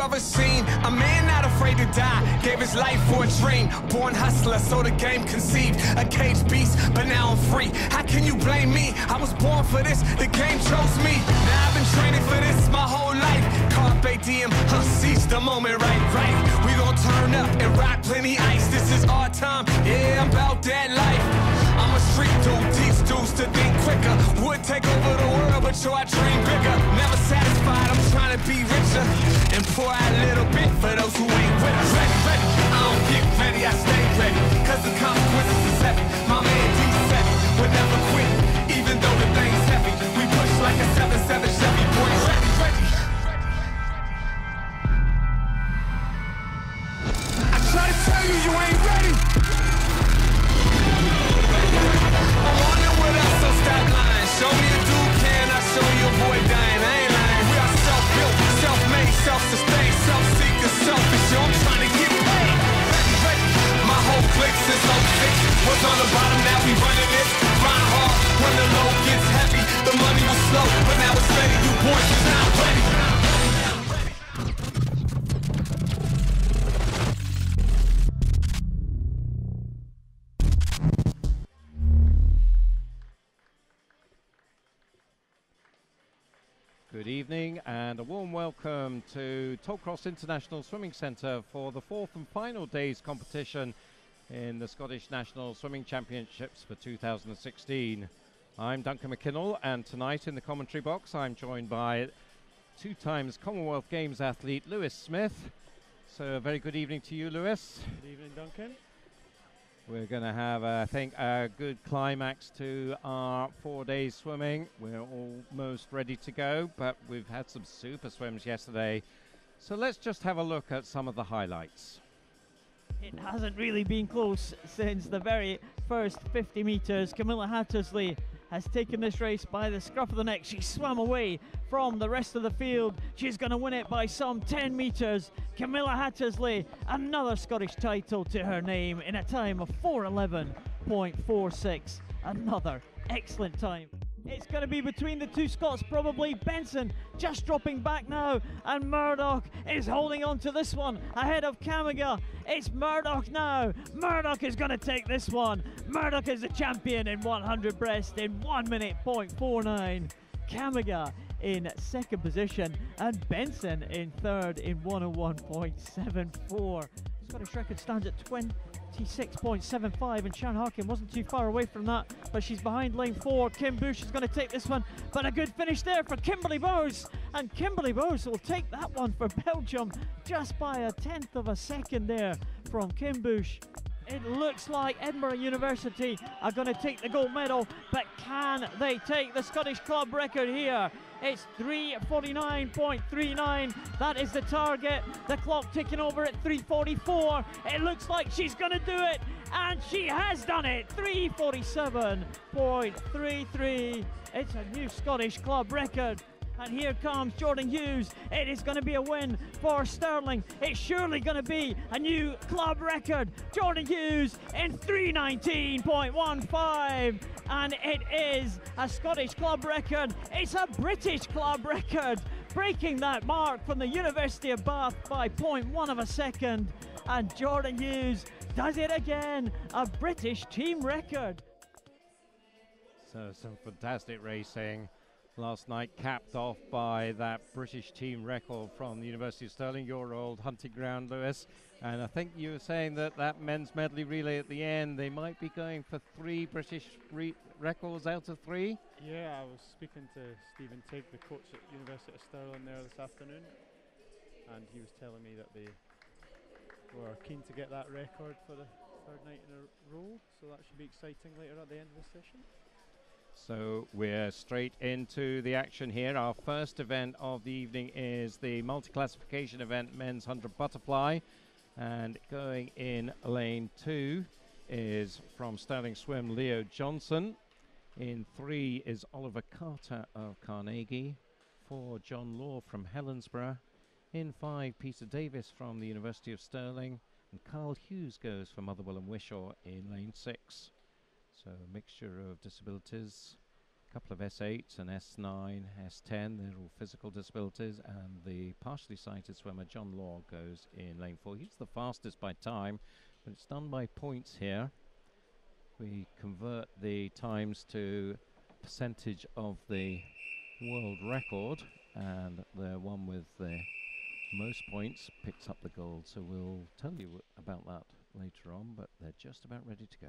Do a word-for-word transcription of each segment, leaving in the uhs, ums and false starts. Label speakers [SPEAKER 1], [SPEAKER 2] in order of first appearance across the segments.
[SPEAKER 1] ever seen. A man not afraid to die, gave his life for a dream. Born hustler, so the game conceived. A cage beast, but now I'm free. How can you blame me? I was born for this, the game chose me. Now I've been training for this my whole life. Carpe diem, huh, seize the moment, right, right. We gon' turn up and rock plenty ice. This is our time, yeah, I'm about that life. I'm a street dude, teach dudes to think quicker. Would take over the world, but yo, I dream bigger. Never satisfied, I'm trying to be richer. And pour out a little bit for those who ain't with us. Ready, ready, I don't get ready, I stay ready. Cause the consequences is heavy. My man D said it, would never quit, even though the thing's heavy. We push like a seven seven Chevy, boy, ready, ready. I try to tell you, you ain't ready. Stop lying. Show me a dude can, I show you a boy dying. I ain't lying. We are self-built, self-made, self-sustained, self-seeker, selfish. Yo, I'm trying to get paid. Ready, ready. My whole clique since oh six was on the bottom, now we running it. Grind hard when the load gets heavy. The money was slow, but now it's ready. You boys is not ready.
[SPEAKER 2] Good evening and a warm welcome to Tollcross International Swimming Centre for the fourth and final day's competition in the Scottish National Swimming Championships for two thousand sixteen. I'm Duncan McKinnell, and tonight in the commentary box I'm joined by two times Commonwealth Games athlete Lewis Smith. So a very good evening to you, Lewis.
[SPEAKER 3] Good evening, Duncan.
[SPEAKER 2] We're going to have, uh, I think, a good climax to our four days swimming. We're almost ready to go, but we've had some super swims yesterday. So let's just have a look at some of the highlights.
[SPEAKER 4] It hasn't really been close since the very first fifty metres. Camilla Hattersley has taken this race by the scruff of the neck. She swam away from the rest of the field. She's going to win it by some ten metres. Camilla Hattersley, another Scottish title to her name in a time of four eleven point four six. Another excellent time. It's going to be between the two Scots, probably. Benson just dropping back now, and Murdoch is holding on to this one ahead of Camiga. It's Murdoch now. Murdoch is going to take this one. Murdoch is the champion in one hundred breast in one minute point four nine. Camiga in second position, and Benson in third in one oh one point seven four. Scottish record stands at twenty-six point seven five, and Sharon Harkin wasn't too far away from that, but she's behind lane four. Kim Bush is going to take this one, but a good finish there for Kimberly Bowes, and Kimberly Bowes will take that one for Belgium just by a tenth of a second there from Kim Bush. It looks like Edinburgh University are going to take the gold medal, but can they take the Scottish club record here? It's three forty-nine point three nine. That is the target. The clock ticking over at three forty-four. It looks like she's going to do it, and she has done it. three forty-seven point three three. It's a new Scottish club record. And here comes Jordan Hughes. It is going to be a win for Stirling. It's surely going to be a new club record. Jordan Hughes in three nineteen point one five. And it is a Scottish club record. It's a British club record, breaking that mark from the University of Bath by zero point one of a second. And Jordan Hughes does it again, a British team record.
[SPEAKER 2] So some fantastic racing last night, capped off by that British team record from the University of Stirling, your old hunting ground, Lewis. And I think you were saying that that men's medley relay at the end, they might be going for three British re records out of three.
[SPEAKER 3] Yeah, I was speaking to Stephen Tigg, the coach at University of Stirling there this afternoon, and he was telling me that they were keen to get that record for the third night in a row, so that should be exciting later at the end of the session.
[SPEAKER 2] So we're straight into the action here. Our first event of the evening is the multi-classification event, men's one hundred butterfly. And going in lane two is from Sterling Swim, Leo Johnson. In three is Oliver Carter of Carnegie. Four, John Law from Helensburgh. In five, Peter Davis from the University of Stirling. And Carl Hughes goes for Motherwell and Wishaw in lane six. So a mixture of disabilities couple of S eights, an S nine, S ten, they're all physical disabilities, and the partially sighted swimmer John Law goes in lane four. He's the fastest by time, but it's done by points here. We convert the times to percentage of the world record, and the one with the most points picks up the gold. So we'll tell you about that later on, but they're just about ready to go.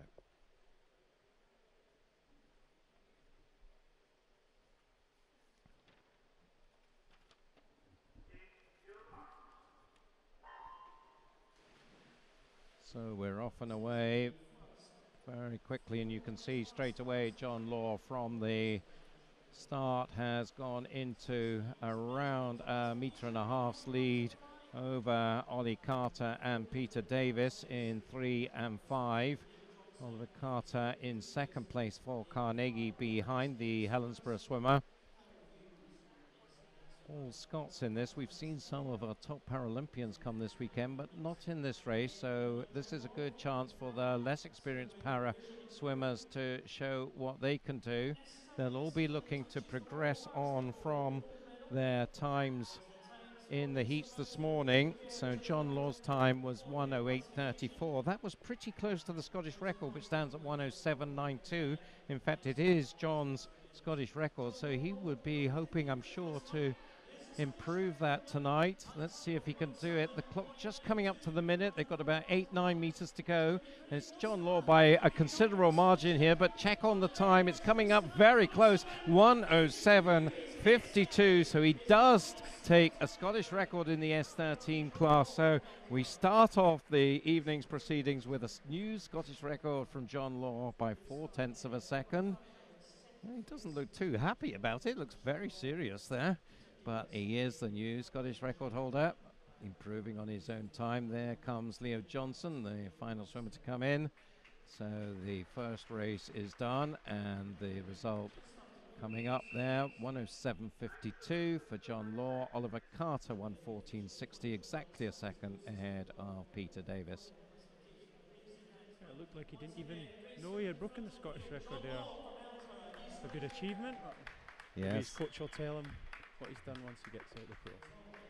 [SPEAKER 2] So we're off and away very quickly, and you can see straight away John Law from the start has gone into around a metre and a half's lead over Ollie Carter and Peter Davis in three and five. Oliver Carter in second place for Carnegie behind the Helensburgh swimmer. All Scots in this. We've seen some of our top Paralympians come this weekend, but not in this race, so this is a good chance for the less experienced para swimmers to show what they can do. They'll all be looking to progress on from their times in the heats this morning. So John Law's time was one oh eight thirty-four. That was pretty close to the Scottish record, which stands at one oh seven ninety-two. In fact, it is John's Scottish record, so he would be hoping, I'm sure, to improve that tonight. Let's see if he can do it. The clock just coming up to the minute. They've got about eight, nine meters to go. It's John Law by a considerable margin here, but check on the time. It's coming up very close, one oh seven fifty-two. So he does take a Scottish record in the S thirteen class. So we start off the evening's proceedings with a new Scottish record from John Law by four tenths of a second. Well, he doesn't look too happy about it. Looks very serious there. But he is the new Scottish record holder, improving on his own time. There comes Leo Johnson, the final swimmer to come in. So the first race is done, and the result coming up there, one oh seven fifty-two for John Law. Oliver Carter, one fourteen sixty, exactly a second ahead of Peter Davis.
[SPEAKER 3] It looked like he didn't even know he had broken the Scottish record there. It's a good achievement.
[SPEAKER 2] Yes.
[SPEAKER 3] Maybe his coach will tell him what he's done once he gets out of the pool.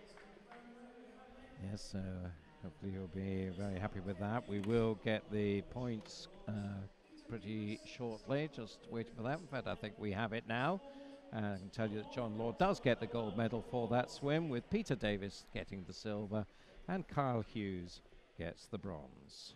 [SPEAKER 2] Yes, so uh, hopefully he'll be very happy with that. We will get the points uh, pretty shortly, just waiting for that. In fact, I think we have it now. And I can tell you that John Law does get the gold medal for that swim, with Peter Davis getting the silver and Kyle Hughes gets the bronze.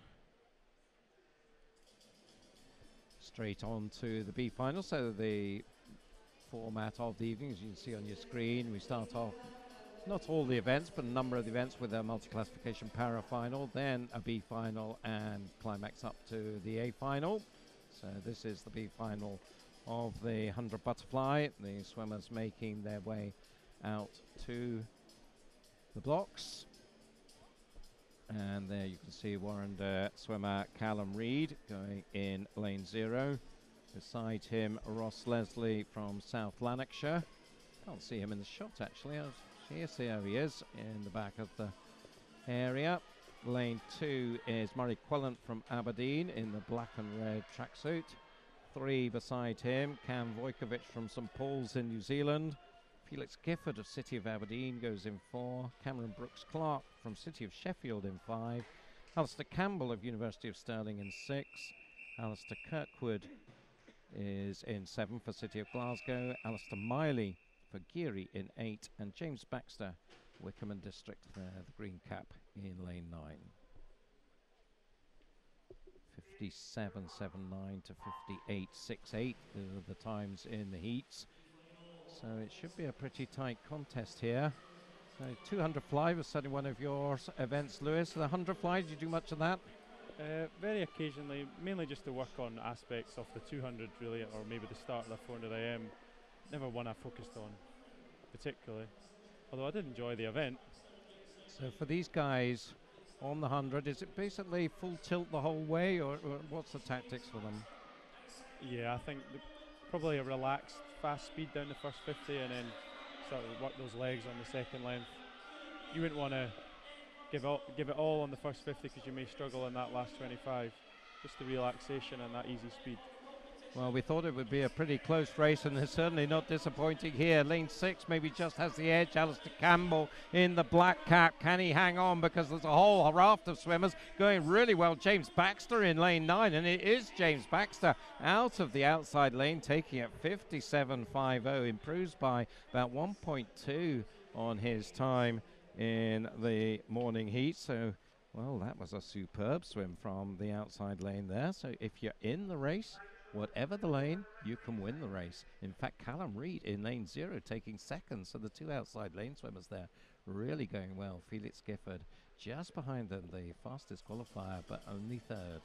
[SPEAKER 2] Straight on to the B final. So the format of the evening, as you can see on your screen, we start off not all the events, but a number of the events with a multi-classification para final, then a B final, and climax up to the A final. So this is the B final of the one hundred butterfly. The swimmers making their way out to the blocks. And there you can see Warrender swimmer Callum Reid going in lane zero. Beside him, Ross Leslie from South Lanarkshire. Can't see him in the shot, actually. Yes, there he is in the back of the area. Lane two is Murray Quillant from Aberdeen in the black and red tracksuit. Three beside him, Cam Vojkovic from St Paul's in New Zealand. Felix Gifford of City of Aberdeen goes in four. Cameron Brooks-Clark from City of Sheffield in five. Alistair Campbell of University of Stirling in six. Alistair Kirkwood is in seven for City of Glasgow. Alistair Miley for Geary in eight. And James Baxter, Wickham and District, there, the green cap in lane nine. fifty-seven seventy-nine to fifty-eight sixty-eight are the times in the heats. So it should be a pretty tight contest here. So two hundred fly was certainly one of your events, Lewis. The one hundred fly, did you do much of that?
[SPEAKER 3] Uh, very occasionally, mainly just to work on aspects of the two hundred really, or maybe the start of the four hundred A M. Never one I focused on particularly, although I did enjoy the event.
[SPEAKER 2] So for these guys on the one hundred, is it basically full tilt the whole way, or, or what's the tactics for them?
[SPEAKER 3] Yeah, I think the, probably a relaxed, fast speed down the first fifty, and then sort of work those legs on the second length. You wouldn't want to give, all, give it all on the first fifty because you may struggle in that last twenty-five. Just the relaxation and that easy speed.
[SPEAKER 2] Well, we thought it would be a pretty close race, and they're certainly not disappointing here. Lane six maybe just has the edge. Alistair Campbell in the black cap. Can he hang on? Because there's a whole raft of swimmers going really well. James Baxter in lane nine, and it is James Baxter out of the outside lane, taking it fifty-seven fifty. Improves by about one point two on his time in the morning heat. So, well, that was a superb swim from the outside lane there. So if you're in the race, whatever the lane, you can win the race. In fact, Callum Reid in lane zero taking second. So the two outside lane swimmers there really going well. Felix Gifford just behind them, the fastest qualifier, but only third.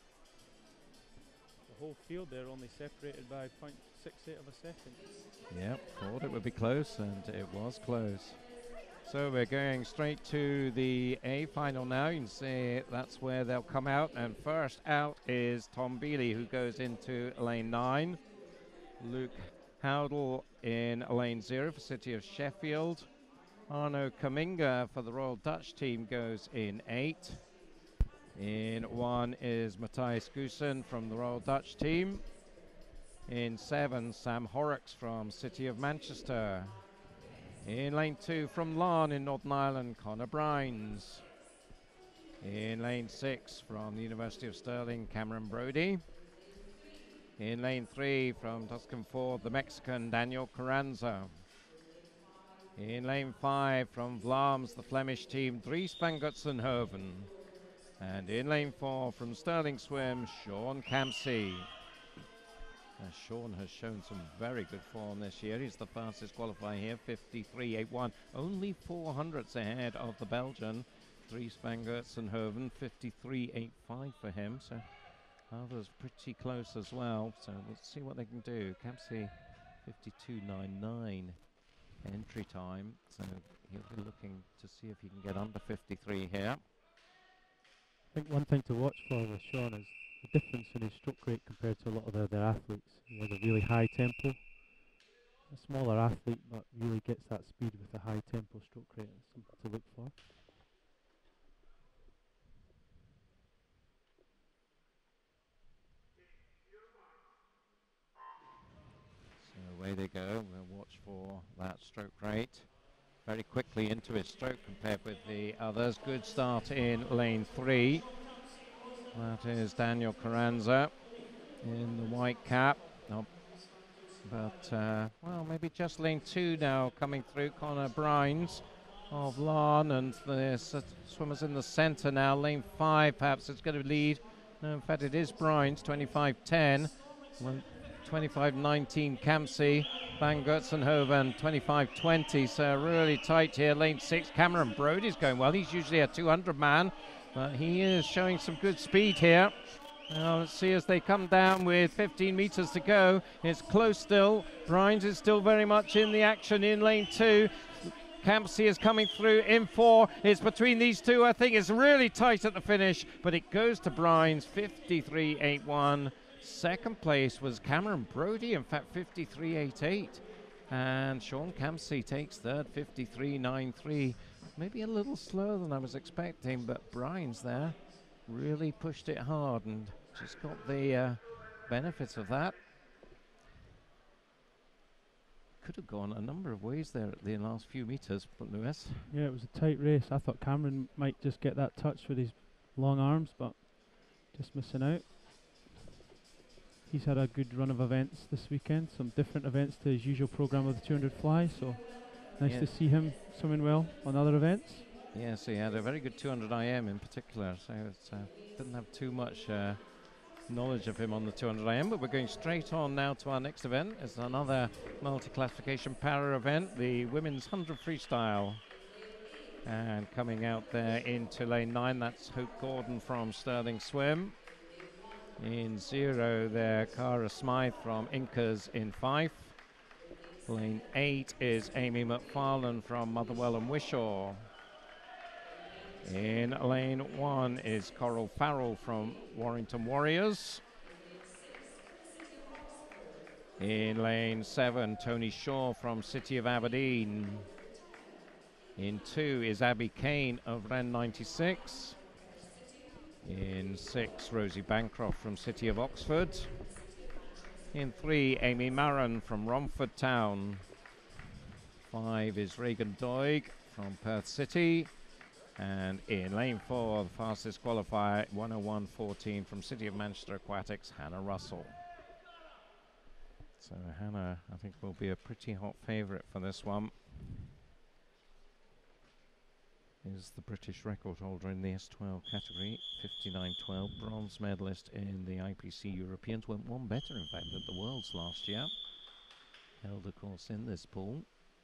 [SPEAKER 3] The whole field there only separated by zero point six eight of a second.
[SPEAKER 2] Yep, thought it would be close, and it was close. So we're going straight to the A final now. You can see that's where they'll come out. And first out is Tom Bealey, who goes into lane nine. Luke Howdle in lane zero for City of Sheffield. Arno Kaminga for the Royal Dutch team goes in eight. In one is Matthias Goosen from the Royal Dutch team. In seven, Sam Horrocks from City of Manchester. In lane two from Larne in Northern Ireland, Connor Brines. In lane six from the University of Stirling, Cameron Brodie. In lane three from Tuscan Ford, the Mexican Daniel Carranza. In lane five from Vlaams, the Flemish team, Dries van Gutsenhoven. And in lane four from Stirling Swim, Sean Campsey. Uh, Sean has shown some very good form this year. He's the fastest qualifier here, fifty-three eighty-one. Only four hundredths ahead of the Belgian, Dries van Gutsenhoven, fifty-three eighty-five for him. So others pretty close as well. So we'll see what they can do. Campsey, fifty-two ninety-nine entry time. So he'll be looking to see if he can get under fifty-three here.
[SPEAKER 3] I think one thing to watch for with Sean is the difference in his stroke rate compared to a lot of the other athletes. He has a really high tempo. A smaller athlete, but really gets that speed with a high tempo stroke rate. It's something to look for.
[SPEAKER 2] So away they go. We'll watch for that stroke rate. Very quickly into his stroke compared with the others. Good start in lane three. That is Daniel Carranza in the white cap. Oh, but, uh, well, maybe just lane two now coming through. Connor Brines of Larne, and the uh, swimmers in the centre now. Lane five, perhaps it's going to lead. No, in fact, it is Brines, twenty-five ten. twenty-five nineteen Campsey, Van Gutsenhoven, twenty-five twenty. So really tight here. Lane six, Cameron Brodie's going well. He's usually a two hundred man. But he is showing some good speed here. Now let's see as they come down with fifteen metres to go. It's close still. Brines is still very much in the action in lane two. Campsey is coming through in four. It's between these two. I think it's really tight at the finish, but it goes to Brines, fifty-three eighty-one. Second place was Cameron Brodie, in fact, fifty-three eighty-eight. And Sean Campsey takes third, fifty-three ninety-three. Maybe a little slower than I was expecting, but Brines there really pushed it hard and just got the uh, benefits of that. Could have gone a number of ways there at the last few metres, but Lewis.
[SPEAKER 3] Yeah, it was a tight race. I thought Cameron might just get that touch with his long arms, but just missing out. He's had a good run of events this weekend, some different events to his usual programme of the two hundred fly, so nice yeah. to see him swimming well on other events.
[SPEAKER 2] Yes, he had a very good two hundred I M in particular, so it uh, didn't have too much uh, knowledge of him on the two hundred I M, but we're going straight on now to our next event. It's another multi-classification para event, the women's one hundred freestyle. And coming out there into lane nine, that's Hope Gordon from Stirling Swim. In zero there, Cara Smythe from Incas in Fife. Lane eight is Amy McFarlane from Motherwell and Wishaw. In lane one is Coral Farrell from Warrington Warriors. In lane seven, Tony Shaw from City of Aberdeen. In two is Abby Kane of Ren ninety-six. In six, Rosie Bancroft from City of Oxford. In three, Amy Maron from Romford Town. Five is Regan Doig from Perth City. And in lane four, the fastest qualifier, one oh one fourteen from City of Manchester Aquatics, Hannah Russell. So Hannah, I think, will be a pretty hot favourite for this one. Is the British record holder in the S twelve category, fifty-nine twelve, bronze medalist in the I P C Europeans, went one better in fact at the Worlds last year. Held of course in this pool.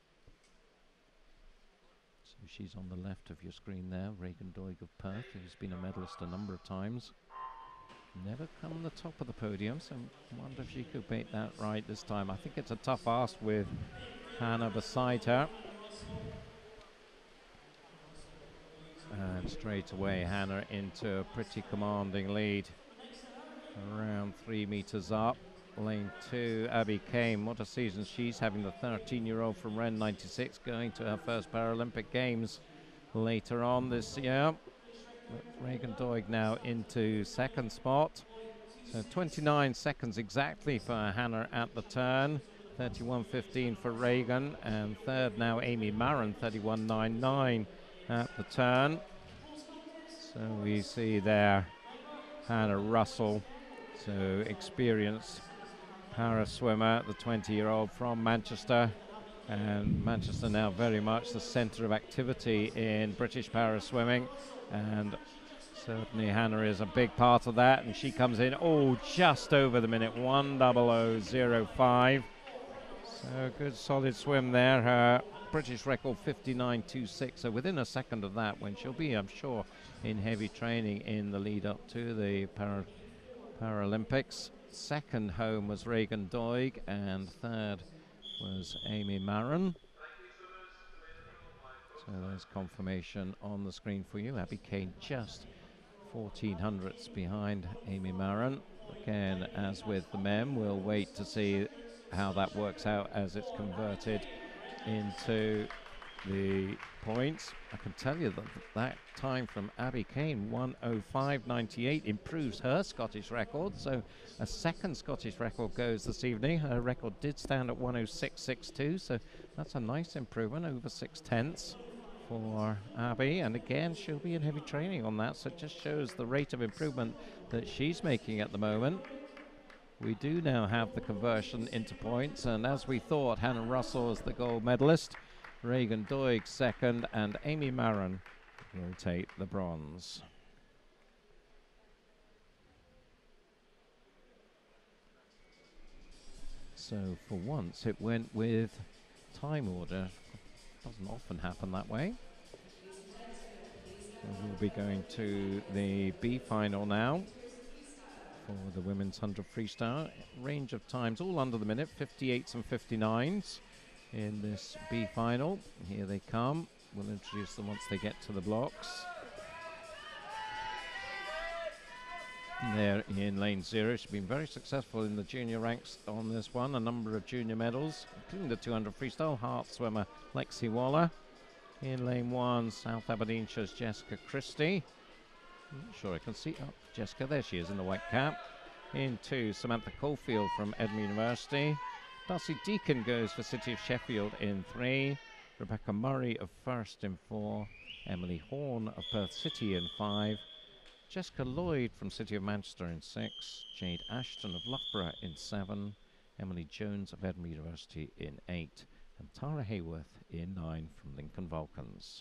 [SPEAKER 2] So she's on the left of your screen there, Regan Doig of Perth, who's been a medalist a number of times. Never come the top of the podium, so I wonder if she could make that right this time. I think it's a tough ask with Hannah beside her. And straight away Hannah into a pretty commanding lead. Around three meters up. Lane two, Abby Kane. What a season she's having, the thirteen year old from Rennes ninety-six, going to her first Paralympic Games later on this year. But Regan Doig now into second spot. So twenty-nine seconds exactly for Hannah at the turn. thirty-one fifteen for Regan. And third now Amy Maron, thirty-one ninety-nine. At the turn. So we see there Hannah Russell, so experienced para swimmer, the twenty year old from Manchester, and Manchester now very much the centre of activity in British para swimming, and certainly Hannah is a big part of that, and she comes in oh just over the minute, one double oh zero five. So good solid swim there. Her British record fifty-nine twenty-six, so within a second of that, when she'll be, I'm sure, in heavy training in the lead up to the para Paralympics. Second home was Regan Doig, and third was Amy Maron. So there's confirmation on the screen for you. Abby Kane just fourteen hundredths behind Amy Maron. Again, as with the men, we'll wait to see how that works out as it's converted into the points. I can tell you that that time from Abby Kane, one oh five ninety-eight, improves her Scottish record. So a second Scottish record goes this evening. Her record did stand at one oh six sixty-two, so that's a nice improvement, over six tenths for Abby. And again, she'll be in heavy training on that, so it just shows the rate of improvement that she's making at the moment. We do now have the conversion into points, and as we thought, Hannah Russell is the gold medalist, Regan Doig second, and Amy Maron will take the bronze. So for once it went with time order. Doesn't often happen that way. So we'll be going to the B final now for the women's one hundred freestyle. Range of times all under the minute, fifty-eights and fifty-nines in this B final. Here they come. We'll introduce them once they get to the blocks. They're in lane zero. She's been very successful in the junior ranks on this one. A number of junior medals, including the two hundred freestyle. Hart swimmer Lexi Waller. In lane one, South Aberdeenshire's Jessica Christie. I'm not sure I can see. Oh, Jessica, there she is in the white cap. In two, Samantha Caulfield from Edinburgh University. Darcy Deacon goes for City of Sheffield in three. Rebecca Murray of first in four. Emily Horn of Perth City in five. Jessica Lloyd from City of Manchester in six. Jade Ashton of Loughborough in seven. Emily Jones of Edinburgh University in eight. And Tara Hayworth in nine from Lincoln Vulcans.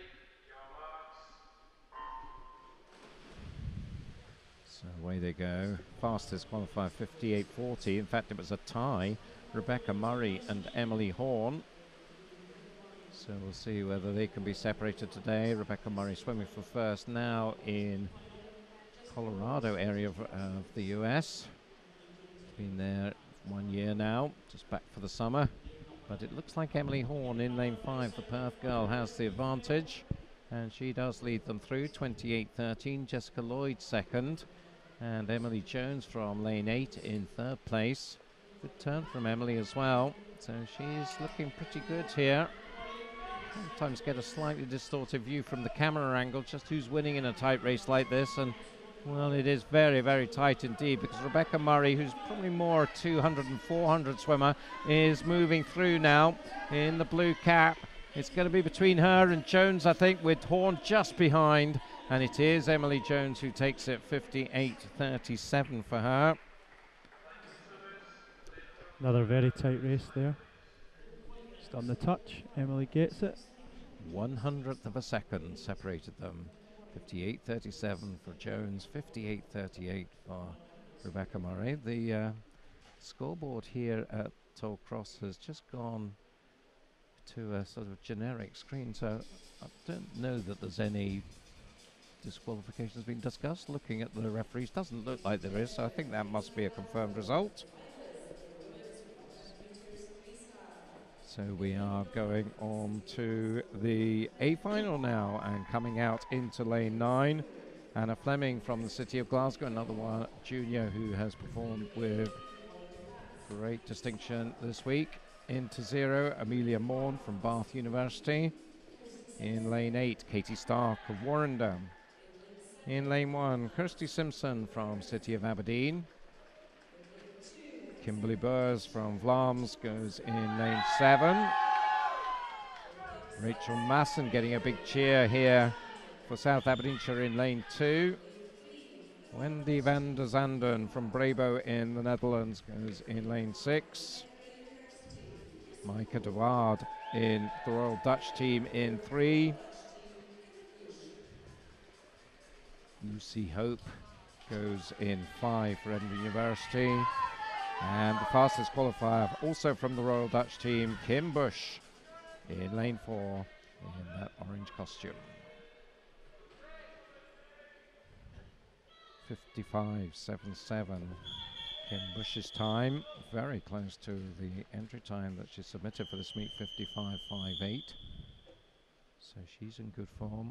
[SPEAKER 2] So away they go. Fastest qualifier fifty-eight forty. In fact, it was a tie. Rebecca Murray and Emily Horn. So we'll see whether they can be separated today. Rebecca Murray swimming for first now in Colorado area of, uh, of the U S. Been there one year now, just back for the summer. But it looks like Emily Horn in lane five, the Perth girl, has the advantage. And she does lead them through, twenty-eight thirteen. Jessica Lloyd second. And Emily Jones from lane eight in third place. Good turn from Emily as well. So she's looking pretty good here. Sometimes get a slightly distorted view from the camera angle, just who's winning in a tight race like this. And Well, it is very, very tight indeed, because Rebecca Murray, who's probably more a two hundred and four hundred swimmer, is moving through now in the blue cap. It's going to be between her and Jones, I think, with Horn just behind. And it is Emily Jones who takes it, fifty-eight thirty-seven for her.
[SPEAKER 3] Another very tight race there. Just on the touch, Emily gets it.
[SPEAKER 2] One hundredth of a second separated them. fifty-eight thirty-seven for Jones, fifty-eight thirty-eight for Rebecca Murray. The uh, scoreboard here at Tollcross has just gone to a sort of generic screen, so I don't know that there's any disqualifications being discussed. Looking at the referees, doesn't look like there is, so I think that must be a confirmed result. So we are going on to the A final now, and coming out into lane nine, Anna Fleming from the city of Glasgow, another one junior who has performed with great distinction this week. Into zero, Amelia Morn from Bath University. In lane eight, Katie Stark of Warrender. In lane one, Kirsty Simpson from City of Aberdeen. Kimberly Burrs from Vlaams goes in lane seven. Rachel Masson getting a big cheer here for South Aberdeenshire in lane two. Wendy van der Zanden from Brabo in the Netherlands goes in lane six. Maaike de Waard in the Royal Dutch team in three. Lucy Hope goes in five for Edinburgh University. And the fastest qualifier, also from the Royal Dutch team, Kim Bush in lane four in that orange costume. fifty-five seventy-seven. Kim Bush's time, very close to the entry time that she submitted for this meet, fifty-five fifty-eight. So she's in good form.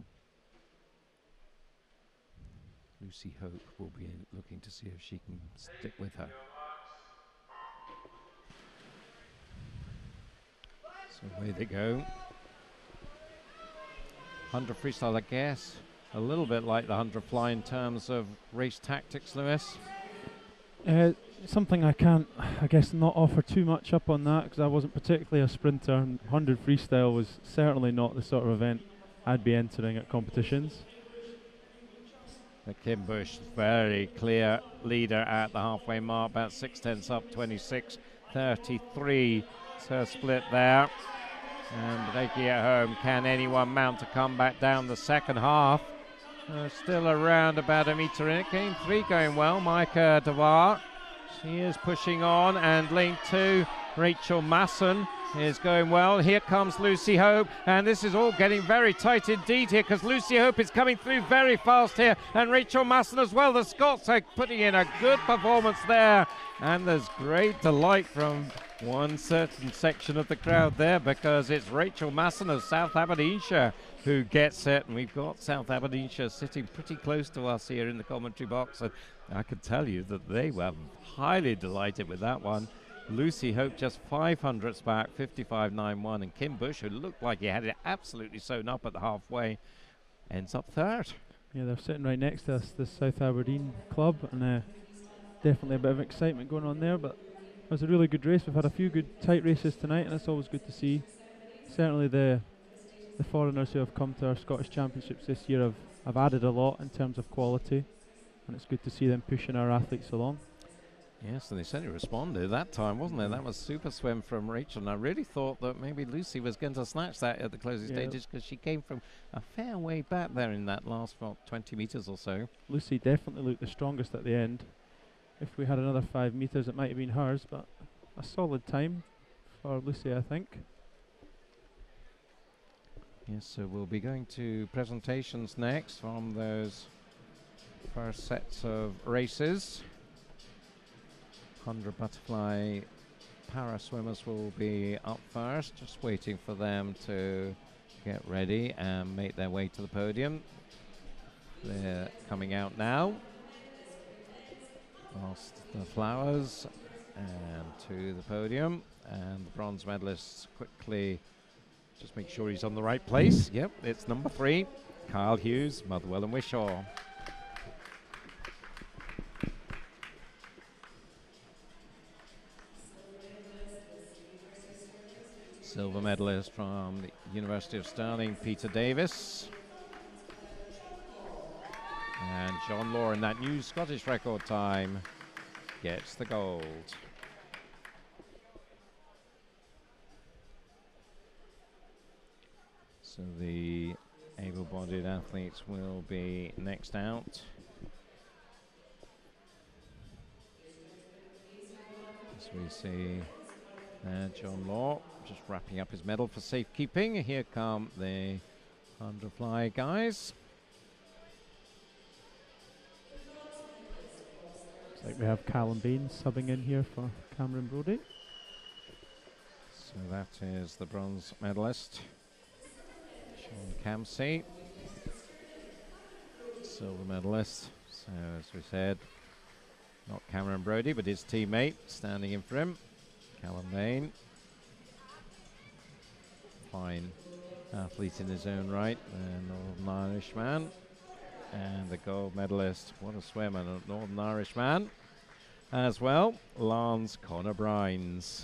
[SPEAKER 2] Lucy Hope will be looking to see if she can stick with her. So away they go. one hundred freestyle, I guess, a little bit like the one hundred fly in terms of race tactics, Lewis.
[SPEAKER 3] Uh, something I can't, I guess, not offer too much up on that, because I wasn't particularly a sprinter, and one hundred freestyle was certainly not the sort of event I'd be entering at competitions.
[SPEAKER 2] The Kim Bush, very clear leader at the halfway mark, about six tenths up, twenty-six thirty-three. It's her split there. And taking it home, can anyone mount a comeback down the second half? Uh, still around about a metre in it. Game three going well. Maaike de Waard, she is pushing on, and lane two, Rachel Masson is going well. Here comes Lucy Hope, and this is all getting very tight indeed here, because Lucy Hope is coming through very fast here, and Rachel Masson as well. The Scots are putting in a good performance there, and there's great delight from one certain section of the crowd there, because it's Rachel Masson of South Aberdeenshire who gets it, and we've got South Aberdeenshire sitting pretty close to us here in the commentary box, and I can tell you that they were highly delighted with that one. Lucy Hope just five hundredths back, fifty-five ninety-one, and Kim Bush, who looked like he had it absolutely sewn up at the halfway, ends up third.
[SPEAKER 3] Yeah, they're sitting right next to us, the South Aberdeen club, and uh, definitely a bit of excitement going on there, but it was a really good race. We've had a few good tight races tonight, and it's always good to see. Certainly the the foreigners who have come to our Scottish Championships this year have, have added a lot in terms of quality, and it's good to see them pushing our athletes along.
[SPEAKER 2] Yes, and they certainly responded that time, wasn't it? That was super swim from Rachel, and I really thought that maybe Lucy was going to snatch that at the closing
[SPEAKER 3] yeah.
[SPEAKER 2] stages, because she came from a fair way back there in that last what, twenty metres or so.
[SPEAKER 3] Lucy definitely looked the strongest at the end. If we had another five metres, it might have been hers, but a solid time for Lucy, I think.
[SPEAKER 2] Yes, so we'll be going to presentations next from those first sets of races. one hundred butterfly para swimmers will be up first, just waiting for them to get ready and make their way to the podium. They're coming out now. Past the flowers and to the podium, and the bronze medalists quickly just make sure he's on the right place. Yep, it's number three, Kyle Hughes, Motherwell and Wishaw. Silver medalist from the University of Stirling, Peter Davis. And John Law in that new Scottish record time gets the gold. So the able-bodied athletes will be next out. As we see there, John Law just wrapping up his medal for safekeeping. Here come the hundred fly guys.
[SPEAKER 3] Looks like we have Callum Bain subbing in here for Cameron Brodie.
[SPEAKER 2] So that is the bronze medalist, Sean Campsey. Silver medalist, so as we said, not Cameron Brodie, but his teammate standing in for him, Callum Bain. Fine athlete in his own right, a Northern Irishman. And the gold medalist, what a swimmer, a Northern Irishman as well, Lance Connor Brines.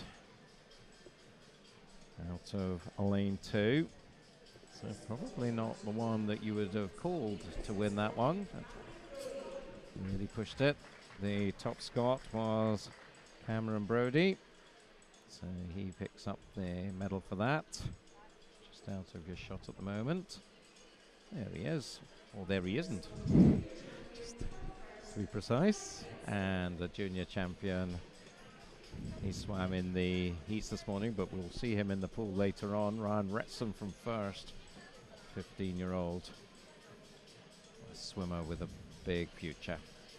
[SPEAKER 2] Out of lane two. So probably not the one that you would have called to win that one. Really pushed it. The top Scot was Cameron Brodie. So he picks up the medal for that. Just out of your shot at the moment. There he is. Or there he isn't. Just to be precise. And the junior champion. He swam in the heats this morning, but we'll see him in the pool later on. Ryan Retson from first. fifteen-year-old swimmer with a big future.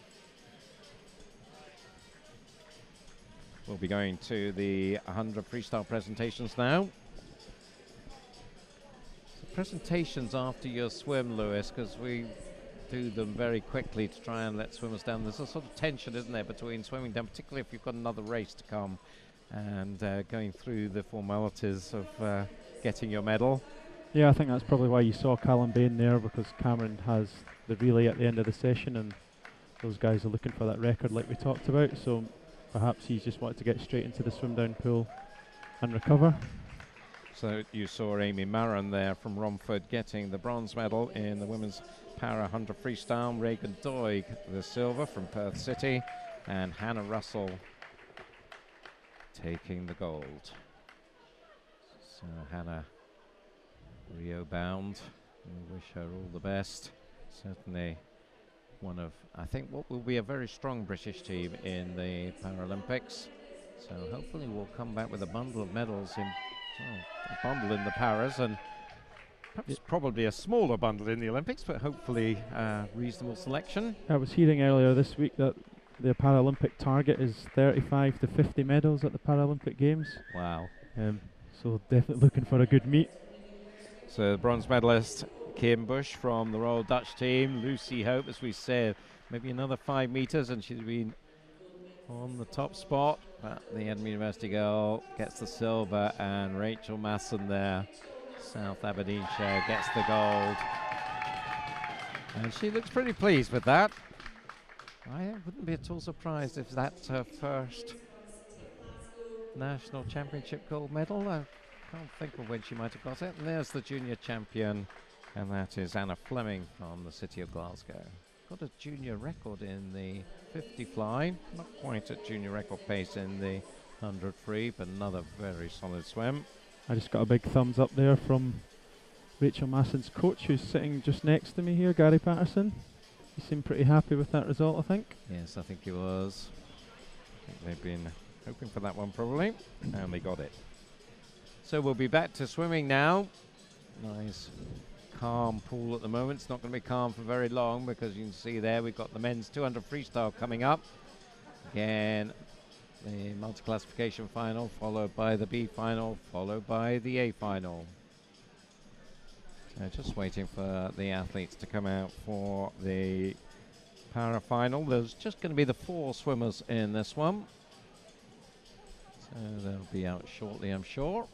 [SPEAKER 2] We'll be going to the one hundred freestyle presentations now. So presentations after your swim, Lewis, because we do them very quickly to try and let swimmers down. There's a sort of tension, isn't there, between swimming down, particularly if you've got another race to come, and uh, going through the formalities of uh, getting your medal.
[SPEAKER 3] Yeah, I think that's probably why you saw Callum Bain there, because Cameron has the relay at the end of the session and those guys are looking for that record like we talked about, so perhaps he's just wanted to get straight into the swim down pool and recover.
[SPEAKER 2] So you saw Amy Maron there from Romford getting the bronze medal in the women's para one hundred freestyle, Reagan Doig the silver from Perth City, and Hannah Russell taking the gold. So Hannah, Rio bound, we wish her all the best. Certainly one of, I think, what will be a very strong British team in the Paralympics. So hopefully we'll come back with a bundle of medals in, oh, a bundle in the paras, and perhaps yep. probably a smaller bundle in the Olympics, but hopefully uh, reasonable selection.
[SPEAKER 3] I was hearing earlier this week that the Paralympic target is thirty-five to fifty medals at the Paralympic Games.
[SPEAKER 2] Wow.
[SPEAKER 3] Um, so definitely looking for a good meet.
[SPEAKER 2] So the bronze medalist Kim Bush from the Royal Dutch team, Lucy Hope, as we said, maybe another five metres and she's been on the top spot, but the Edinburgh University girl gets the silver, and Rachel Masson there, South Aberdeenshire, gets the gold. And she looks pretty pleased with that. I wouldn't be at all surprised if that's her first national championship gold medal. I can't think of when she might have got it. And there's the junior champion, and that is Anna Fleming from the city of Glasgow. Got a junior record in the fifty fly, not quite at junior record pace in the one hundred free, but another very solid swim.
[SPEAKER 3] I just got a big thumbs up there from Rachel Masson's coach, who's sitting just next to me here, Gary Patterson. He seemed pretty happy with that result, I think.
[SPEAKER 2] Yes, I think he was. I think they've been hoping for that one probably, and they got it. So we'll be back to swimming now. Nice calm pool at the moment. It's not going to be calm for very long, because you can see there we've got the men's two hundred freestyle coming up. Again, the multi-classification final, followed by the B final, followed by the A final. So just waiting for the athletes to come out for the para final. There's just going to be the four swimmers in this one. So they'll be out shortly, I'm sure.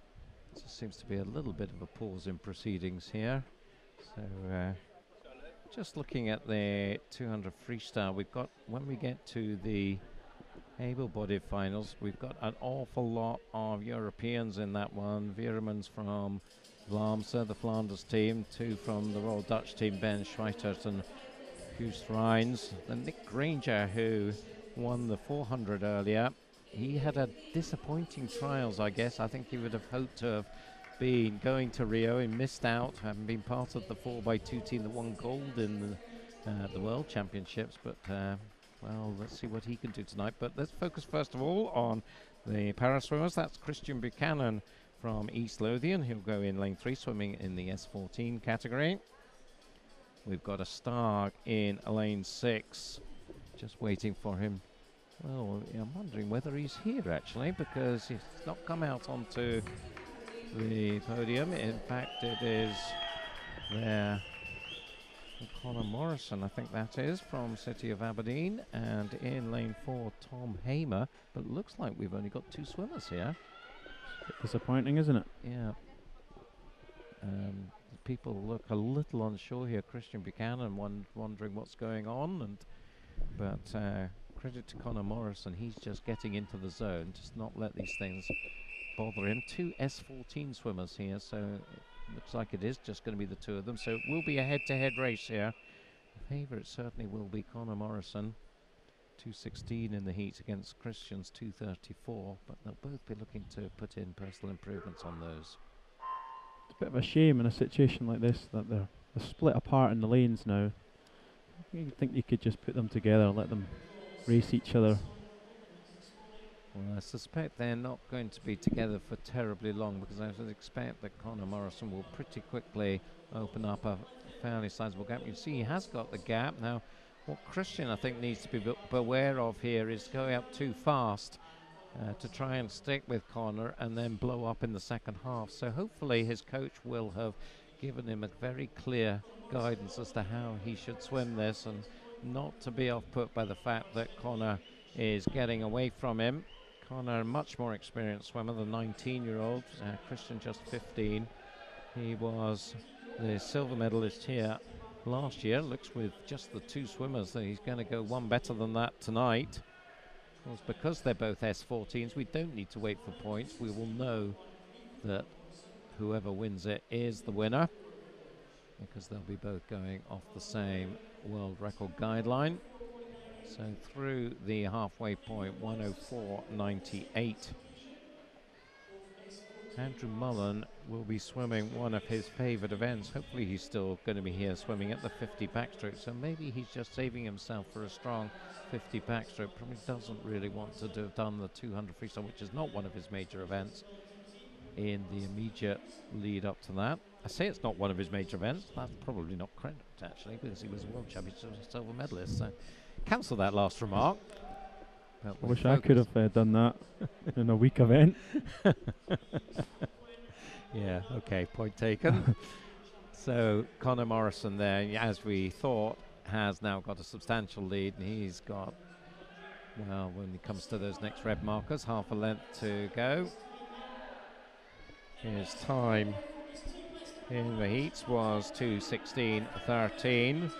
[SPEAKER 2] Seems to be a little bit of a pause in proceedings here. So uh, just looking at the two hundred freestyle, we've got, when we get to the able-bodied finals, we've got an awful lot of Europeans in that one. Veeremans from Vlaamse, the Flanders team, two from the Royal Dutch team, Ben Schweitert and Guus Rijns. Then Nick Granger, who won the four hundred earlier, he had a disappointing trials, I guess. I think he would have hoped to have been going to Rio. He missed out, having been part of the four by two team that won gold in the, uh, the World Championships. But, uh, well, let's see what he can do tonight. But let's focus first of all on the para-swimmers. That's Christian Buchanan from East Lothian. He'll go in lane three, swimming in the S fourteen category. We've got a Stark in lane six, just waiting for him. Well, I'm wondering whether he's here, actually, because he's not come out onto the podium. In fact, it is there. Conor Morrison, I think that is, from City of Aberdeen. And in lane four, Tom Hamer. But it looks like we've only got two swimmers here.
[SPEAKER 3] Disappointing, isn't it?
[SPEAKER 2] Yeah. Um, people look a little unsure here. Christian Buchanan won wondering what's going on. and But uh, credit to Conor Morrison. He's just getting into the zone. Just not let these things bother him. Two S fourteen swimmers here, so it looks like it is just going to be the two of them. So it will be a head-to-head race here. The favourite certainly will be Conor Morrison. two sixteen in the heat against Christian's two thirty-four, but they'll both be looking to put in personal improvements on those.
[SPEAKER 3] It's a bit of a shame in a situation like this that they're, they're split apart in the lanes now. You think you could just put them together and let them race each other.
[SPEAKER 2] Well, I suspect they're not going to be together for terribly long, because I would expect that Conor Morrison will pretty quickly open up a fairly sizable gap. You see he has got the gap. Now, what Christian I think needs to be be beware of here is going up too fast uh, to try and stick with Conor and then blow up in the second half. So hopefully his coach will have given him a very clear guidance as to how he should swim this, and not to be off-put by the fact that Conor is getting away from him. Conor, a much more experienced swimmer, the nineteen-year-old, uh, Christian just fifteen. He was the silver medalist here last year. Looks with just the two swimmers that he's going to go one better than that tonight. Of course, because they're both S fourteens, we don't need to wait for points. We will know that whoever wins it is the winner, because they'll be both going off the same world record guideline. So through the halfway point, one oh four ninety-eight. Andrew Mullen will be swimming one of his favourite events. Hopefully he's still going to be here swimming at the fifty backstroke, so maybe he's just saving himself for a strong fifty backstroke. Probably doesn't really want to do, have done the two hundred freestyle, which is not one of his major events, in the immediate lead up to that. I say it's not one of his major events. That's probably not correct, actually, because he was a world championship silver medalist. So cancel that last remark.
[SPEAKER 3] I wish I could have uh, done that in a week event.
[SPEAKER 2] Yeah, okay, point taken. So Conor Morrison there, as we thought, has now got a substantial lead, and he's got, well, when it comes to those next red markers, half a length to go. His time in the heats was two sixteen thirteen.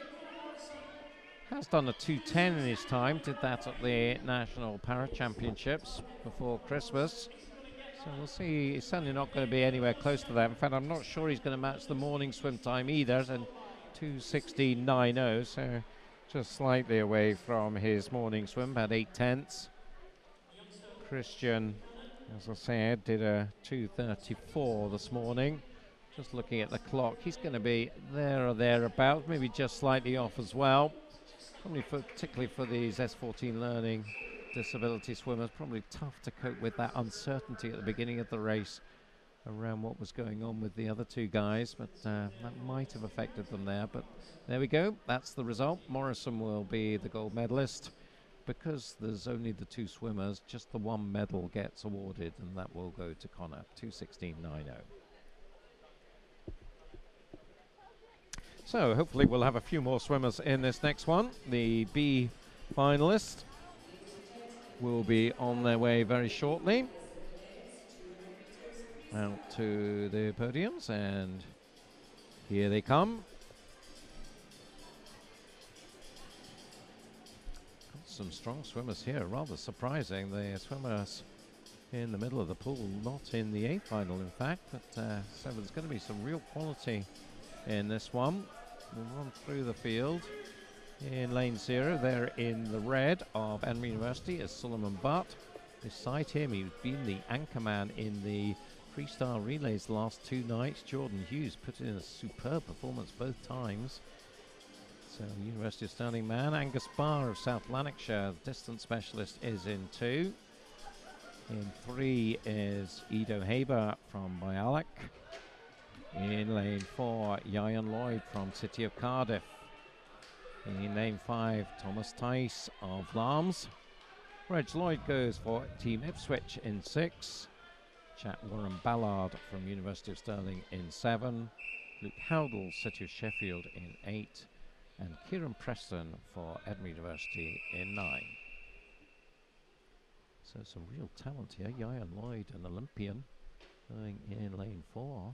[SPEAKER 2] Has done a two ten in his time, did that at the National Para Championships before Christmas. So we'll see, he's certainly not going to be anywhere close to that. In fact, I'm not sure he's going to match the morning swim time either, and two sixteen ninety, so just slightly away from his morning swim, about eight tenths. Christian, as I said, did a two thirty-four this morning. Just looking at the clock, he's going to be there or thereabouts, maybe just slightly off as well. Probably for, particularly for these S fourteen learning disability swimmers, probably tough to cope with that uncertainty at the beginning of the race around what was going on with the other two guys, but uh, that might have affected them there. But there we go, that's the result. Morrison will be the gold medalist. Because there's only the two swimmers, just the one medal gets awarded, and that will go to Conor, two sixteen ninety. So hopefully we'll have a few more swimmers in this next one. The B finalists will be on their way very shortly out to the podiums, and here they come. some strong swimmers here. Rather surprising. The swimmers in the middle of the pool, not in the A final, in fact. But uh, so there's going to be some real quality in this one. We'll run through the field. In lane zero, there in the red of Edinburgh University is Suleiman Butt. Beside him, he's been the anchorman in the freestyle relays the last two nights. Jordan Hughes put in a superb performance both times. So, University of Stirling man. Angus Barr of South Lanarkshire, distance specialist, is in two. In three is Ido Haber from Bialik. In lane four, Ian Lloyd from City of Cardiff. In lane five, Thomas Tice of Lambs. Reg Lloyd goes for Team Ipswich in six. Chap Warren Ballard from University of Stirling in seven. Luke Howdell, City of Sheffield, in eight. And Kieran Preston for Edinburgh University in nine. So some real talent here. Ian Lloyd, an Olympian, going in lane four.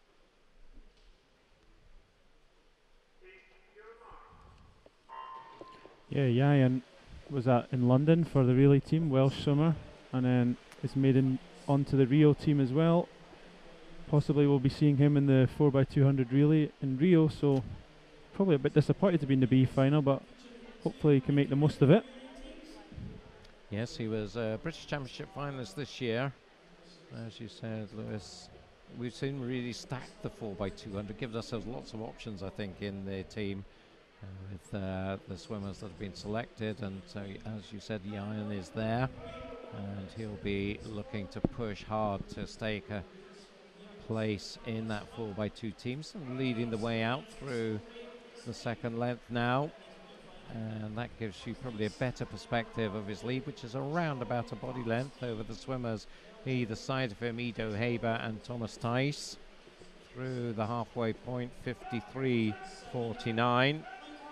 [SPEAKER 3] Yeah, Ian was at in London for the relay team, Welsh swimmer, and then is made in onto the Rio team as well. Possibly we'll be seeing him in the four by two hundred relay in Rio, so probably a bit disappointed to be in the B final, but hopefully he can make the most of it.
[SPEAKER 2] Yes, he was a British Championship finalist this year. As you said, Lewis, we've seen really stack the four by two hundred, gives ourselves lots of options, I think, in the team uh, with uh, the swimmers that have been selected. And so, as you said, Ian is there, and he'll be looking to push hard to stake a place in that four by two team. So leading the way out through the second length now, and that gives you probably a better perspective of his lead, which is around about a body length over the swimmers either side of him, Ido Haber and Thomas Tice. Through the halfway point, fifty-three forty-nine.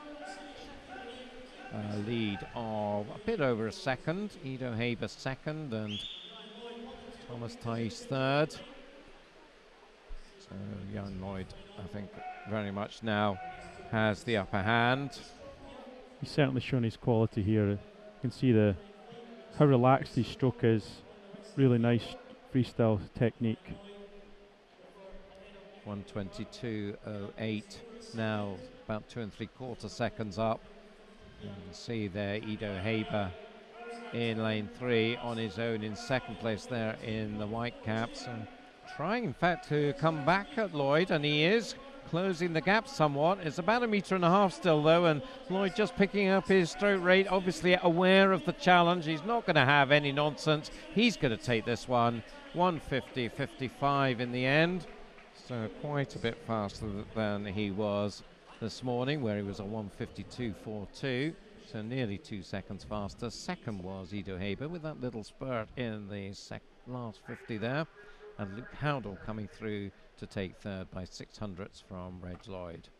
[SPEAKER 2] A lead of a bit over a second. Ido Haber second and Thomas Tice third. So young Lloyd, I think, very much now has the upper hand.
[SPEAKER 3] He's certainly shown his quality here. You can see the how relaxed his stroke is. Really nice freestyle technique.
[SPEAKER 2] one twenty-two oh eight now, about two and three quarter seconds up. You can see there Ido Haber in lane three on his own in second place there in the white caps, and trying in fact to come back at Lloyd, and he is closing the gap somewhat. It's about a metre and a half still though, and Lloyd just picking up his stroke rate, obviously aware of the challenge. He's not going to have any nonsense. He's going to take this one. one fifty fifty-five in the end, so quite a bit faster th than he was this morning, where he was a one fifty-two forty-two, so nearly two seconds faster. Second was Ido Haber with that little spurt in the sec last fifty there, and Luke Howdell coming through to take third by six hundredths from Reg Lloyd.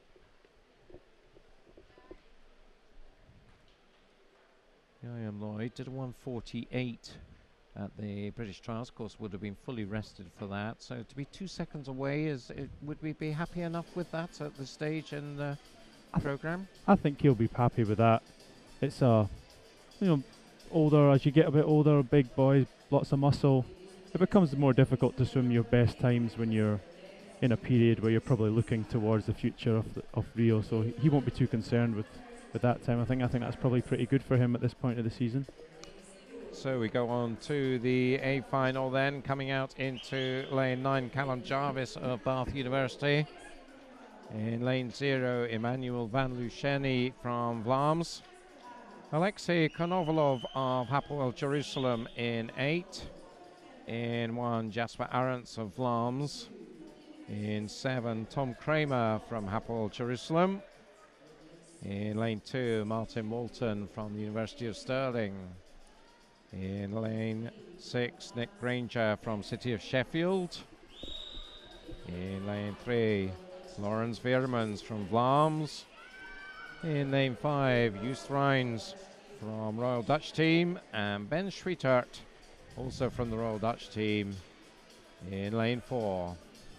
[SPEAKER 2] Ian Lloyd did a one forty-eight at the British Trials. Of course, would have been fully rested for that. So to be two seconds away, is it, would we be happy enough with that at this stage in the program?
[SPEAKER 3] I think he'll be happy with that. It's a, you know, older, as you get a bit older, big boys, lots of muscle. It becomes more difficult to swim your best times when you're in a period where you're probably looking towards the future of the, of Rio. So he, he won't be too concerned with, with that time. I think I think that's probably pretty good for him at this point of the season.
[SPEAKER 2] So we go on to the A final then, coming out into lane nine, Callum Jarvis of Bath University. In lane zero, Emmanuel Van Lucheni from Vlaams. Alexei Konovalov of Hapoel Jerusalem in eight. In one, Jasper Arendts of Vlaams. In seven, Tom Kramer from Hapoel Jerusalem. In lane two, Martin Walton from the University of Stirling. In lane six, Nick Granger from City of Sheffield. In lane three, Lawrence Veermans from Vlaams. In lane five, Joost Rijns from Royal Dutch Team, and Ben Schwietert, also from the Royal Dutch Team, in lane four.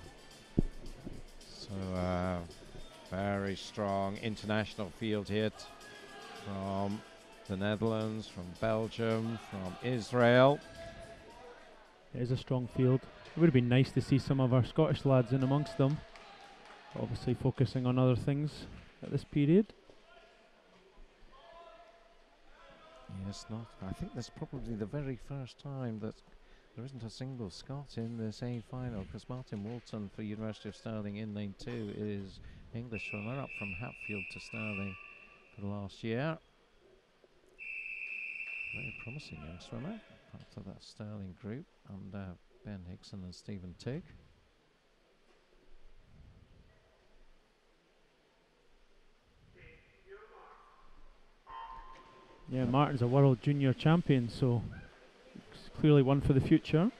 [SPEAKER 2] So uh, very strong international field here from the Netherlands, from Belgium, from Israel.
[SPEAKER 3] It is a strong field. It would have been nice to see some of our Scottish lads in amongst them. Obviously focusing on other things at this period.
[SPEAKER 2] Yes, not. I think that's probably the very first time that there isn't a single Scot in this A final, because Martin Walton for University of Stirling in lane two is English swimmer, up from Hatfield to Stirling for the last year. Very promising young swimmer, part of that Stirling group under Ben Hickson and Stephen Tigg.
[SPEAKER 3] Yeah, Martin's a world junior champion, so it's clearly one for the future.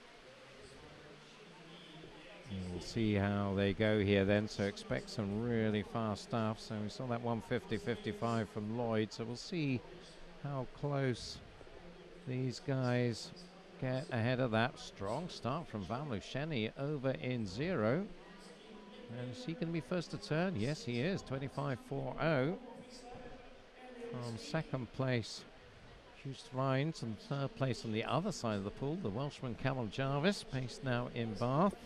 [SPEAKER 2] We'll see how they go here then, so expect some really fast stuff. So we saw that one fifty fifty-five from Lloyd, so we'll see how close these guys get ahead of that. Strong start from Van Luciani over in zero. And is he going to be first to turn? Yes, he is, twenty-five forty. From second place, Hughes Rhines, and third place on the other side of the pool, the Welshman Cameron Jarvis, based now in Bath.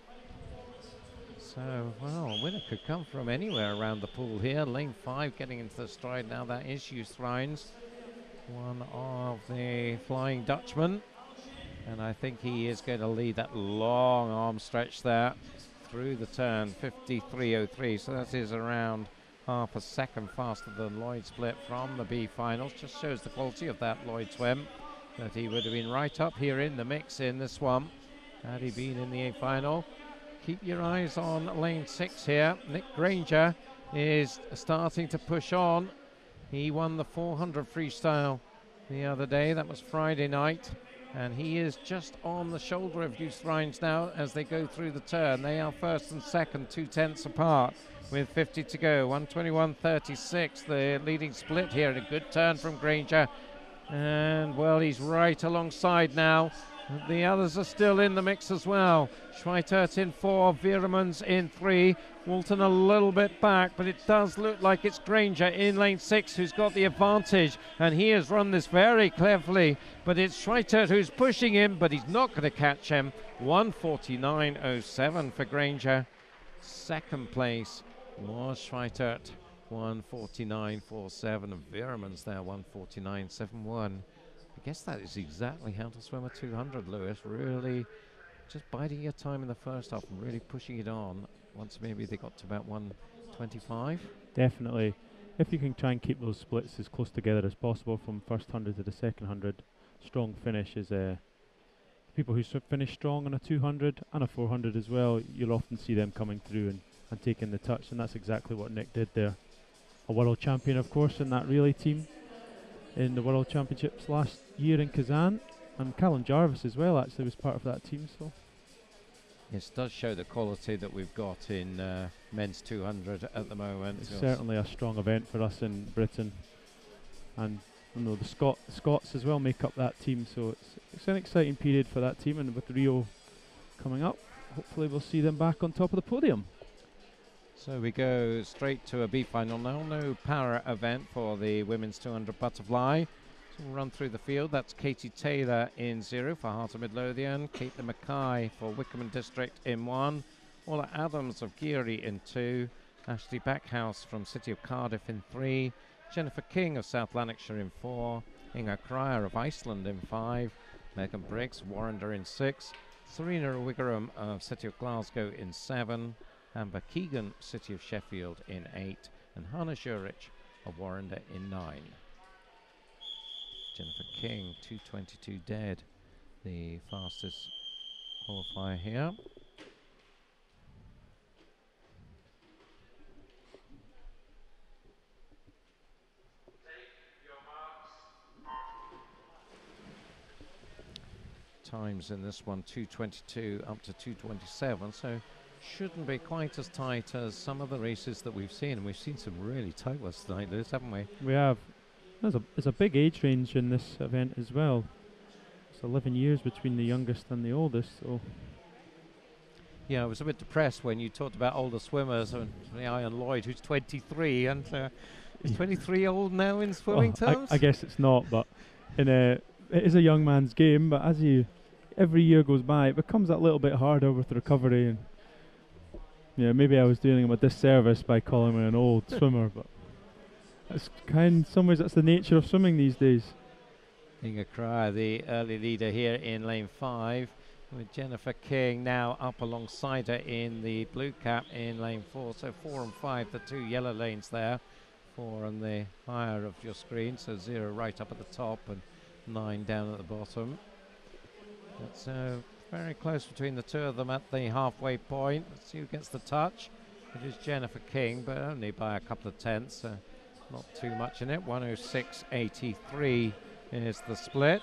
[SPEAKER 2] So, well, a winner could come from anywhere around the pool here. Lane five getting into the stride now. That is Hughes Rhines, one of the Flying Dutchmen. And I think he is going to lead that long arm stretch there through the turn, fifty-three oh three. So that is around half a second faster than Lloyd split from the B finals. Just shows the quality of that Lloyd swim, that he would have been right up here in the mix in this one had he been in the A final. Keep your eyes on lane six here. Nick Granger is starting to push on. He won the four hundred freestyle the other day. That was Friday night. And he is just on the shoulder of Hughes Rhines now as they go through the turn. They are first and second, two tenths apart with fifty to go. one twenty-one thirty-six, the leading split here. A good turn from Granger. And, well, he's right alongside now. The others are still in the mix as well. Schweitert in four, Veeremans in three. Walton a little bit back, but it does look like it's Granger in lane six who's got the advantage, and he has run this very cleverly. But it's Schweitert who's pushing him, but he's not going to catch him. one forty-nine oh seven for Granger. Second place was Schweitert, one forty-nine forty-seven, and Veeremans there, one forty-nine seventy-one. I guess that is exactly how to swim a two hundred, Lewis. Really just biding your time in the first half and really pushing it on once maybe they got to about one twenty-five.
[SPEAKER 3] Definitely. If you can try and keep those splits as close together as possible from first hundred to the second hundred, strong finish is uh, people who s finish strong on a two hundred and a four hundred as well, you'll often see them coming through and, and taking the touch, and that's exactly what Nick did there. A world champion, of course, in that relay team in the World Championships last year in Kazan, and Callum Jarvis as well actually was part of that team. So
[SPEAKER 2] it does show the quality that we've got in uh, men's two hundred at the moment.
[SPEAKER 3] It's certainly a strong event for us in Britain, and you know the Scot Scots as well make up that team, so it's, it's an exciting period for that team, and with Rio coming up, hopefully we'll see them back on top of the podium.
[SPEAKER 2] So we go straight to a B final now. No para event for the women's two hundred butterfly. So we'll run through the field. That's Katie Taylor in zero for Heart of Midlothian. Caitlin Mackay for Wickham and District in one. Orla Adams of Geary in two. Ashley Backhouse from City of Cardiff in three. Jennifer King of South Lanarkshire in four. Inga Cryer of Iceland in five. Megan Briggs, Warrender in six. Serena Wigram of City of Glasgow in seven. Amber Keegan, City of Sheffield in eight, and Hannah Zurich of Warrender in nine. Jennifer King, two twenty-two dead, the fastest qualifier here. Times in this one, two twenty-two up to two twenty-seven, so shouldn't be quite as tight as some of the races that we've seen, and we've seen some really tight ones tonight, Liz, haven't we?
[SPEAKER 3] We have. There's a, there's a big age range in this event as well. It's eleven years between the youngest and the oldest. So
[SPEAKER 2] yeah, I was a bit depressed when you talked about older swimmers, and Ian Lloyd, who's twenty-three, and uh, Is twenty-three old now in swimming
[SPEAKER 3] Well,
[SPEAKER 2] terms?
[SPEAKER 3] I, I guess it's not, but in a, it is a young man's game. But as you, every year goes by, it becomes that little bit harder with recovery. And yeah, maybe I was doing him a disservice by calling him an old swimmer, but it's kind. In some ways, that's the nature of swimming these days.
[SPEAKER 2] Inga Cryer, the early leader here in lane five, with Jennifer King now up alongside her in the blue cap in lane four. So four and five, the two yellow lanes there. Four on the higher of your screen, so zero right up at the top and nine down at the bottom. It's uh, very close between the two of them at the halfway point. Let's see who gets the touch. It is Jennifer King, but only by a couple of tenths. Uh, not too much in it. one oh six eighty-three is the split.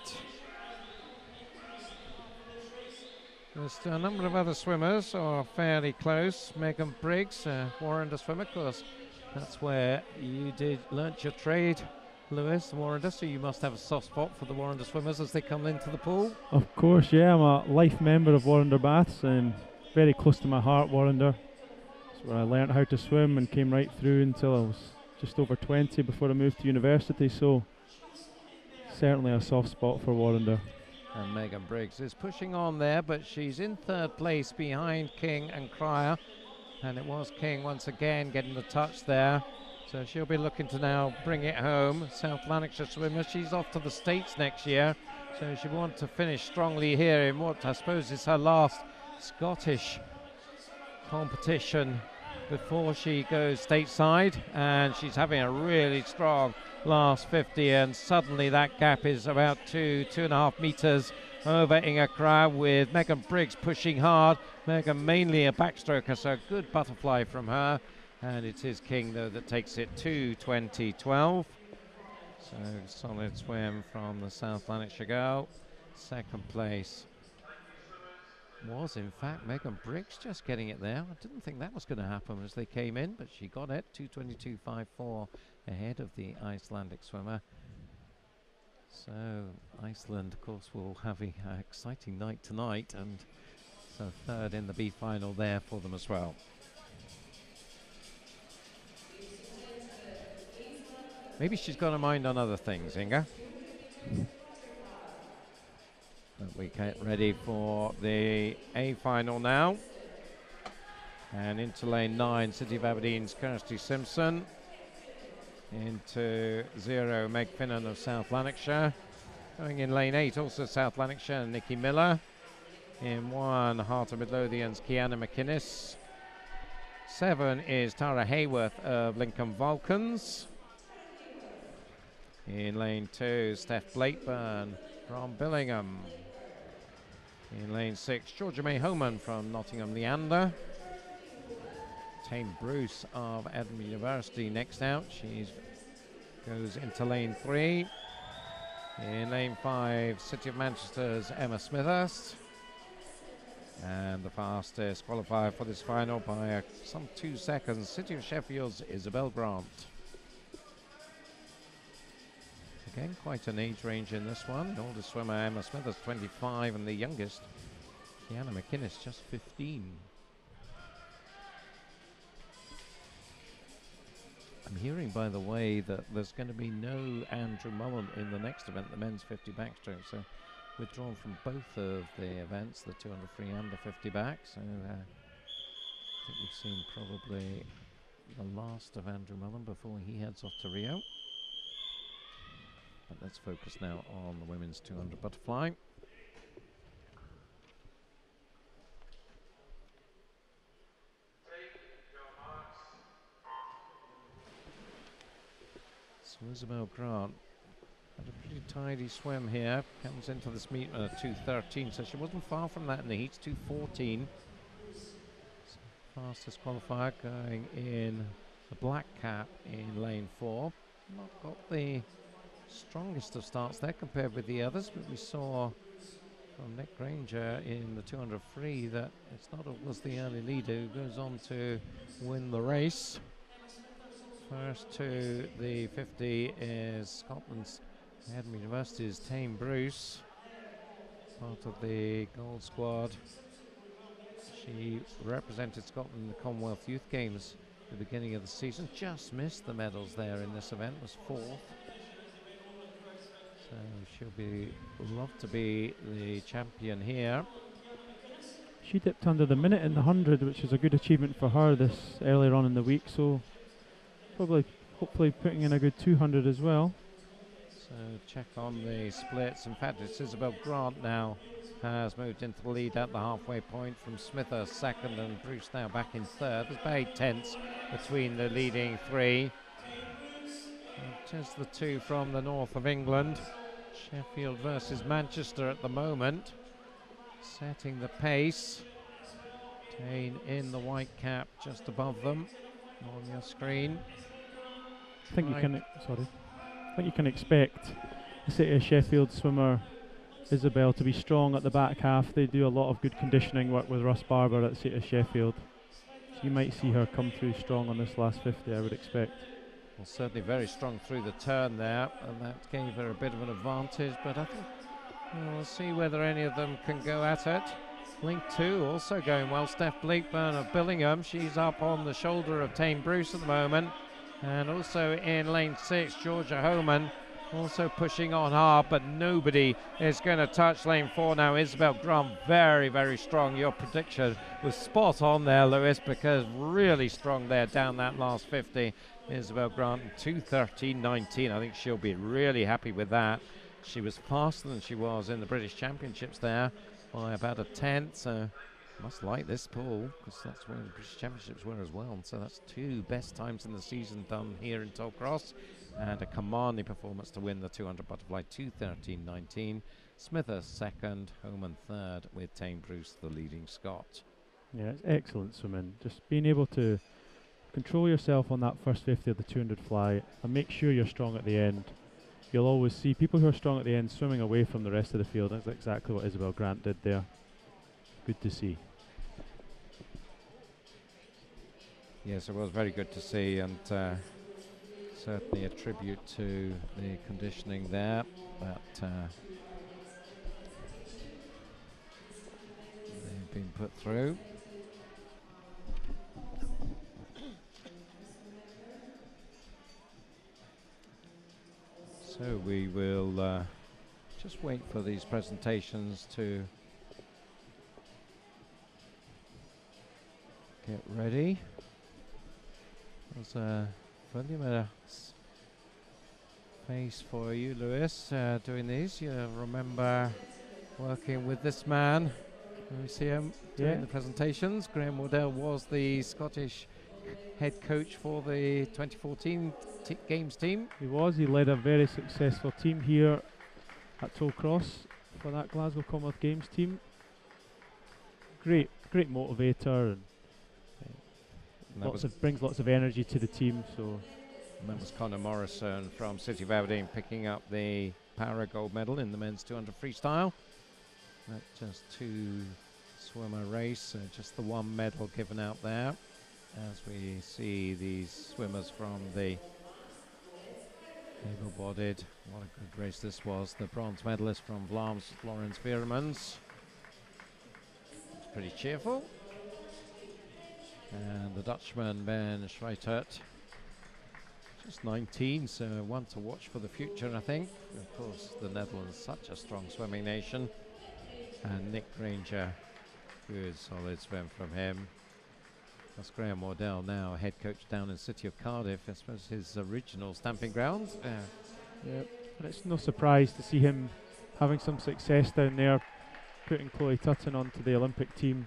[SPEAKER 2] There's a number of other swimmers are fairly close. Megan Briggs, uh, Warrender swimmer, of course. That's where you did learnt your trade, Lewis, Warrender, so you must have a soft spot for the Warrender swimmers as they come into the pool.
[SPEAKER 3] Of course, yeah, I'm a life member of Warrender Baths and very close to my heart, Warrender. It's where I learnt how to swim and came right through until I was just over twenty before I moved to university, so certainly a soft spot for Warrender.
[SPEAKER 2] And Megan Briggs is pushing on there, but she's in third place behind King and Cryer. And it was King once again getting the touch there. So she'll be looking to now bring it home. South Lanarkshire swimmer. She's off to the States next year. So she wants to finish strongly here in what I suppose is her last Scottish competition before she goes stateside. And she's having a really strong last fifty. And suddenly that gap is about two, two and a half metres over Inga Cryer, with Megan Briggs pushing hard. Megan mainly a backstroker, so a good butterfly from her. And it is King, though, that takes it to twenty twelve. So solid swim from the South Lanarkshire girl. Second place was, in fact, Megan Briggs just getting it there. I didn't think that was going to happen as they came in, but she got it. two twenty-two fifty-four ahead of the Icelandic swimmer. So Iceland, of course, will have an uh, exciting night tonight, and so third in the B final there for them as well. Maybe she's got her mind on other things, Inga. But we get ready for the A final now. And into lane nine, City of Aberdeen's Kirsty Simpson. Into zero, Meg Finnan of South Lanarkshire. Going in lane eight, also South Lanarkshire, Nikki Miller. In one, Heart of Midlothian's Kiana McInnes. Seven is Tara Hayworth of Lincoln Vulcans. In lane two, Steph Blakeburn from Billingham. In lane six, Georgia May Homan from Nottingham Leander. Tame Bruce of Edinburgh University next out. She goes into lane three. In lane five, City of Manchester's Emma Smithurst. And the fastest qualifier for this final by uh, some two seconds, City of Sheffield's Isabel Grant. Again, quite an age range in this one. The oldest swimmer, Emma Smithurst, twenty-five, and the youngest, Kiana McInnes, just fifteen. I'm hearing, by the way, that there's going to be no Andrew Mullen in the next event, the men's fifty backstroke. So withdrawn from both of the events, the two hundred free and the fifty back. So uh, I think we've seen probably the last of Andrew Mullen before he heads off to Rio. But let's focus now on the women's two hundred butterfly. So Isabel Grant had a pretty tidy swim here. Comes into this meet at uh, two thirteen, so she wasn't far from that in the heats. two fourteen. So fastest qualifier going in the black cap in lane four. Not got the strongest of starts there compared with the others, but we saw from Nick Granger in the two hundred free that it's not always the early leader who goes on to win the race. First to the fifty is Scotland's Edinburgh University's Tame Bruce, part of the gold squad. She represented Scotland in the Commonwealth Youth Games the beginning of the season. Just missed the medals there in this event, was fourth. So she'll be love to be the champion here.
[SPEAKER 3] She dipped under the minute in the hundred, which is a good achievement for her this earlier on in the week. So probably, hopefully, putting in a good two hundred as well.
[SPEAKER 2] So check on the splits. In fact, it's Isabel Grant now has moved into the lead at the halfway point from Smither second and Bruce now back in third. There's about eight tenths between the leading three. Just the two from the north of England. Sheffield versus Manchester at the moment. Setting the pace. Tane in the white cap just above them on your screen.
[SPEAKER 3] I think
[SPEAKER 2] right.
[SPEAKER 3] you can, sorry. I think you can expect the City of Sheffield swimmer Isabel to be strong at the back half. They do a lot of good conditioning work with Russ Barber at the City of Sheffield. So you might see her come through strong on this last fifty, I would expect.
[SPEAKER 2] Well, certainly very strong through the turn there, and that gave her a bit of an advantage, but I think well, we'll see whether any of them can go at it. Link two also going well. Steph Blakeburn of Billingham, she's up on the shoulder of Tane Bruce at the moment. And also in lane six, Georgia Homan also pushing on hard, but nobody is going to touch lane four now. Isabel Grant, very, very strong. Your prediction was spot on there, Lewis, because really strong there down that last fifty. Isabel Grant, two thirteen nineteen. I think she'll be really happy with that. She was faster than she was in the British Championships there by about a tenth, so must like this pool, because that's where the British Championships were as well. So that's two best times in the season done here in Tollcross, and a commanding performance to win the two hundred butterfly, two thirteen nineteen. Smithers second, Homan third, with Tane Bruce the leading Scot.
[SPEAKER 3] Yeah, it's excellent swimming. Just being able to control yourself on that first fifty of the two hundred fly and make sure you're strong at the end. You'll always see people who are strong at the end swimming away from the rest of the field. That's exactly what Isabel Grant did there. Good to see.
[SPEAKER 2] Yes, it was very good to see, and uh, certainly a tribute to the conditioning there that uh, they've been put through. So we will uh, just wait for these presentations to get ready. There's a familiar s- face for you, Lewis, uh, doing these. You remember working with this man. Can we see him doing
[SPEAKER 3] Yeah.
[SPEAKER 2] the presentations? Graham Wardell was the Scottish head coach for the twenty fourteen t- Games team.
[SPEAKER 3] He was. He led a very successful team here at Tollcross for that Glasgow Commonwealth Games team. Great, great motivator, and,
[SPEAKER 2] And that
[SPEAKER 3] lots
[SPEAKER 2] was
[SPEAKER 3] of brings lots of energy to the team. So
[SPEAKER 2] And that was Conor Morrison from City of Aberdeen picking up the para gold medal in the men's two hundred freestyle. Not just two swimmer race, uh, just the one medal given out there. As we see these swimmers from the able-bodied, what a good race this was. The bronze medalist from Vlaams, Lawrence Veermans. It's pretty cheerful. And the Dutchman, Ben Schreitert, just nineteen, so one to watch for the future, I think. Of course, the Netherlands, such a strong swimming nation. And Nick Granger, good solid swim from him. That's Graham Wardell now, head coach down in City of Cardiff. I suppose his original stamping grounds. Yeah.
[SPEAKER 3] Yep. And it's no surprise to see him having some success down there, putting Chloe Tutton onto the Olympic team.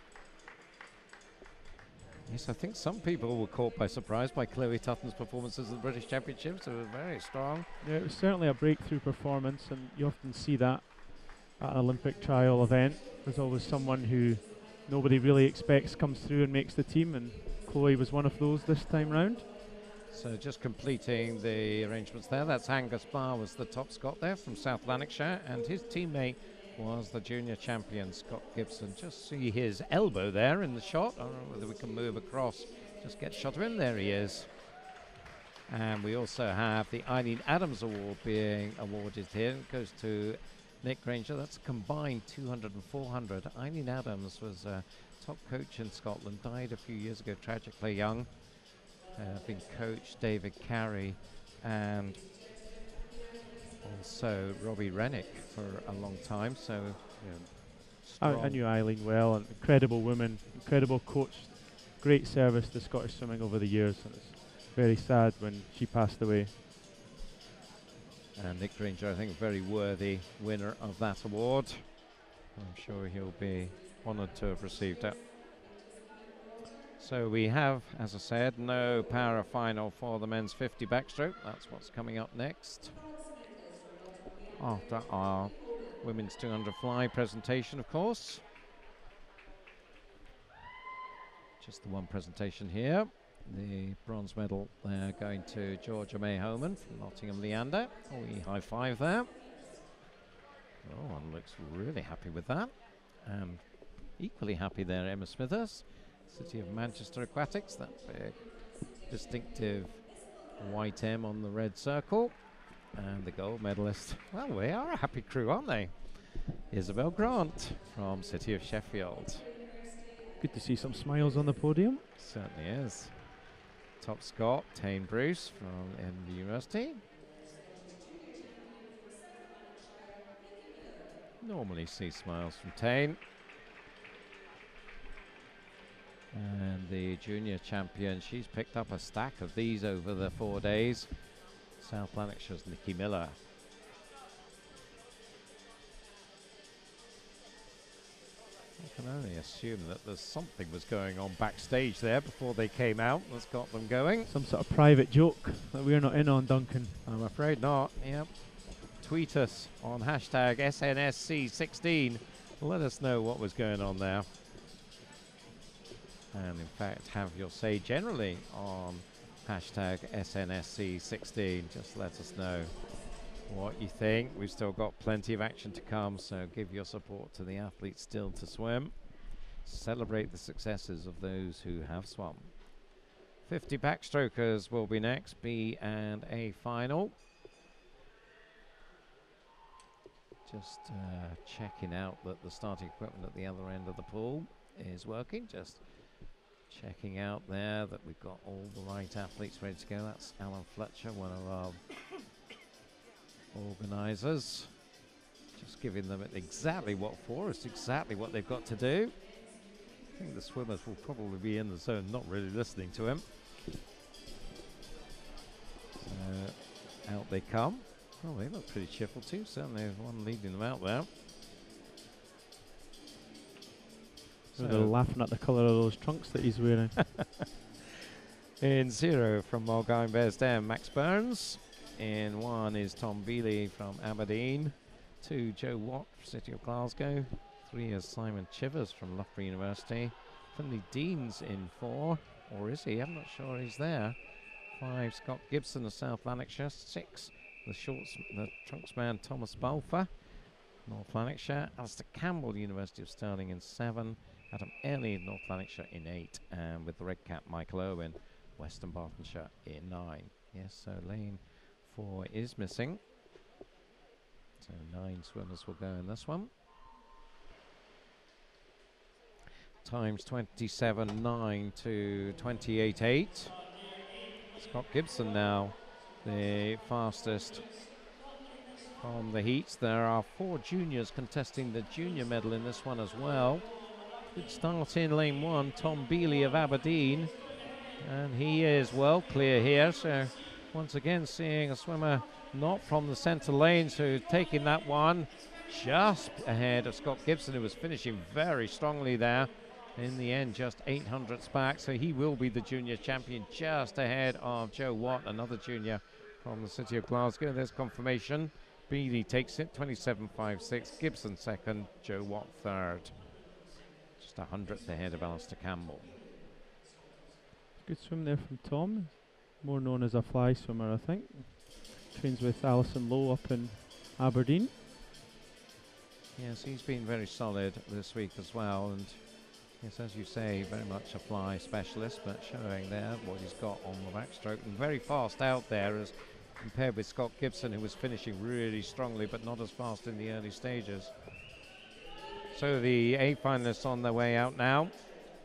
[SPEAKER 2] Yes, I think some people were caught by surprise by Chloe Tutton's performances at the British Championships. It was very strong.
[SPEAKER 3] Yeah, it was certainly a breakthrough performance, and you often see that at an Olympic trial event. There's always someone who nobody really expects comes through and makes the team, and Chloe was one of those this time round.
[SPEAKER 2] So just completing the arrangements there, that's Angus Barr was the top Scot there from South Lanarkshire, and his teammate was the junior champion, Scott Gibson. Just see his elbow there in the shot. I don't know whether we can move across, just get a shot of him. There he is. And we also have the Eileen Adams Award being awarded here. It goes to Nick Granger. That's a combined two hundred and four hundred. Eileen Adams was a top coach in Scotland, died a few years ago, tragically young. uh, been coach David Carey and also Robbie Rennick for a long time. So
[SPEAKER 3] yeah. I, I knew Eileen well, an incredible woman, incredible coach, great service to Scottish swimming over the years. And it's very sad when she passed away.
[SPEAKER 2] And Nick Granger, I think, a very worthy winner of that award. I'm sure he'll be honoured to have received it. So we have, as I said, no para final for the men's fifty backstroke. That's what's coming up next. After our women's two hundred fly presentation, of course. Just the one presentation here. The bronze medal there going to Georgia May Homan from Nottingham Leander. Oh, we high five there. Oh, one looks really happy with that. And equally happy there, Emma Smithers, City of Manchester Aquatics. That big, distinctive white M on the red circle. And the gold medalist. Well, we are a happy crew, aren't they? Isabel Grant from City of Sheffield.
[SPEAKER 3] Good to see some smiles on the podium.
[SPEAKER 2] Certainly is. Top Scot, Tane Bruce from Edinburgh University. Normally see smiles from Tane. And the junior champion, she's picked up a stack of these over the four days. South Lanarkshire's Nikki Miller. I can only assume that there's something was going on backstage there before they came out that's got them going.
[SPEAKER 3] Some sort of private joke that we're not in on, Duncan.
[SPEAKER 2] I'm afraid not. Yep. Tweet us on hashtag S N S C sixteen. Let us know what was going on there. And in fact, have your say generally on hashtag S N S C sixteen. Just let us know what you think. We've still got plenty of action to come, so give your support to the athletes still to swim. Celebrate the successes of those who have swum. fifty backstrokers will be next, B and A final. Just uh, checking out that the starting equipment at the other end of the pool is working. Just checking out there that we've got all the right athletes ready to go. That's Alan Fletcher, one of our organisers. Just giving them exactly what for, it's exactly what they've got to do. I think the swimmers will probably be in the zone, not really listening to him. Uh, out they come. Oh, they look pretty cheerful too. Certainly there's one leading them out there.
[SPEAKER 3] So they're laughing at the colour of those trunks that he's wearing.
[SPEAKER 2] In zero from Mulgine Bearsden, Max Burns. In one is Tom Bealey from Aberdeen. Two, Joe Watt, City of Glasgow. Three is Simon Chivers from Loughborough University. Finley Dean's in four, or is he? I'm not sure he's there. Five, Scott Gibson of South Lanarkshire. Six, the shorts, the trunksman Thomas Balfour, North Lanarkshire. Alistair Campbell, University of Stirling in seven. Adam Ellie, North Lanarkshire in eight. And with the red cap, Michael Owen, Western Bartonshire in nine. Yes, so lane four is missing. So nine swimmers will go in this one. Times twenty-seven nine to twenty-eight eight. Scott Gibson now the fastest from the heats. There are four juniors contesting the junior medal in this one as well. Good start in lane one, Tom Bealey of Aberdeen, and he is well clear here. So once again seeing a swimmer not from the centre lane, so taking that one just ahead of Scott Gibson, who was finishing very strongly there. In the end, just eight hundredths back, so he will be the junior champion, just ahead of Joe Watt, another junior from the City of Glasgow. There's confirmation. Bealey takes it, twenty-seven five six. Gibson second, Joe Watt third. Just a hundredth ahead of Alistair Campbell.
[SPEAKER 3] Good swim there from Tom, more known as a fly swimmer, I think. Trains with Alison Lowe up in Aberdeen.
[SPEAKER 2] Yes, he's been very solid this week as well, and yes, as you say, very much a fly specialist, but showing there what he's got on the backstroke, and very fast out there as compared with Scott Gibson, who was finishing really strongly but not as fast in the early stages. So the eight finalists on their way out now.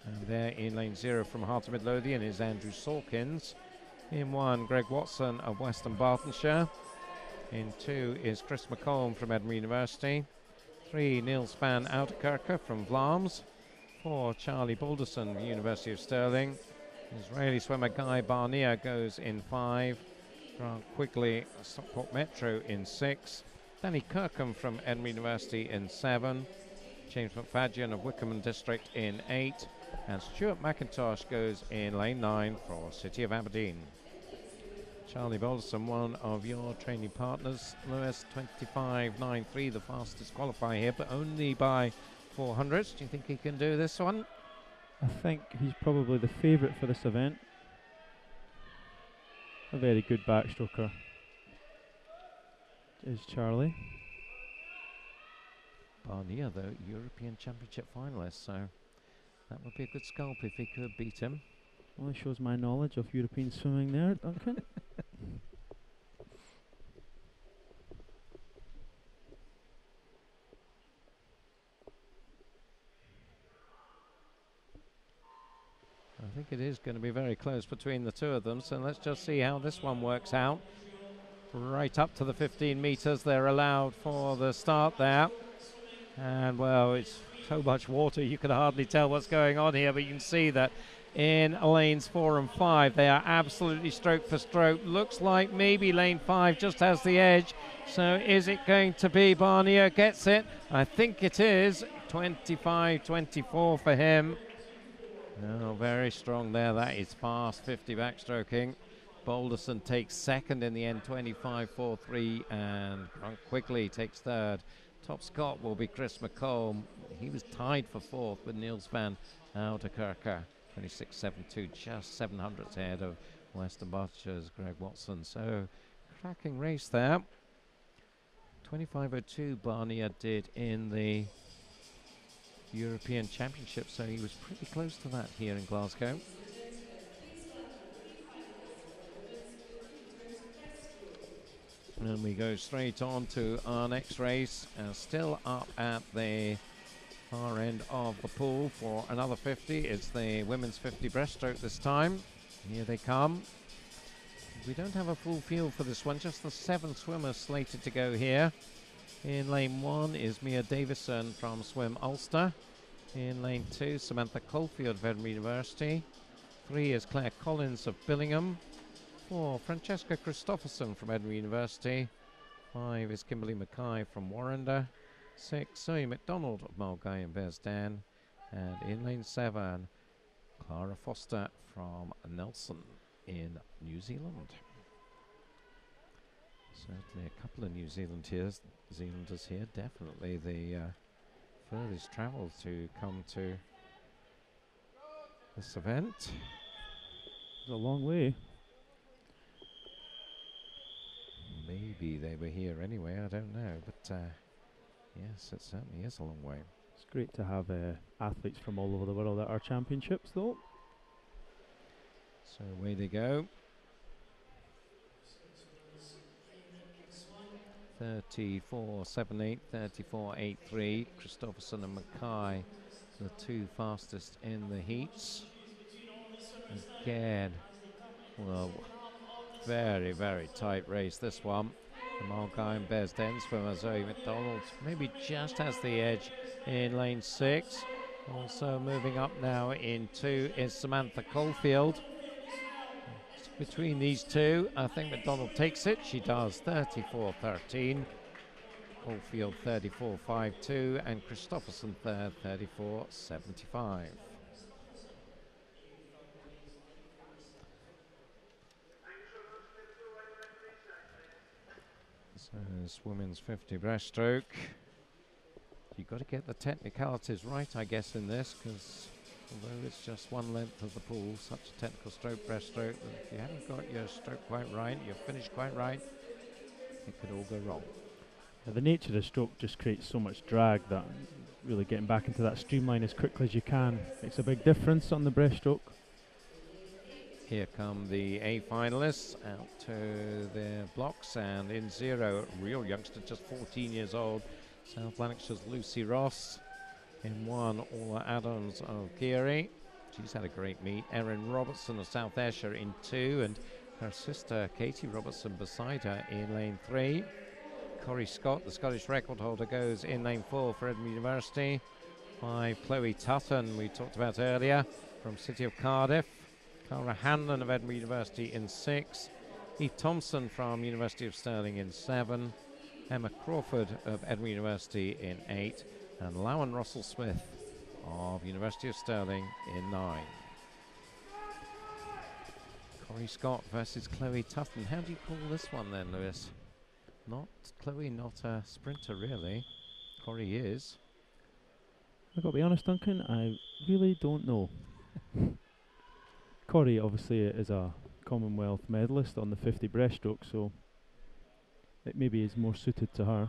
[SPEAKER 2] And there in lane zero from Heart of Midlothian is Andrew Sawkins. In one, Greg Watson of Western Bartonshire. In two is Chris McComb from Edinburgh University. Three, Neil Span Outerkerker from Vlaams. Four, Charlie Balderson, University of Stirling. Israeli swimmer Guy Barnier goes in five. Grant Quigley, Stockport Metro in six. Danny Kirkham from Edinburgh University in seven. James McFadden of Wickham District in eight. And Stuart McIntosh goes in lane nine for City of Aberdeen. Charlie Balderson, one of your training partners. Lewis, twenty-five nine three, the fastest qualifier here, but only by four hundredths. Do you think he can do this one?
[SPEAKER 3] I think he's probably the favourite for this event. A very good backstroker is Charlie.
[SPEAKER 2] Barnier, though, European Championship finalist, so that would be a good scalp if he could beat him.
[SPEAKER 3] Only shows my knowledge of European swimming there, Duncan.
[SPEAKER 2] I think it is going to be very close between the two of them, so let's just see how this one works out. Right up to the fifteen metres they're allowed for the start there. And, well, it's so much water you can hardly tell what's going on here, but you can see that in lanes four and five they are absolutely stroke for stroke. Looks like maybe lane five just has the edge. So is it going to be Barnier gets it? I think it is. twenty-five twenty-four for him. Oh, very strong there. That is fast fifty backstroking. Balderson takes second in the end, twenty-five four three, and Grant Quigley takes third. Top Scot will be Chris McComb. He was tied for fourth with Neil Span Outerkerker, twenty-six seven two, just seven hundredths ahead of Western Bartonshire's Greg Watson. So, cracking race there. twenty-five oh two Barnier did in the European Championship, so he was pretty close to that here in Glasgow. And we go straight on to our next race, uh, still up at the far end of the pool for another fifty. It's the women's fifty breaststroke this time. Here they come. We don't have a full field for this one, just the seven swimmers slated to go here. In lane one is Mia Davison from Swim Ulster. In lane two, Samantha Caulfield of Edinburgh University. Three is Claire Collins of Billingham. Four, Francesca Christopherson from Edinburgh University. Five is Kimberly Mackay from Warrender. Six, Zoe McDonald of Mulgai and Bearsden. And in lane seven, Clara Foster from Nelson in New Zealand. Certainly a couple of New Zealanders, Zealanders here. Definitely the uh, furthest travel to come to this event.
[SPEAKER 3] It's a long way.
[SPEAKER 2] Maybe they were here anyway, I don't know. But uh, yes, it certainly is a long way.
[SPEAKER 3] It's great to have uh, athletes from all over the world at our championships, though.
[SPEAKER 2] So away they go. thirty-four seven eight, thirty-four eight three. Christopherson and Mackay, the two fastest in the heats. Again, well, very, very tight race, this one. The Mulgai and Bearsden swimmer Zoe McDonald maybe just has the edge in lane six. Also moving up now in two is Samantha Caulfield. Between these two, I think McDonald takes it. She does, thirty-four thirteen. Caulfield thirty-four five two, and Christopherson third, thirty-four seventy-five. So this women's fifty breaststroke. You've got to get the technicalities right, I guess, in this, because although it's just one length of the pool, such a technical stroke breaststroke, that if you haven't got your stroke quite right, your finish quite right, it could all go wrong.
[SPEAKER 3] Yeah, the nature of the stroke just creates so much drag that really getting back into that streamline as quickly as you can makes a big difference on the breaststroke.
[SPEAKER 2] Here come the A finalists out to their blocks, and in zero, a real youngster, just fourteen years old, South Lanarkshire's Lucy Ross. In one, Orla Adams of Geary. She's had a great meet. Erin Robertson of South Ayrshire in two, and her sister Katie Robertson beside her in lane three. Corrie Scott, the Scottish record holder, goes in lane four for Edinburgh University. Five, Chloe Tutton, we talked about earlier, from City of Cardiff. Cara Hanlon of Edinburgh University in six. Eve Thompson from University of Stirling in seven. Emma Crawford of Edinburgh University in eight. And Lowen Russell-Smith of University of Stirling in nine. Corrie Scott versus Chloe Tutton. How do you call this one then, Lewis? Not Chloe, not a sprinter really. Corrie is.
[SPEAKER 5] I've got to be honest, Duncan, I really don't know. Corrie obviously is a Commonwealth medalist on the fifty breaststroke, so it maybe is more suited to her.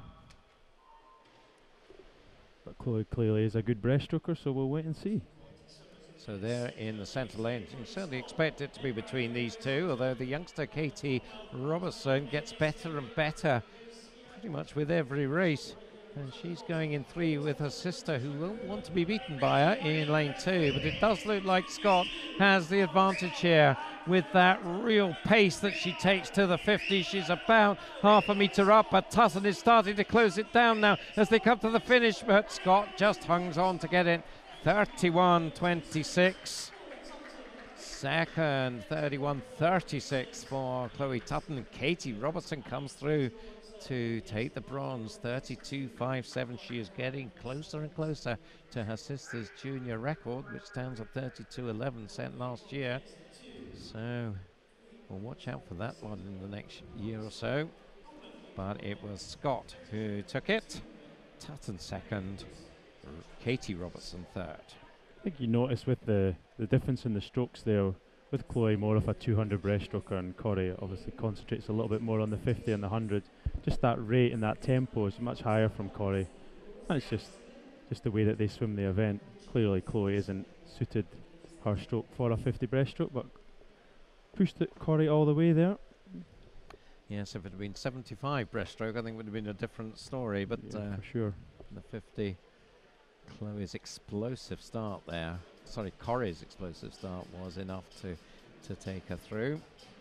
[SPEAKER 5] But Chloe clearly is a good breaststroker, so we'll wait and see.
[SPEAKER 2] So they're in the centre lane. You certainly expect it to be between these two, although the youngster Katie Robertson gets better and better pretty much with every race. And she's going in three with her sister, who won't want to be beaten by her in lane two. But it does look like Scott has the advantage here with that real pace that she takes to the fifty. She's about half a metre up, but Tutton is starting to close it down now as they come to the finish. But Scott just hangs on to get it. thirty-one twenty-six. Second, thirty-one thirty-six for Chloe Tutton. Katie Robertson comes through to take the bronze, thirty-two fifty-seven. She is getting closer and closer to her sister's junior record, which stands at thirty-two eleven set last year. So we'll watch out for that one in the next year or so. But it was Scott who took it. Tutton second, Katie Robertson third.
[SPEAKER 5] I think you notice with the, the difference in the strokes there, with Chloe more of a two hundred breaststroker, and Corrie obviously concentrates a little bit more on the fifty and the one hundred. Just that rate and that tempo is much higher from Corrie. That's just just the way that they swim the event. Clearly Chloe isn't suited her stroke for a fifty breaststroke, but pushed it Corrie all the way there.
[SPEAKER 2] Yes, if it had been seventy-five breaststroke, I think it would have been a different story, but
[SPEAKER 5] yeah,
[SPEAKER 2] uh,
[SPEAKER 5] for sure.
[SPEAKER 2] The fifty, Chloe's explosive start there, sorry, Corrie's explosive start was enough to, to take her through.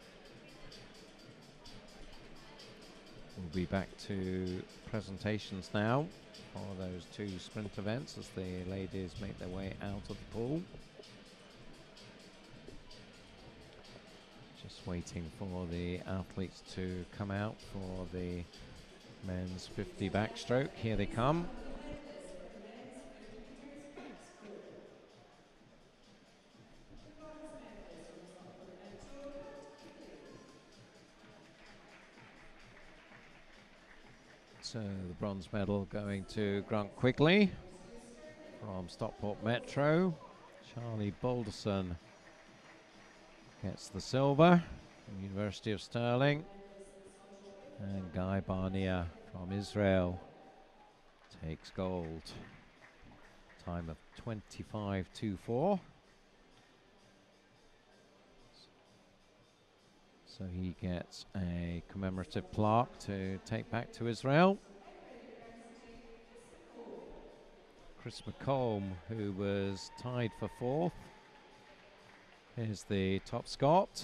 [SPEAKER 2] We'll be back to presentations now for those two sprint events as the ladies make their way out of the pool. Just waiting for the athletes to come out for the men's fifty backstroke. Here they come. So the bronze medal going to Grant Quigley from Stockport Metro. Charlie Balderson gets the silver from University of Stirling. And Guy Barnea from Israel takes gold. Time of twenty-five twenty-four. So he gets a commemorative plaque to take back to Israel. Chris McComb, who was tied for fourth, is the top Scot.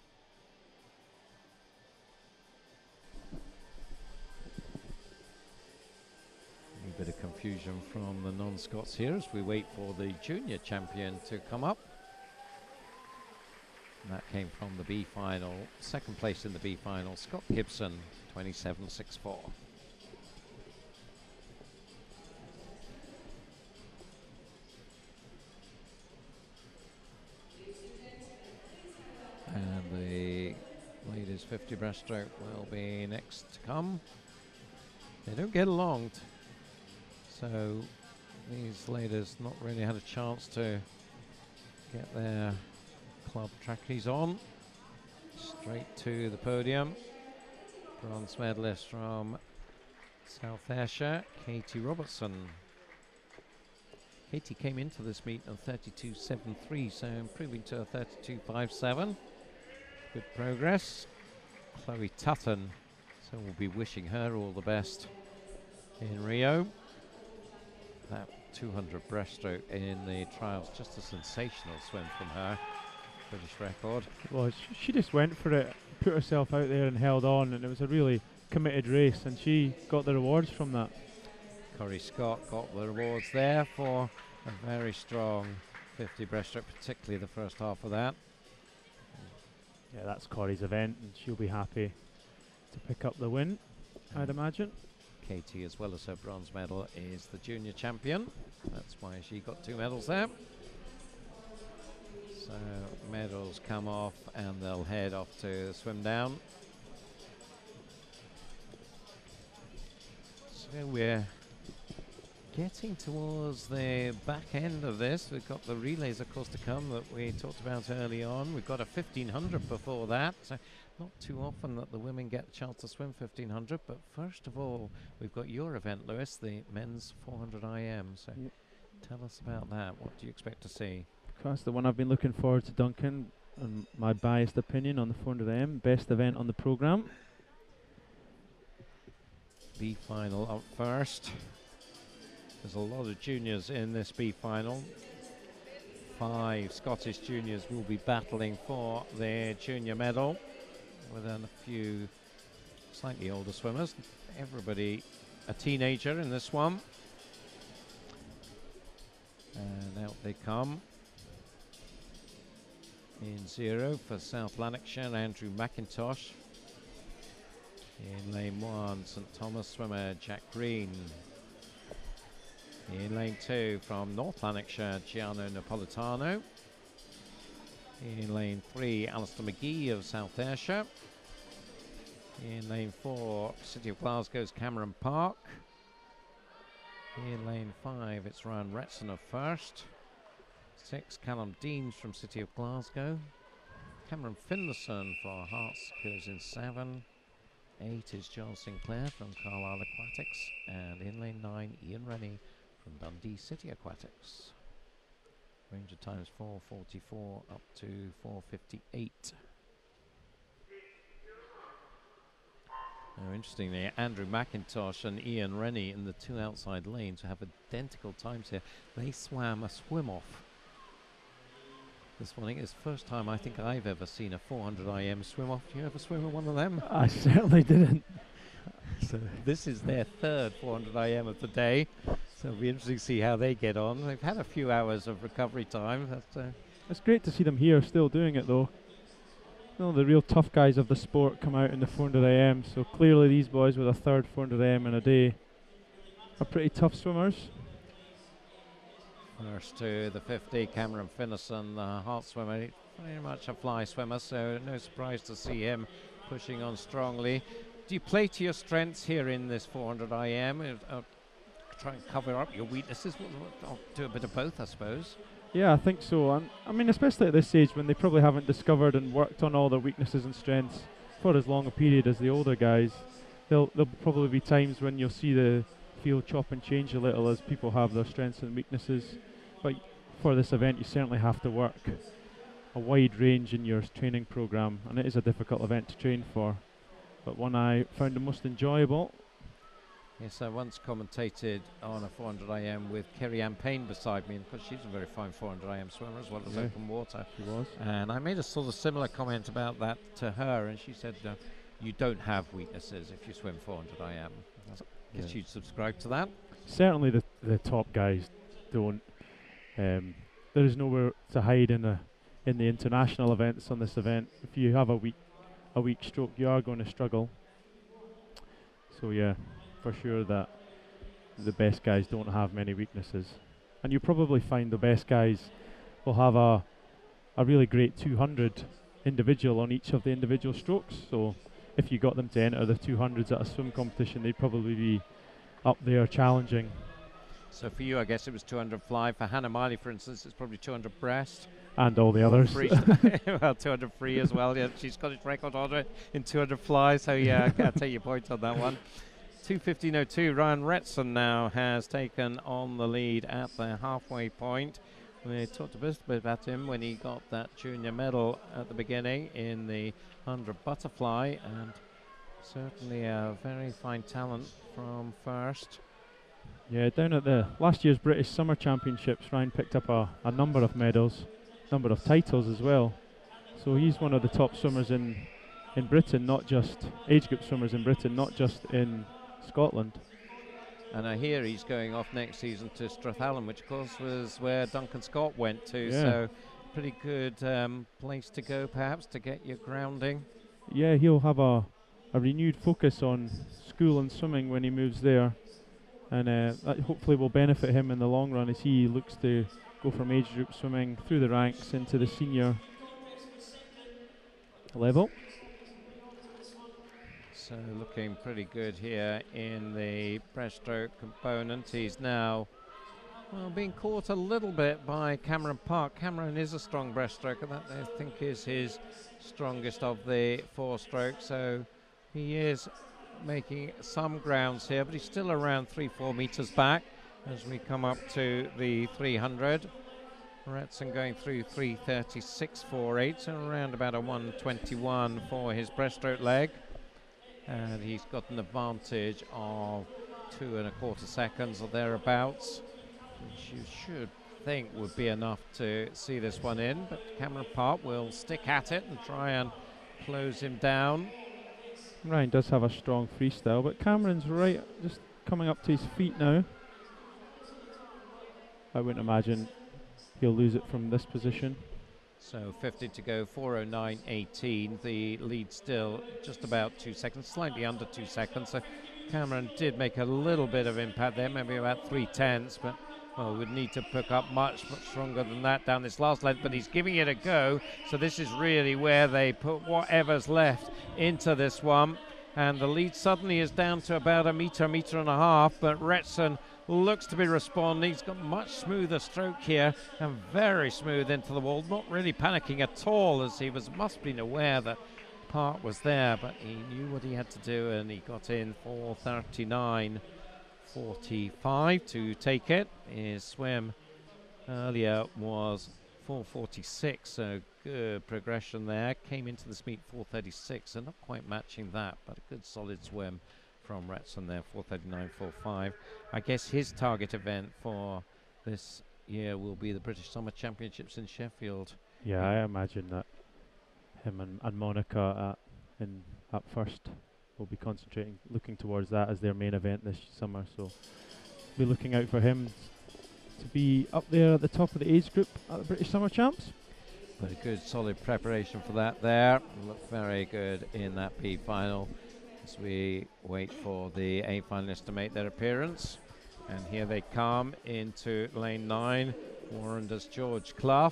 [SPEAKER 2] A bit of confusion from the non-Scots here as we wait for the junior champion to come up. And that came from the B final, second place in the B final, Scott Gibson, twenty-seven sixty-four. And the ladies fifty breaststroke will be next to come. They don't get along, t so these ladies not really had a chance to get their club trackies on. Straight to the podium. Bronze medalist from South Ayrshire, Katie Robertson. Katie came into this meet on thirty-two seventy-three, so improving to a thirty-two fifty-seven. Good progress. Chloe Tutton, so we'll be wishing her all the best in Rio. That two hundred breaststroke in the trials. Just a sensational swim from her. British record.
[SPEAKER 5] Well, sh she just went for it, put herself out there and held on, and it was a really committed race, and she got the rewards from that.
[SPEAKER 2] Corey Scott got the rewards there for a very strong fifty breaststroke, particularly the first half of that.
[SPEAKER 5] Yeah, that's Corey's event, and she'll be happy to pick up the win, I'd imagine.
[SPEAKER 2] Katie, as well as her bronze medal, is the junior champion. That's why she got two medals there. So medals come off and they'll head off to swim down. So we're getting towards the back end of this. We've got the relays, of course, to come that we talked about early on. We've got a fifteen hundred before that. So not too often that the women get a chance to swim fifteen hundred. But first of all, we've got your event, Lewis, the men's four hundred I M. So
[SPEAKER 5] yep.
[SPEAKER 2] Tell us about that. What do you expect to see?
[SPEAKER 5] That's the one I've been looking forward to, Duncan, and my biased opinion on the four hundred I M. Best event on the programme.
[SPEAKER 2] B final up first. There's a lot of juniors in this B final. Five Scottish juniors will be battling for their junior medal, within a few slightly older swimmers. Everybody a teenager in this one. And out they come. In zero for South Lanarkshire, Andrew McIntosh. In lane one, St Thomas swimmer Jack Green. In lane two, from North Lanarkshire, Giano Napolitano. In lane three, Alistair McGee of South Ayrshire. In lane four, City of Glasgow's Cameron Park. In lane five, it's Ryan Retson of First. Six, Callum Deans from City of Glasgow. Cameron Finlayson for Hearts goes in seven. Eight is John Sinclair from Carlisle Aquatics. And in lane nine, Ian Rennie from Dundee City Aquatics. Range of times four forty-four up to four fifty-eight. Now, interestingly, Andrew McIntosh and Ian Rennie in the two outside lanes have identical times here. They swam a swim-off this morning. It's the first time I think I've ever seen a four hundred I M swim-off. Do you ever swim with one of them?
[SPEAKER 5] I certainly didn't.
[SPEAKER 2] So this is their third four hundred I M of the day. So it'll be interesting to see how they get on. They've had a few hours of recovery time. That's, uh,
[SPEAKER 5] it's great to see them here still doing it, though. You know, the real tough guys of the sport come out in the four hundred I M, so clearly these boys with a third four hundred I M in a day are pretty tough swimmers.
[SPEAKER 2] First to the fifty, Cameron Finlayson, the Heart swimmer, very much a fly swimmer, so no surprise to see him pushing on strongly. Do you play to your strengths here in this four hundred I M? Uh, uh, try and cover up your weaknesses? I'll do a bit of both, I suppose.
[SPEAKER 5] Yeah, I think so. And I mean, especially at this age when they probably haven't discovered and worked on all their weaknesses and strengths for as long a period as the older guys. There'll, there'll probably be times when you'll see the field chop and change a little as people have their strengths and weaknesses. But for this event, you certainly have to work a wide range in your training program, and it is a difficult event to train for, but one I found the most enjoyable.
[SPEAKER 2] Yes, I once commentated on a four hundred I M with Kerry Ann Payne beside me, and because she's a very fine four hundred I M swimmer as well as
[SPEAKER 5] yeah,
[SPEAKER 2] open water.
[SPEAKER 5] She was.
[SPEAKER 2] And I made a sort of similar comment about that to her, and she said, uh, you don't have weaknesses if you swim four hundred I M. I guess
[SPEAKER 5] Yeah.
[SPEAKER 2] you'd subscribe to that.
[SPEAKER 5] Certainly the, the top guys don't. Um, there is nowhere to hide in a in the international events on this event. If you have a weak a weak stroke, you are going to struggle. So yeah, for sure that the best guys don't have many weaknesses, and you probably find the best guys will have a a really great two hundred individual on each of the individual strokes. So if you got them to enter the two hundreds at a swim competition, they'd probably be up there challenging.
[SPEAKER 2] So for you, I guess it was two hundred fly. For Hannah Miley, for instance, it's probably two hundred breast.
[SPEAKER 5] And all the others.
[SPEAKER 2] Well, two hundred free as well. Yeah, she's got its record order in two hundred fly. So yeah, I can't take your point on that one. two fifteen oh two. Ryan Retson now has taken on the lead at the halfway point. We talked a bit about him when he got that junior medal at the beginning in the one hundred butterfly, and certainly a very fine talent from First.
[SPEAKER 5] Yeah, down at the last year's British Summer Championships, Ryan picked up a, a number of medals, number of titles as well. So he's one of the top swimmers in, in Britain, not just age group swimmers in Britain, not just in Scotland.
[SPEAKER 2] And I hear he's going off next season to Strathallan, which of course was where Duncan Scott went to.
[SPEAKER 5] Yeah.
[SPEAKER 2] So pretty good um, place to go perhaps to get your grounding.
[SPEAKER 5] Yeah, he'll have a, a renewed focus on school and swimming when he moves there. And uh, that hopefully will benefit him in the long run as he looks to go from age group swimming through the ranks into the senior level.
[SPEAKER 2] So looking pretty good here in the breaststroke component. He's now well, being caught a little bit by Cameron Park. Cameron is a strong breaststroker. That I think is his strongest of the four strokes. So he is making some grounds here, but he's still around three, four meters back as we come up to the three hundred. Retson going through three thirty-six forty-eight, so around about a one twenty-one for his breaststroke leg. And he's got an advantage of two and a quarter seconds or thereabouts, which you should think would be enough to see this one in. But Cameron Park will stick at it and try and close him down.
[SPEAKER 5] Ryan does have a strong freestyle, but Cameron's right, just coming up to his feet now. I wouldn't imagine he'll lose it from this position.
[SPEAKER 2] So fifty to go, four oh nine eighteen. The lead still just about two seconds, slightly under two seconds. So Cameron did make a little bit of impact there, maybe about three tenths, but well, would need to pick up much, much stronger than that down this last length, but he's giving it a go. So this is really where they put whatever's left into this one. And the lead suddenly is down to about a meter, meter and a half, but Retson looks to be responding. He's got much smoother stroke here and very smooth into the wall, not really panicking at all, as he was must have been aware that Park was there, but he knew what he had to do, and he got in four thirty-nine forty-five to take it. His swim earlier was four forty-six, so good progression there. Came into this meet four thirty-six, so not quite matching that, but a good solid swim from Retson there, four thirty-nine forty-five. I guess his target event for this year will be the British Summer Championships in Sheffield.
[SPEAKER 5] Yeah, I imagine that him and, and Monica at, in, at first will be concentrating, looking towards that as their main event this summer. So be looking out for him to be up there at the top of the age group at the British Summer Champs.
[SPEAKER 2] But a good solid preparation for that there. Looked very good in that P final as we wait for the A finalists to make their appearance. And here they come into lane nine. Warren does George Clough.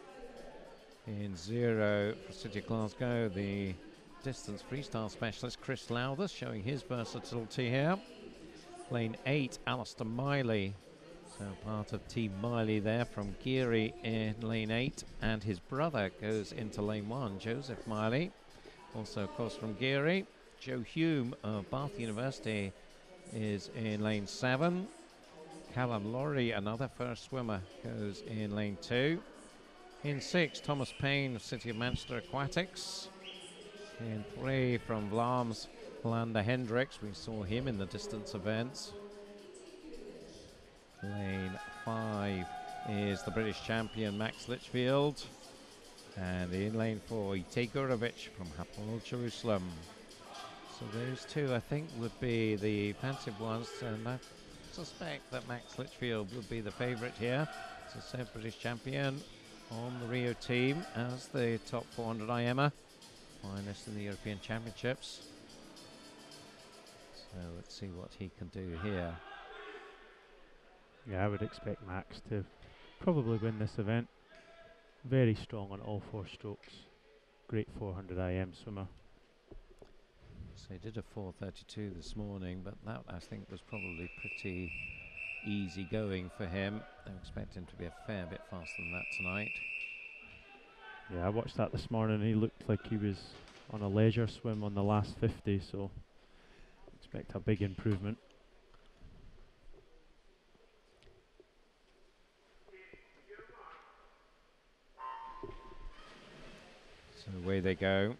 [SPEAKER 2] In zero for City of Glasgow, the distance freestyle specialist Chris Lowther showing his versatility here. Lane eight, Alistair Miley. So part of Team Miley there from Geary in lane eight, and his brother goes into lane one, Joseph Miley. Also, of course, from Geary. Joe Hume of Bath University is in lane seven. Callum Laurie, another first swimmer, goes in lane two. In six, Thomas Payne of City of Manchester Aquatics. In three, from Vlaams, Lander Hendricks. We saw him in the distance events. Lane five is the British champion Max Litchfield. And in lane four, Ite Gurovic from Hapoel Jerusalem. So those two, I think, would be the offensive ones. And I suspect that Max Litchfield would be the favourite here. As I said, British champion on the Rio team as the top four hundred I M A. Finest in the European Championships. So let's see what he can do here.
[SPEAKER 5] Yeah, I would expect Max to probably win this event. Very strong on all four strokes. Great four hundred I M swimmer.
[SPEAKER 2] So he did a four thirty-two this morning, but that I think was probably pretty easy going for him. I expect him to be a fair bit faster than that tonight.
[SPEAKER 5] Yeah, I watched that this morning. He looked like he was on a leisure swim on the last fifty, so expect a big improvement.
[SPEAKER 2] So away they go.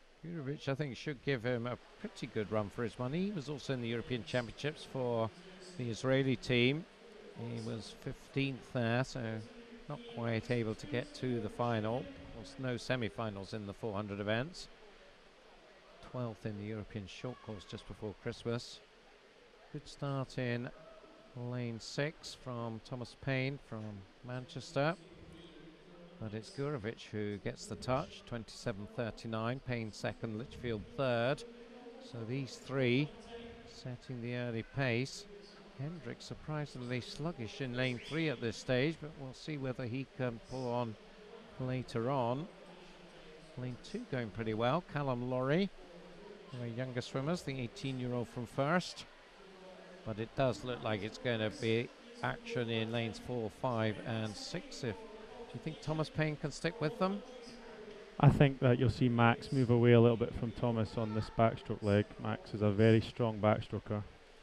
[SPEAKER 2] Gurovic, I think, should give him a pretty good run for his money. He was also in the European Championships for the Israeli team. He was fifteenth there, so not quite able to get to the final. There's no semi-finals in the four hundred events. twelfth in the European short course just before Christmas. Good start in lane six from Thomas Payne from Manchester. But it's Gurovic who gets the touch, twenty-seven thirty-nine. Payne second, Litchfield third. So these three setting the early pace. Hendricks surprisingly sluggish in lane three at this stage, but we'll see whether he can pull on later on. Lane two going pretty well. Callum Laurie, one of the younger swimmers, the eighteen-year-old from first. But it does look like it's going to be action in lanes four, five, and six. If, do you think Thomas Payne can stick with them?
[SPEAKER 5] I think that you'll see Max move away a little bit from Thomas on this backstroke leg. Max is a very strong backstroker.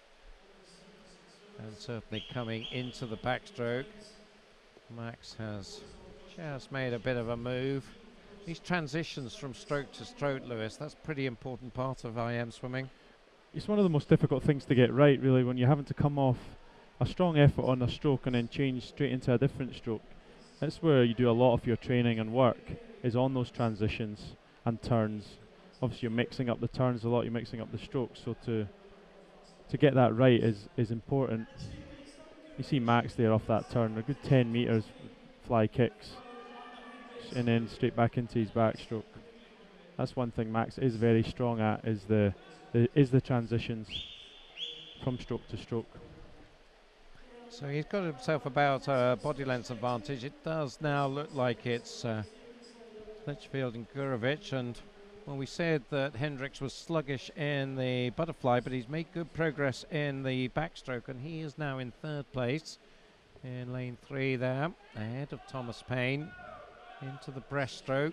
[SPEAKER 2] And certainly coming into the backstroke, Max has just made a bit of a move. These transitions from stroke to stroke, Lewis, that's a pretty important part of I M swimming.
[SPEAKER 5] It's one of the most difficult things to get right, really, when you're having to come off a strong effort on a stroke and then change straight into a different stroke. That's where you do a lot of your training and work, is on those transitions and turns. Obviously you're mixing up the turns a lot, you're mixing up the strokes, so to to get that right is, is important. You see Max there off that turn, a good ten metres fly kicks, and then straight back into his backstroke. That's one thing Max is very strong at, is the, the is the transitions from stroke to stroke.
[SPEAKER 2] So he's got himself about a body length advantage. It does now look like it's uh, Litchfield and Gurovic, and well, we said that Hendricks was sluggish in the butterfly, but he's made good progress in the backstroke, and he is now in third place in lane three there, ahead of Thomas Payne into the breaststroke.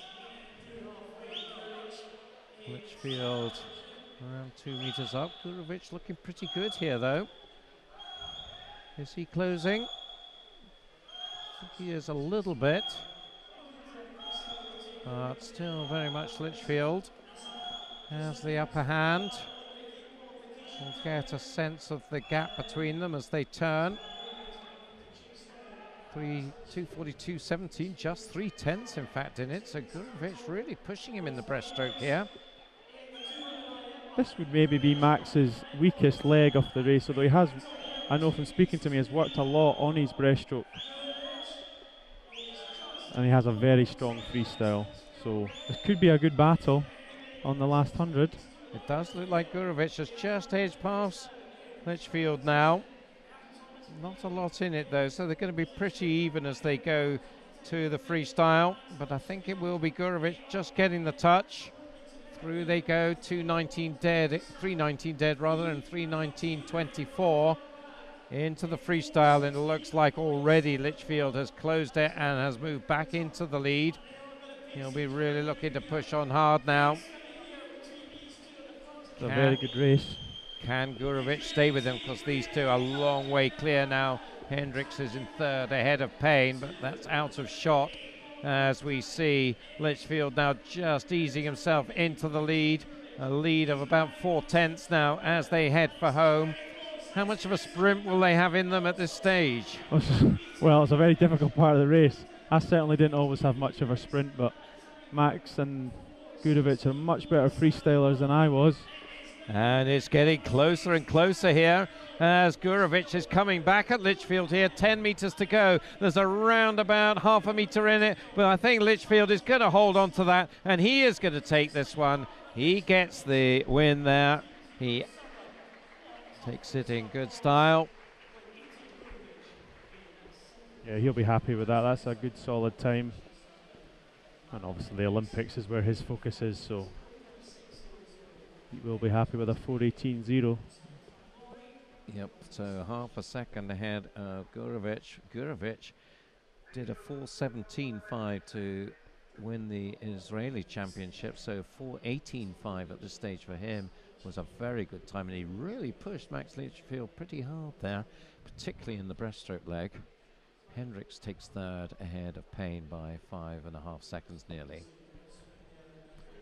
[SPEAKER 2] Litchfield around two meters up. Gurovic looking pretty good here, though. Is he closing? I think he is a little bit. But still very much Litchfield has the upper hand. We'll get a sense of the gap between them as they turn. Three, two forty-two seventeen, just three tenths in fact in it. So Gurovic really pushing him in the breaststroke here.
[SPEAKER 5] This would maybe be Max's weakest leg of the race, although he has, I know from speaking to me, has worked a lot on his breaststroke. And he has a very strong freestyle, so this could be a good battle on the last hundred.
[SPEAKER 2] It does look like Gurovic has just edged past Litchfield now. Not a lot in it though, so they're going to be pretty even as they go to the freestyle, but I think it will be Gurovic just getting the touch. Through they go, two nineteen dead, three nineteen dead rather, and three nineteen twenty-four. Into the freestyle, and it looks like already Litchfield has closed it and has moved back into the lead. He'll be really looking to push on hard now.
[SPEAKER 5] It's a very good race.
[SPEAKER 2] Can Gurovic stay with him, because these two are a long way clear now. Hendricks is in third ahead of Payne, but that's out of shot as we see Litchfield now just easing himself into the lead. A lead of about four tenths now as they head for home. How much of a sprint will they have in them at this stage?
[SPEAKER 5] Well, it's a very difficult part of the race. I certainly didn't always have much of a sprint, but Max and Gurovic are much better freestylers than I was.
[SPEAKER 2] And it's getting closer and closer here as Gurovic is coming back at Litchfield here. ten metres to go. There's around about half a metre in it, but I think Litchfield is going to hold on to that, and he is going to take this one. He gets the win there. He takes it in good style.
[SPEAKER 5] Yeah, he'll be happy with that. That's a good solid time. And obviously the Olympics is where his focus is, so he will be happy with a four eighteen zero.
[SPEAKER 2] Yep, so half a second ahead of Gurovic. Gurovic did a four seventeen five to win the Israeli championship, so four eighteen five at this stage for him was a very good time, and he really pushed Max Litchfield pretty hard there, particularly in the breaststroke leg. Hendricks takes third ahead of Payne by five and a half seconds nearly.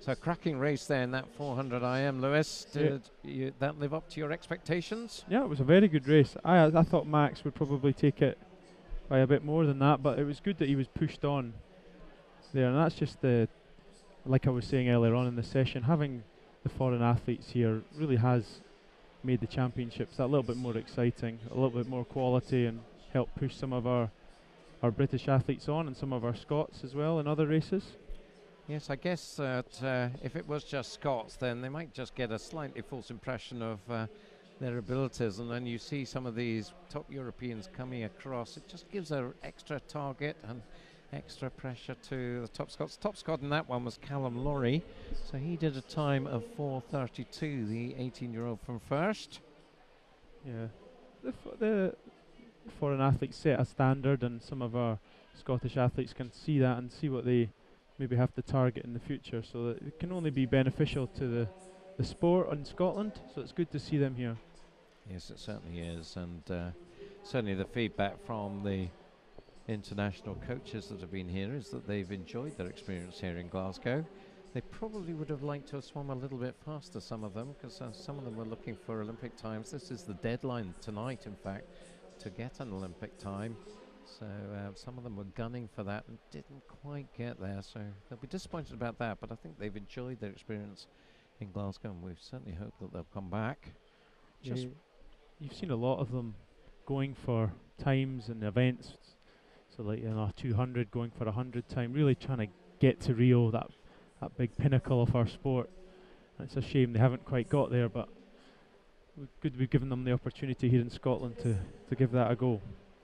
[SPEAKER 2] So cracking race there in that four hundred I M, Lewis. Did yeah. you, that live up to your expectations?
[SPEAKER 5] Yeah, it was a very good race. I I thought Max would probably take it by a bit more than that, but it was good that he was pushed on there, and that's just the, like I was saying earlier on in the session, having the foreign athletes here really has made the championships that little bit more exciting, a little bit more quality, and help push some of our our British athletes on and some of our Scots as well in other races.
[SPEAKER 2] Yes, I guess that uh, if it was just Scots, then they might just get a slightly false impression of uh, their abilities, and then you see some of these top Europeans coming across. It just gives an extra target and extra pressure to the top Scots. Top Scot in that one was Callum Laurie, so he did a time of four thirty-two, the eighteen-year-old from first.
[SPEAKER 5] Yeah, the, f the foreign athletes set a standard, and some of our Scottish athletes can see that and see what they maybe have to target in the future, so that it can only be beneficial to the, the sport in Scotland, so it's good to see them here.
[SPEAKER 2] Yes, it certainly is, and uh, certainly the feedback from the international coaches that have been here is that they've enjoyed their experience here in Glasgow. They probably would have liked to have swum a little bit faster, some of them, because uh, some of them were looking for Olympic times. This is the deadline tonight, in fact, to get an Olympic time. So uh, some of them were gunning for that and didn't quite get there, so they'll be disappointed about that, but I think they've enjoyed their experience in Glasgow, and we certainly hope that they'll come back.
[SPEAKER 5] Yeah, you've seen a lot of them going for times and events, so like, you know, two hundred going for a hundred time, really trying to get to Rio, that that big pinnacle of our sport. And it's a shame they haven't quite got there, but good we've given them the opportunity here in Scotland to, to give that a go.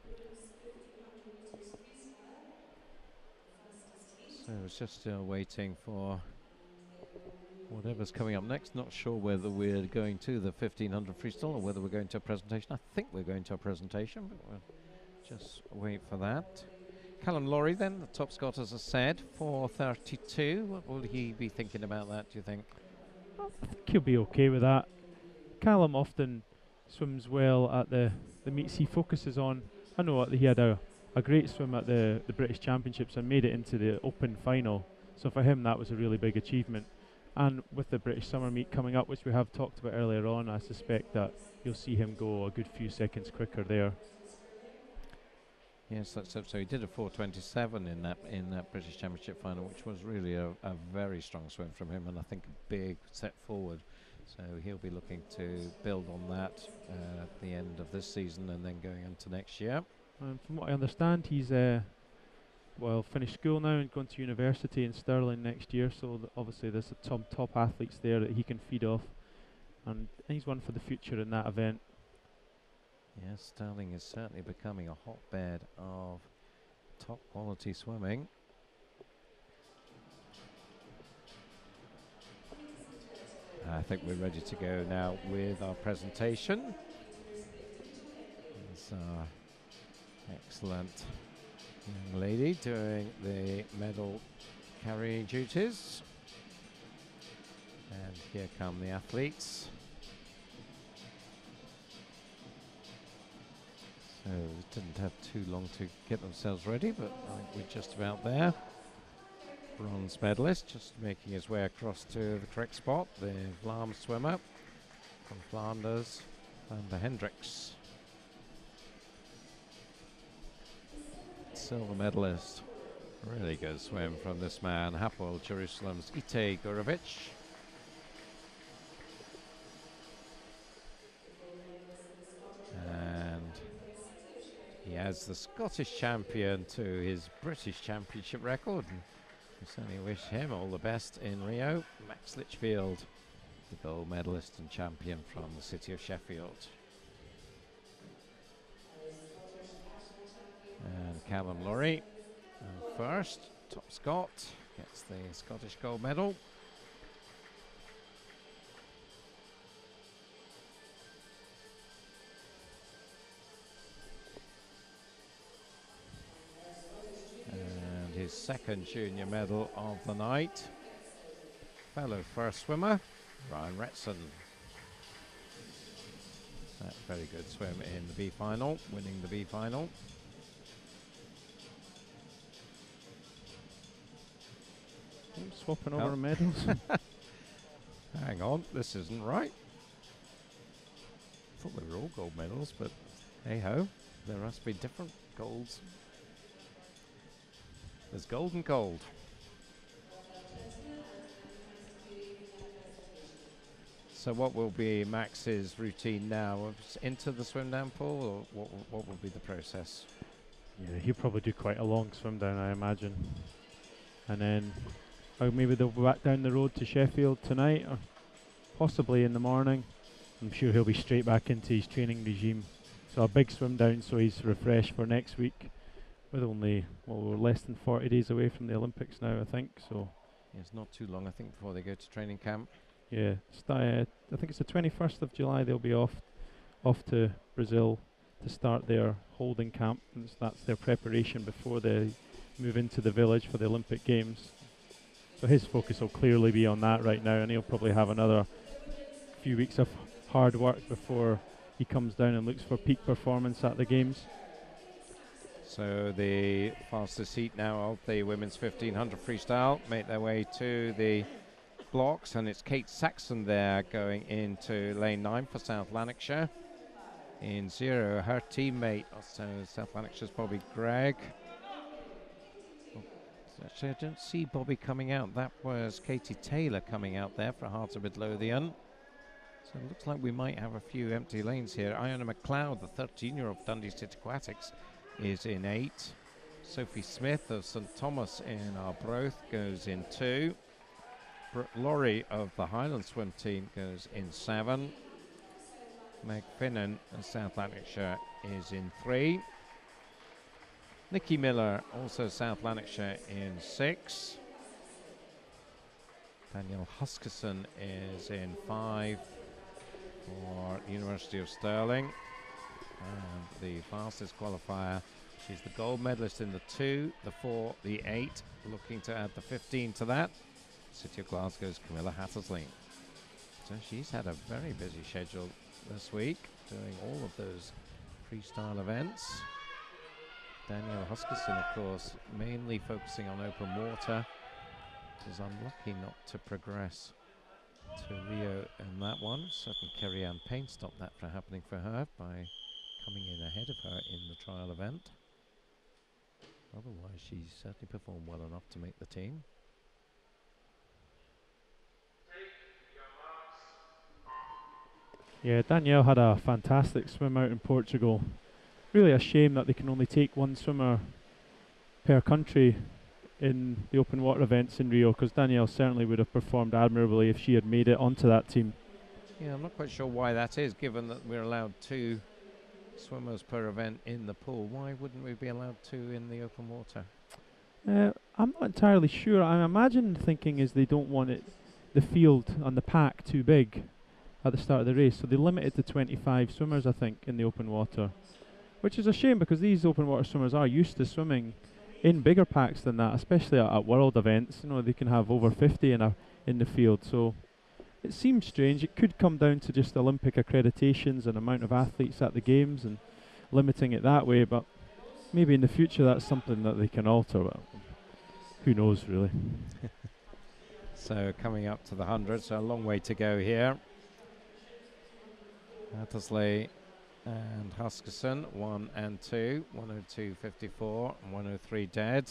[SPEAKER 2] So it's just still waiting for whatever's coming up next. Not sure whether we're going to the fifteen hundred freestyle or whether we're going to a presentation. I think we're going to a presentation, but we'll just wait for that. Callum Laurie then, the top Scot, as I said, four thirty-two. What will he be thinking about that, do you think?
[SPEAKER 5] I think he'll be okay with that. Callum often swims well at the, the meets he focuses on. I know that he had a a great swim at the, the British Championships and made it into the open final. So for him, that was a really big achievement. And with the British Summer Meet coming up, which we have talked about earlier on, I suspect that you'll see him go a good few seconds quicker there.
[SPEAKER 2] Yes, that's so. So he did a four twenty-seven in that in that British Championship final, which was really a, a very strong swim from him, and I think a big step forward. So he'll be looking to build on that uh, at the end of this season and then going into next year.
[SPEAKER 5] And from what I understand, he's uh, well finished school now and going to university in Stirling next year. So th obviously there's some top athletes there that he can feed off, and he's one for the future in that event.
[SPEAKER 2] Yes, Stirling is certainly becoming a hotbed of top quality swimming. I think we're ready to go now with our presentation. It's our excellent young lady doing the medal carrying duties. And here come the athletes. So it didn't have too long to get themselves ready, but I think we're just about there. Bronze medalist just making his way across to the correct spot, the Vlaam swimmer from Flanders, and the Hendricks. Silver medalist. Really good swim from this man, Hapoel Jerusalem's Ite Gurovic. And he adds the Scottish champion to his British Championship record. And we certainly wish him all the best in Rio. Max Litchfield, the gold medalist and champion from the city of Sheffield. And Callum Laurie, uh, first, top Scot, gets the Scottish gold medal. And his second junior medal of the night, fellow first swimmer, Ryan Retson. That very good swim in the B final, winning the B final.
[SPEAKER 5] I'm swapping
[SPEAKER 2] Oh.
[SPEAKER 5] over medals.
[SPEAKER 2] Hang on, this isn't right. I thought they were all gold medals, but hey ho, there must be different golds. There's gold and gold. So what will be Max's routine now? Was into the swim down pool, or what, what will be the process?
[SPEAKER 5] Yeah, he'll probably do quite a long swim down, I imagine. And then or maybe they'll go back down the road to Sheffield tonight, or possibly in the morning. I'm sure he'll be straight back into his training regime. So a big swim down so he's refreshed for next week, with only, well, we're less than forty days away from the Olympics now, I think. So
[SPEAKER 2] Yeah, it's not too long, I think, before they go to training camp.
[SPEAKER 5] yeah, sti- uh, I think it's the twenty-first of July they'll be off off to Brazil to start their holding camp, and s- that's their preparation before they move into the village for the Olympic Games. So his focus will clearly be on that right now, and he'll probably have another few weeks of hard work before he comes down and looks for peak performance at the Games.
[SPEAKER 2] So the fastest heat now of the women's fifteen hundred freestyle make their way to the blocks, and it's Kate Saxon there going into lane nine for South Lanarkshire. In zero, her teammate, oh, so South Lanarkshire's Bobby Gregg. Oh, actually, I don't see Bobby coming out. That was Katie Taylor coming out there for Heart of Midlothian. So it looks like we might have a few empty lanes here. Iona McLeod, the thirteen-year-old Dundee City Aquatics, is in eight. Sophie Smith of St Thomas in Arbroath goes in two. Brooke Laurie of the Highland Swim Team goes in seven. Meg Finnan of South Lanarkshire is in three. Nikki Miller, also South Lanarkshire, in six. Danielle Huskisson is in five for University of Stirling. And the fastest qualifier, she's the gold medalist in the two, the four, the eight, looking to add the fifteen to that. City of Glasgow's Camilla Hattersley. So she's had a very busy schedule this week, doing all of those freestyle events. Danielle Huskisson, of course, mainly focusing on open water. Was unlucky not to progress to Rio in that one. Certainly Kerry-Ann Payne stopped that from happening for her by coming in ahead of her in the trial event. Otherwise, she certainly performed well enough to make the team.
[SPEAKER 5] Yeah, Danielle had a fantastic swim out in Portugal. Really a shame that they can only take one swimmer per country in the open water events in Rio, because Danielle certainly would have performed admirably if she had made it onto that team.
[SPEAKER 2] Yeah, I'm not quite sure why that is, given that we're allowed two swimmers per event in the pool. Why wouldn't we be allowed two in the open water?
[SPEAKER 5] Uh, I'm not entirely sure. I imagine thinking is they don't want it, the field and the pack too big at the start of the race, so they limited to twenty-five swimmers, I think, in the open water, which is a shame because these open water swimmers are used to swimming in bigger packs than that, especially at, at world events. You know, they can have over fifty in a in the field, so it seems strange. It could come down to just Olympic accreditations and amount of athletes at the games and limiting it that way, but maybe in the future that's something that they can alter. But who knows, really.
[SPEAKER 2] So coming up to the hundred, so a long way to go here. Hattersley and Huskisson, one and two, one oh two fifty-four and one oh three dead.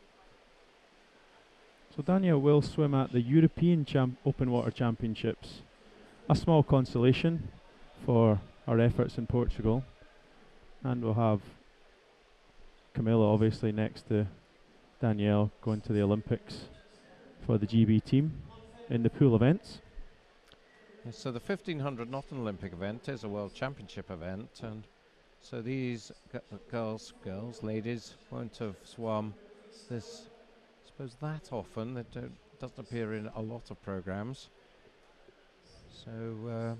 [SPEAKER 5] So Danielle will swim at the European Champ Open Water Championships. A small consolation for our efforts in Portugal. And we'll have Camilla obviously next to Danielle going to the Olympics for the G B team in the pool events.
[SPEAKER 2] Yes, so the fifteen hundred, not an Olympic event, is a World Championship event, and so these g girls, girls, ladies won't have swum this, I suppose, that often. It don't, doesn't appear in a lot of programs. So uh,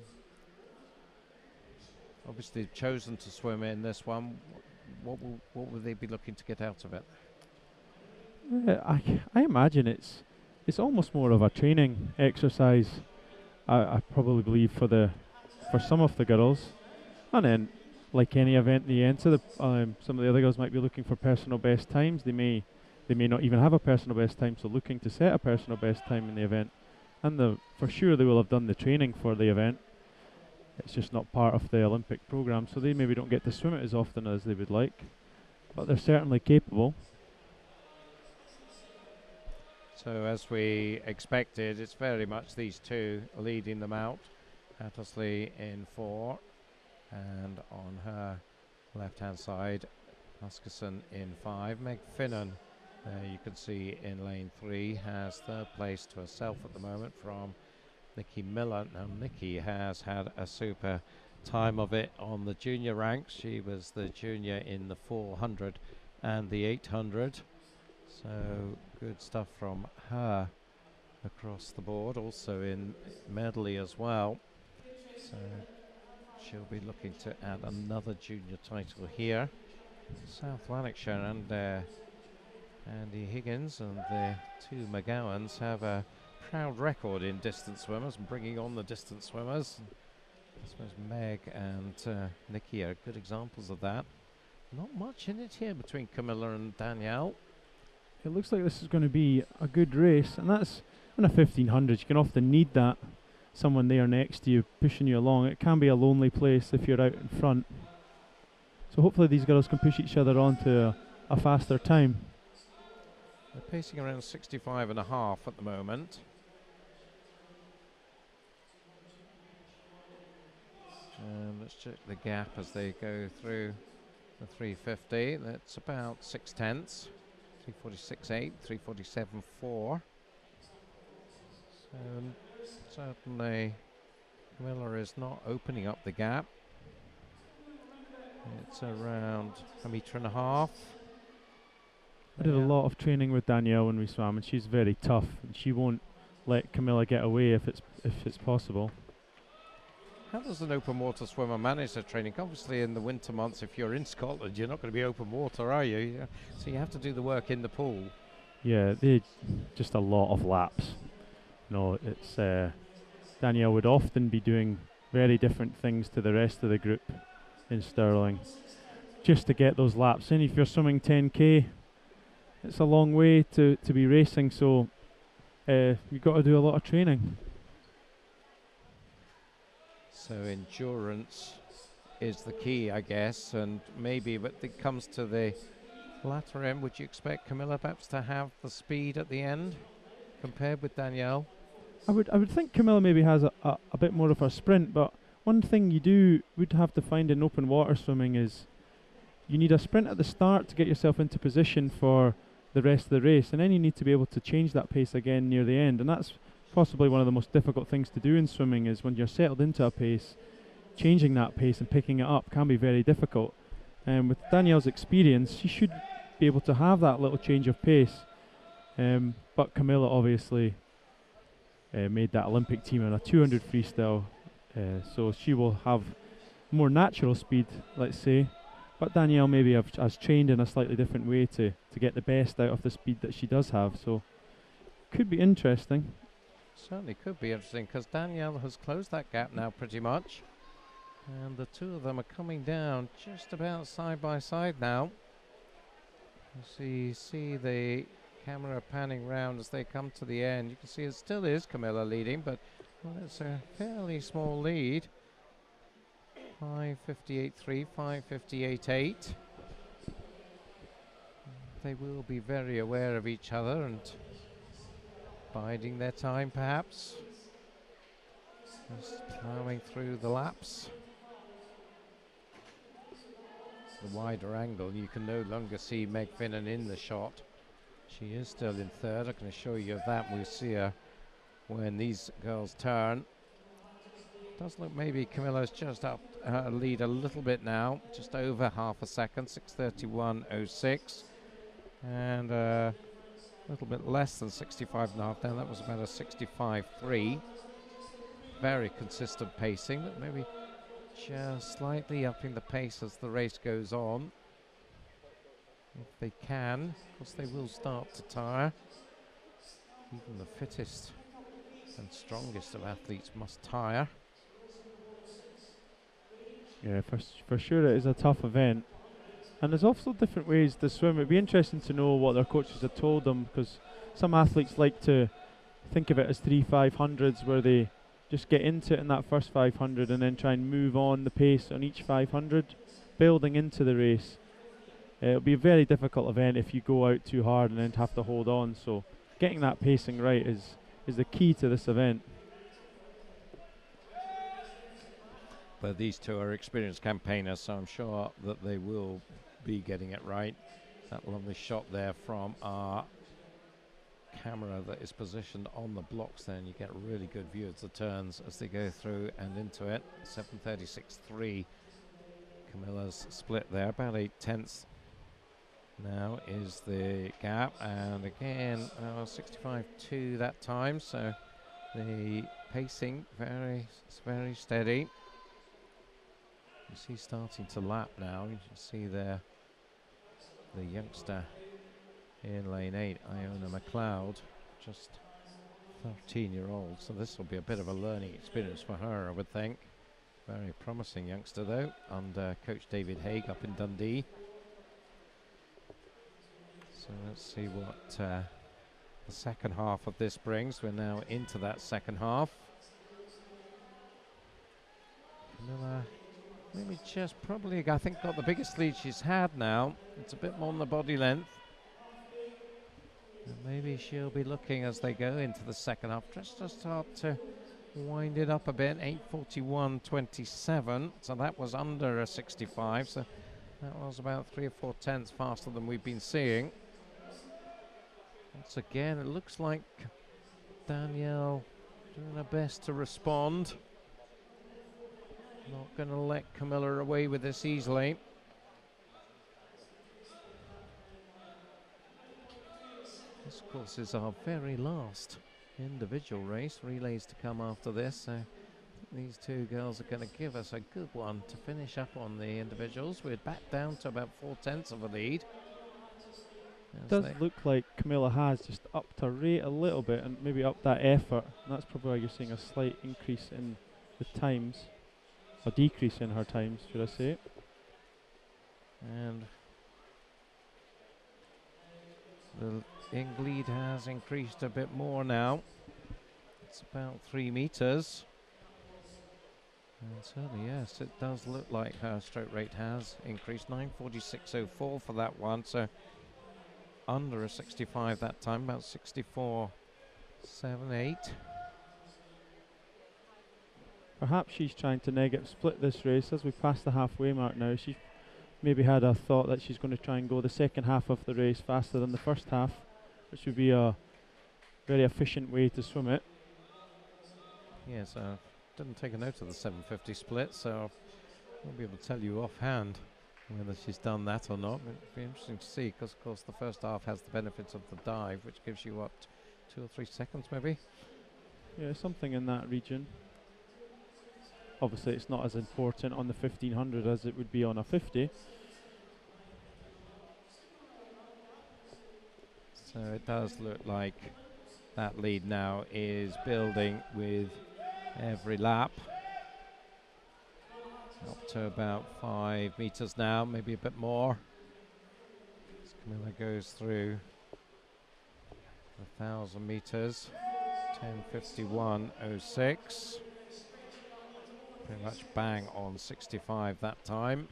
[SPEAKER 2] obviously chosen to swim in this one. What will what will they be looking to get out of it?
[SPEAKER 5] Uh, I I imagine it's it's almost more of a training exercise. I, I probably believe for the for some of the girls, and then like any event they enter, the, um, some of the other girls might be looking for personal best times. They may they may not even have a personal best time, so looking to set a personal best time in the event. And the, for sure they will have done the training for the event. It's just not part of the Olympic programme, so they maybe don't get to swim it as often as they would like. But they're certainly capable.
[SPEAKER 2] So as we expected, it's very much these two leading them out. Hattersley in four, and on her left-hand side, Huskisson in five. Meg Finnan, uh, you can see in lane three, has third place to herself at the moment from Nikki Miller. Now Nikki has had a super time of it on the junior ranks. She was the junior in the four hundred and the eight hundred. So good stuff from her across the board. Also in medley as well. So she'll be looking to add another junior title here. South Lanarkshire and uh, Andy Higgins and the two McGowans have a proud record in distance swimmers and bringing on the distance swimmers. I suppose Meg and uh, Nikki are good examples of that. Not much in it here between Camilla and Danielle.
[SPEAKER 5] It looks like this is going to be a good race, and that's in a fifteen hundred. You can often need that, someone there next to you pushing you along. It can be a lonely place if you're out in front. So hopefully these girls can push each other on to a, a faster time.
[SPEAKER 2] They're pacing around sixty-five and a half at the moment. And let's check the gap as they go through the three fifty. That's about six tenths. three forty-six eight, three forty-seven four. So um, certainly Miller is not opening up the gap. It's around a metre and a half.
[SPEAKER 5] I did
[SPEAKER 2] Yeah.
[SPEAKER 5] a lot of training with Danielle when we swam, and she's very tough, and she won't let Camilla get away if it's if it's possible.
[SPEAKER 2] How does an open water swimmer manage their training? Obviously in the winter months, if you're in Scotland, you're not going to be open water, are you? Yeah. So you have to do the work in the pool.
[SPEAKER 5] Yeah, they just a lot of laps. No, it's uh, Danielle would often be doing very different things to the rest of the group in Stirling, just to get those laps in. If you're swimming ten K, it's a long way to, to be racing, so uh, you've got to do a lot of training.
[SPEAKER 2] So endurance is the key, I guess, and maybe, but it comes to the latter end. Would you expect Camilla perhaps to have the speed at the end compared with Danielle?
[SPEAKER 5] I would I would think Camilla maybe has a, a, a bit more of a sprint, but one thing you do would have to find in open water swimming is you need a sprint at the start to get yourself into position for the rest of the race, and then you need to be able to change that pace again near the end, and that's possibly one of the most difficult things to do in swimming. Is when you're settled into a pace, changing that pace and picking it up can be very difficult. And with Danielle's experience, she should be able to have that little change of pace. Um, but Camilla obviously uh, made that Olympic team in a two hundred freestyle, uh, so she will have more natural speed, let's say. But Danielle maybe have, has trained in a slightly different way to, to get the best out of the speed that she does have. So could be interesting.
[SPEAKER 2] Certainly could be interesting, because Danielle has closed that gap now pretty much. And the two of them are coming down just about side by side now. You see, see the camera panning round as they come to the end. You can see it still is Camilla leading, but well, it's a fairly small lead. five fifty-eight three, five fifty-eight eight. They will be very aware of each other and biding their time, perhaps. Just ploughing through the laps. The wider angle, you can no longer see Meg Finnan in the shot. She is still in third. I can assure you of that. We'll see her when these girls turn. Does look maybe Camilla's just up her lead a little bit now, just over half a second, six thirty-one oh six, and uh, a little bit less than sixty-five and a half down. That was about a sixty-five three. Very consistent pacing, but maybe just slightly upping the pace as the race goes on. If they can, of course they will start to tire. Even the fittest and strongest of athletes must tire.
[SPEAKER 5] Yeah, for, s- for sure it is a tough event. And there's also different ways to swim. It'd be interesting to know what their coaches have told them, because some athletes like to think of it as three five hundreds, where they just get into it in that first five hundred and then try and move on the pace on each five hundred, building into the race. Uh, it'll be a very difficult event if you go out too hard and then have to hold on. So getting that pacing right is is the key to this event.
[SPEAKER 2] But these two are experienced campaigners, so I'm sure that they will be getting it right. That lovely shot there from our camera that is positioned on the blocks there, and you get a really good view of the turns as they go through and into it. seven thirty-six three, Camilla's split there, about eight tenths now is the gap, and again uh, sixty-five two that time, so the pacing very, very steady. You see starting to lap now. You can see there the youngster in lane eight, Iona McLeod, just thirteen year old, so this will be a bit of a learning experience for her, I would think. Very promising youngster though, under coach David Haig up in Dundee. So let's see what uh, the second half of this brings. We're now into that second half. Camilla maybe just probably, I think, got the biggest lead she's had now. It's a bit more than the body length. And maybe she'll be looking as they go into the second half just to start to wind it up a bit. eight forty-one twenty-seven, so that was under a sixty-five, so that was about three or four tenths faster than we've been seeing. Once again, it looks like Danielle doing her best to respond. Not going to let Camilla away with this easily. This, of course, is our very last individual race. Relays to come after this. So I think these two girls are going to give us a good one to finish up on the individuals. We're back down to about four tenths of a lead.
[SPEAKER 5] It does look like Camilla has just upped her rate a little bit and maybe upped that effort. And that's probably why you're seeing a slight increase in the times. A decrease in her times, should I say.
[SPEAKER 2] And the ing lead has increased a bit more now. It's about three meters. And certainly, yes, it does look like her stroke rate has increased. nine forty-six oh four for that one, so under a sixty-five that time, about sixty-four seven eight.
[SPEAKER 5] Perhaps she's trying to negative split this race as we pass the halfway mark now. She's maybe had a thought that she's going to try and go the second half of the race faster than the first half, which would be a very efficient way to swim it.
[SPEAKER 2] Yes, uh, didn't take a note of the seven fifty split, so I won't be able to tell you offhand whether she's done that or not. It'd be interesting to see, because of course the first half has the benefits of the dive, which gives you what, two or three seconds maybe?
[SPEAKER 5] Yeah, something in that region. Obviously it's not as important on the fifteen hundred as it would be on a fifty.
[SPEAKER 2] So it does look like that lead now is building with every lap. Up to about five meters now, maybe a bit more. As Camilla goes through a thousand meters, ten fifty-one oh six. Pretty much bang on sixty-five that time.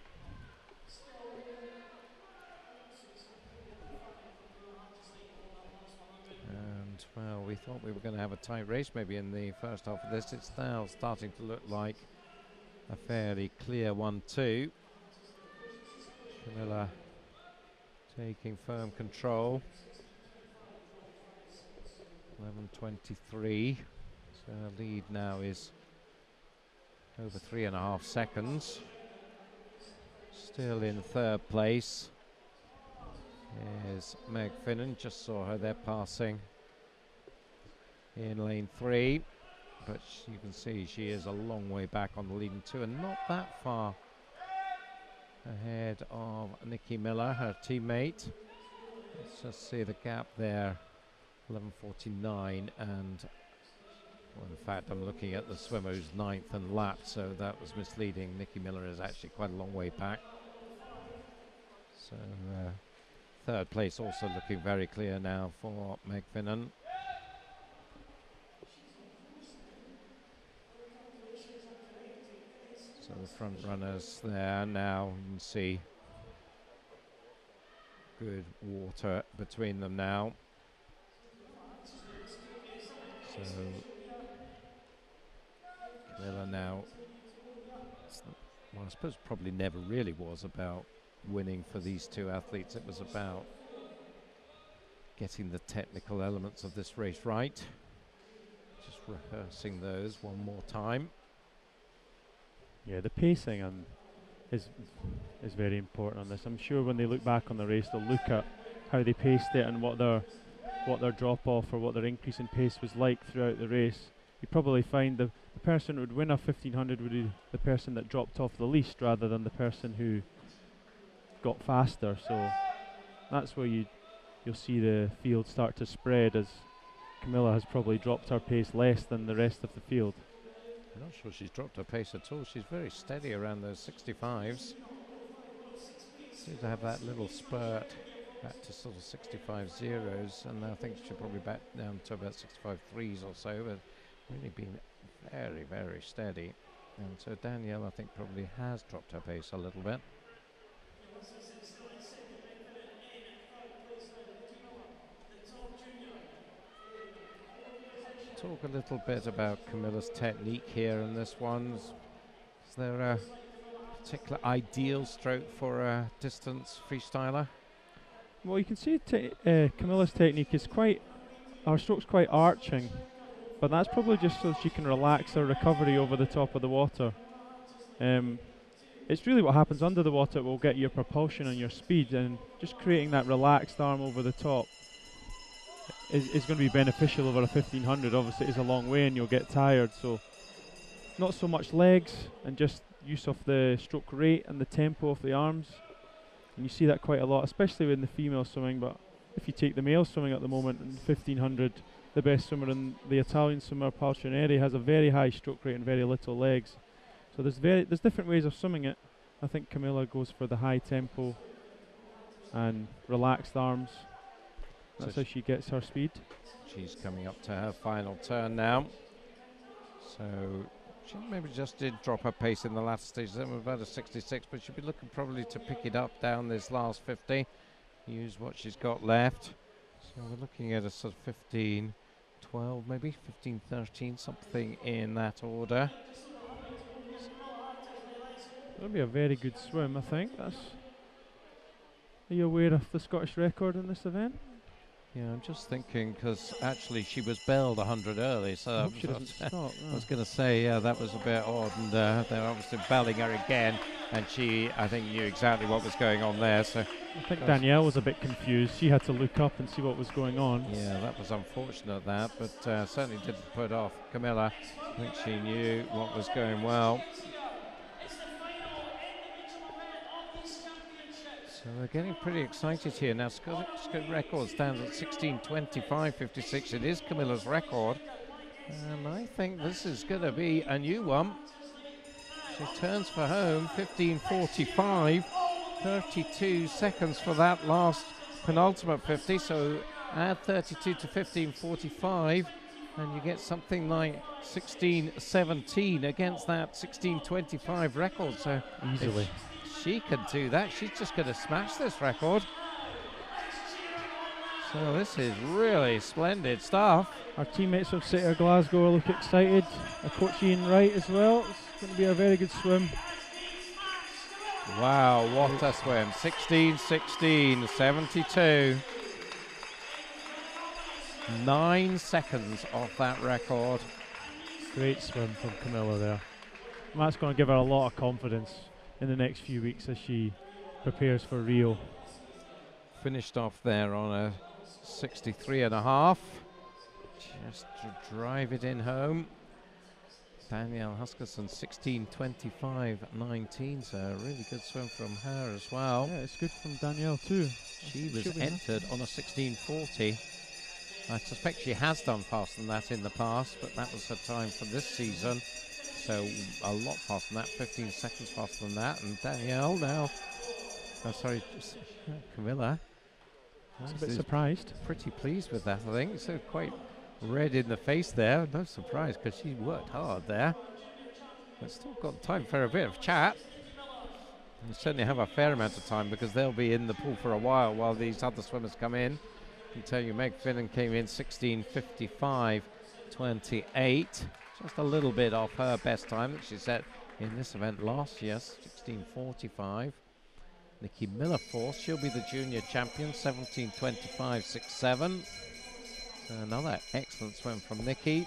[SPEAKER 2] And well, we thought we were going to have a tight race maybe in the first half of this. It's now starting to look like a fairly clear one too. Camilla taking firm control. eleven twenty-three. So our lead now is over three and a half seconds. Still in third place is Meg Finnan. Just saw her there passing in lane three, but you can see she is a long way back on the leading two and not that far ahead of Nikki Miller, her teammate. Let's just see the gap there, eleven forty-nine, and well, in fact I'm looking at the swimmer who's ninth and lapped, so that was misleading. Nikki Miller is actually quite a long way back. So uh, third place also looking very clear now for Meg Finnan. So the front runners there now, you can see good water between them now. So Camilla now, well, I suppose probably never really was about winning for these two athletes. It was about getting the technical elements of this race right. Just rehearsing those one more time.
[SPEAKER 5] Yeah, the pacing and is is very important on this. I'm sure when they look back on the race, they'll look at how they paced it and what their what their drop off or what their increase in pace was like throughout the race. You probably find the, the person who would win a fifteen hundred would be the person that dropped off the least rather than the person who got faster. So that's where you you'll see the field start to spread, as Camilla has probably dropped her pace less than the rest of the field.
[SPEAKER 2] I'm not sure she's dropped her pace at all. She's very steady around those sixty-fives. Seems to have that little spurt back to sort of sixty-five zeros, and I think she'll probably back down to about sixty-five threes or so, but really been very, very steady. And so Danielle, I think, probably has dropped her pace a little bit. Talk a little bit about Camilla's technique here in this one. Is there a particular ideal stroke for a distance freestyler?
[SPEAKER 5] Well, you can see te uh, Camilla's technique is quite, her stroke's quite arching, but that's probably just so she can relax her recovery over the top of the water. Um, it's really what happens under the water will get your propulsion and your speed, and just creating that relaxed arm over the top is, is going to be beneficial over a fifteen hundred. Obviously it is a long way and you'll get tired, so not so much legs and just use of the stroke rate and the tempo of the arms. And you see that quite a lot, especially in the female swimming, but if you take the male swimming at the moment in fifteen hundred, the best swimmer in the Italian swimmer, Paltrinieri, has a very high stroke rate and very little legs. So there's very there's different ways of swimming it. I think Camilla goes for the high tempo and relaxed arms. That's so how she gets her speed.
[SPEAKER 2] She's coming up to her final turn now. So she maybe just did drop her pace in the latter stage. Then we're about a sixty-six, but she'll be looking probably to pick it up down this last fifty. Use what she's got left. So we're looking at a sort of fifteen twelve, maybe fifteen thirteen, something in that order.
[SPEAKER 5] That'll be a very good swim, I think. That's. Are you aware of the Scottish record in this event?
[SPEAKER 2] Yeah, I'm just thinking, because actually she was belled one hundred early, so
[SPEAKER 5] I hope she doesn't stop. No.
[SPEAKER 2] I was going to say, yeah, that was a bit odd, and uh, they're obviously belling her again, and she, I think, knew exactly what was going on there. So
[SPEAKER 5] I think Danielle was a bit confused. She had to look up and see what was going on.
[SPEAKER 2] Yeah, that was unfortunate, that, but uh, certainly didn't put off Camilla. I think she knew what was going well. So we're getting pretty excited here now. Scottish record stands at sixteen twenty-five fifty-six. It is Camilla's record, and I think this is going to be a new one. She turns for home, fifteen forty-five, thirty-two seconds for that last penultimate fifty. So add thirty-two to fifteen forty-five, and you get something like sixteen seventeen against that sixteen twenty-five record. So
[SPEAKER 5] easily.
[SPEAKER 2] She can do that. She's just going to smash this record. So this is really splendid stuff.
[SPEAKER 5] Our teammates from City of Glasgow look excited. Our coach Ian Wright as well. It's going to be a very good swim.
[SPEAKER 2] Wow, what a swim. sixteen sixteen seventy-two. Nine seconds off that record.
[SPEAKER 5] Great swim from Camilla there. And that's going to give her a lot of confidence in the next few weeks as she prepares for Rio.
[SPEAKER 2] Finished off there on a sixty-three and a half. Just to drive it in home. Danielle Huskisson, sixteen twenty-five nineteen, so a really good swim from her as well.
[SPEAKER 5] Yeah, it's good from Danielle too.
[SPEAKER 2] She was entered on a sixteen forty. I suspect she has done faster than that in the past, but that was her time for this season. So a lot faster than that, fifteen seconds faster than that. And Danielle now Oh, sorry, just uh, Camilla.
[SPEAKER 5] She's a
[SPEAKER 2] Nice,
[SPEAKER 5] bit
[SPEAKER 2] is
[SPEAKER 5] surprised.
[SPEAKER 2] pretty pleased with that, I think. So quite red in the face there. No surprise, because she worked hard there. But still got time for a bit of chat. We certainly have a fair amount of time because they'll be in the pool for a while while these other swimmers come in. I can tell you Meg Finnan came in sixteen fifty-five twenty-eight. Just a little bit off her best time that she set in this event last year, sixteen forty-five. Nikki Miller fourth, she'll be the junior champion, seventeen twenty-five sixty-seven. So another excellent swim from Nikki.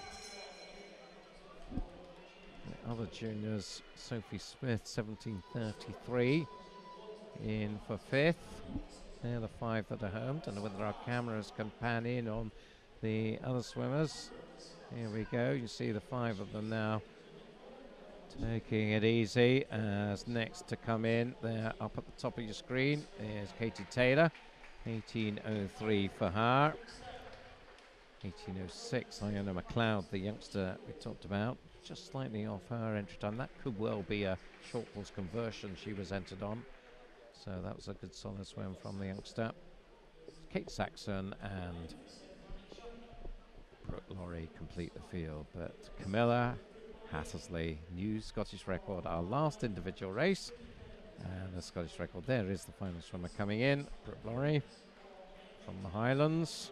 [SPEAKER 2] The other juniors, Sophie Smith, seventeen thirty-three in for fifth. They're the five that are home. Don't know whether our cameras can pan in on the other swimmers. Here we go. You see the five of them now taking it easy. As next to come in, they're up at the top of your screen, is Katie Taylor, eighteen oh three for her. eighteen oh six, Iona McLeod, the youngster we talked about, just slightly off her entry time. That could well be a short course conversion she was entered on. So that was a good solid swim from the youngster. Kate Saxon and Brooke Laurie complete the field, but Camilla Hattersley, new Scottish record, our last individual race. And the Scottish record there is the final swimmer coming in, Brooke Laurie from the Highlands.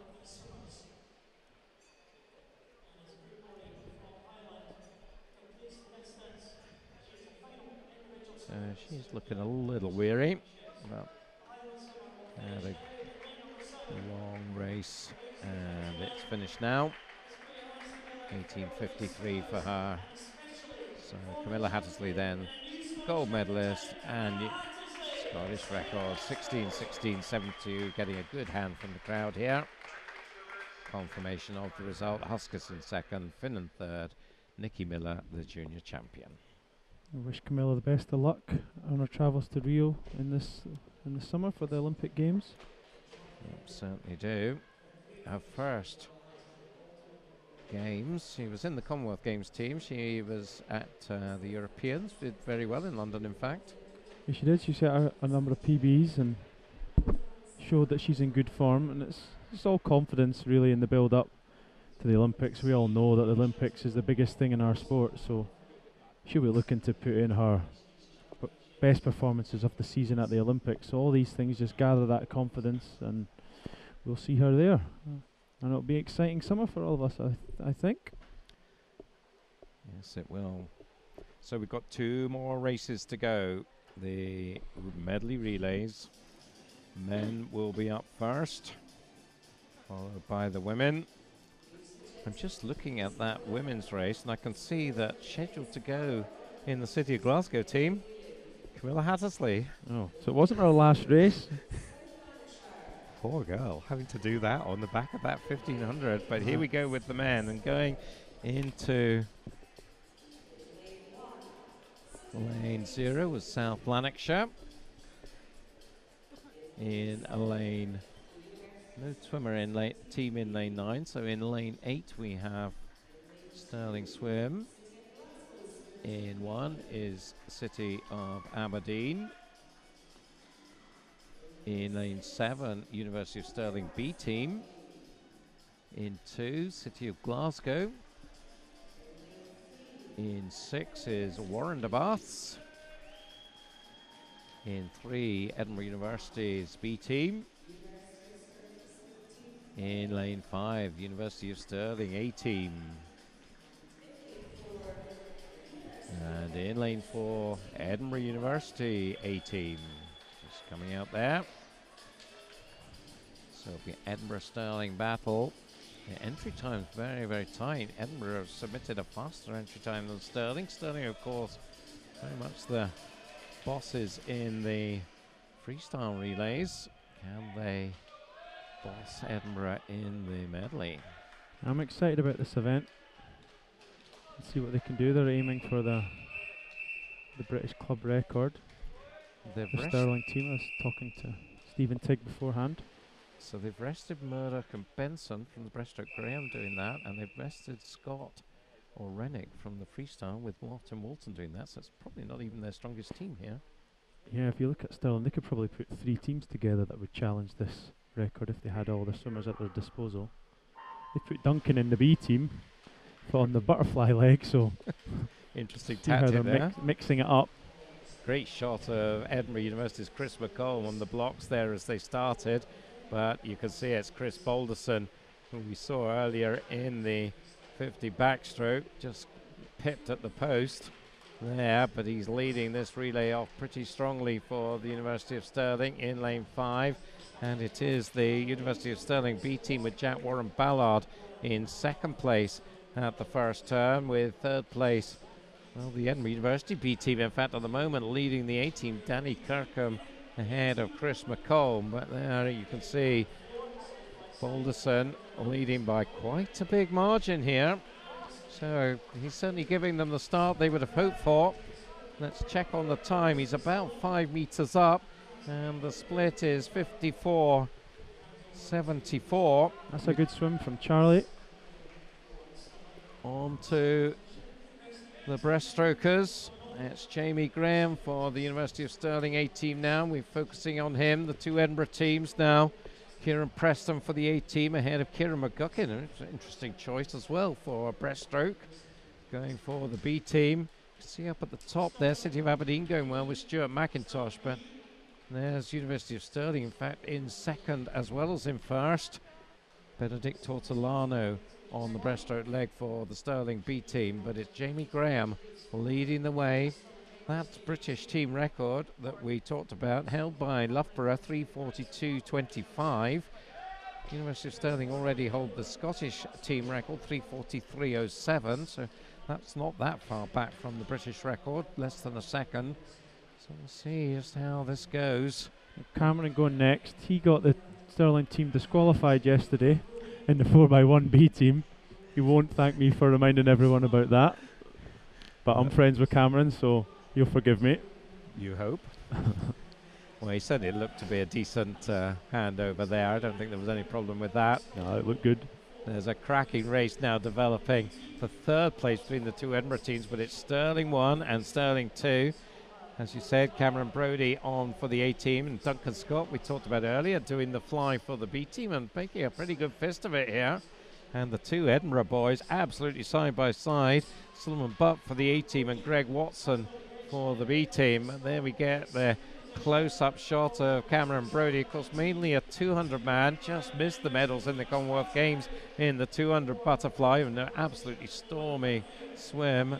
[SPEAKER 2] So she's looking a little weary, but had a long race and it's finished now. eighteen fifty-three for her. So Camilla Hattersley then, gold medalist, and Scottish record, sixteen sixteen seventy-two, getting a good hand from the crowd here. Confirmation of the result, Huskisson second, Finnan third, Nikki Miller the junior champion.
[SPEAKER 5] I wish Camilla the best of luck on her travels to Rio in this in the summer for the Olympic Games.
[SPEAKER 2] Yep, certainly do. Her first Games, she was in the Commonwealth Games team. She was at uh, the Europeans, did very well in London, in fact.
[SPEAKER 5] Yeah, she did. She set a, a number of P Bs and showed that she's in good form, and it's it's all confidence really in the build-up to the Olympics. We all know that the Olympics is the biggest thing in our sport, so she'll be looking to put in her b best performances of the season at the Olympics. So all these things just gather that confidence, and we'll see her there. Uh, and it'll be an exciting summer for all of us, I, th I think.
[SPEAKER 2] Yes, it will. So we've got two more races to go. The medley relays. Men will be up first, followed by the women. I'm just looking at that women's race, and I can see that scheduled to go in the City of Glasgow team, Camilla Hattersley.
[SPEAKER 5] Oh, so it wasn't our last race.
[SPEAKER 2] Poor girl, having to do that on the back of that fifteen hundred. But here we go with the men, and going into lane zero was South Lanarkshire. In a lane, no swimmer in lane, team in lane nine, so in lane eight we have Stirling Swim. In one is City of Aberdeen. In lane seven, University of Stirling B team. In two, City of Glasgow. In six is Warren de Baths. In three, Edinburgh University's B team. In lane five, University of Stirling A team. And in lane four, Edinburgh University A team. Just coming out there. So it'll be Edinburgh Stirling battle. The entry time's very, very tight. Edinburgh have submitted a faster entry time than Stirling. Stirling, of course, very much the bosses in the freestyle relays. Can they boss Edinburgh in the medley?
[SPEAKER 5] I'm excited about this event. Let's see what they can do. They're aiming for the the British club record.
[SPEAKER 2] They've
[SPEAKER 5] The Stirling team. I was talking to Stephen Tigg beforehand.
[SPEAKER 2] So they've rested Murdoch and Benson from the breaststroke. Graham doing that, and they've rested Scott or Rennick from the freestyle, with Martin Walton doing that. So it's probably not even their strongest team here.
[SPEAKER 5] Yeah, if you look at Stirling, they could probably put three teams together that would challenge this record if they had all the swimmers at their disposal. They put Duncan in the B team on the butterfly leg, so
[SPEAKER 2] interesting
[SPEAKER 5] see how
[SPEAKER 2] tactic
[SPEAKER 5] they're
[SPEAKER 2] there.
[SPEAKER 5] mix mixing it up.
[SPEAKER 2] Great shot of Edinburgh University's Chris McComb on the blocks there as they started, but you can see it's Chris Balderson, who we saw earlier in the fifty backstroke, just pipped at the post there, but he's leading this relay off pretty strongly for the University of Stirling in lane five, and it is the University of Stirling B team with Jack Warren Ballard in second place at the first turn, with third place, well, the Edinburgh University B team, in fact, at the moment leading the A team, Danny Kirkham ahead of Chris McComb, but there you can see Balderson leading by quite a big margin here. So he's certainly giving them the start they would have hoped for. Let's check on the time. He's about five meters up, and the split is fifty-four seventy-four.
[SPEAKER 5] That's a good swim from Charlie.
[SPEAKER 2] On to the breaststrokers. It's Jamie Graham for the University of Stirling A team now. We're focusing on him. The two Edinburgh teams now. Kieran Preston for the A team ahead of Kieran McGuckin. It's an interesting choice as well for a breaststroke. Going for the B team. See up at the top there, City of Aberdeen going well with Stuart McIntosh, but there's University of Stirling, in fact, in second as well as in first. Benedict Tortolano on the breaststroke leg for the Stirling B team, but it's Jamie Graham leading the way. That's British team record that we talked about, held by Loughborough, three forty-two twenty-five. University of Stirling already hold the Scottish team record, three forty-three oh seven, so that's not that far back from the British record, less than a second. So we'll see just how this goes.
[SPEAKER 5] Cameron going next. He got the Stirling team disqualified yesterday in the four by one B team. He won't thank me for reminding everyone about that, but I'm friends with Cameron, so you'll forgive me.
[SPEAKER 2] You hope. Well, he certainly looked to be a decent uh, hand over there. I don't think there was any problem with that.
[SPEAKER 5] No, it looked good.
[SPEAKER 2] There's a cracking race now developing for third place between the two Edinburgh teams, but it's Stirling one and Stirling two. As you said, Cameron Brodie on for the A team, and Duncan Scott, we talked about earlier, doing the fly for the B team and making a pretty good fist of it here. And the two Edinburgh boys absolutely side by side. Solomon Butt for the A team and Greg Watson for the B team. And there we get the close-up shot of Cameron Brodie, of course mainly a two hundred man, just missed the medals in the Commonwealth Games in the two hundred butterfly, and an absolutely stormy swim.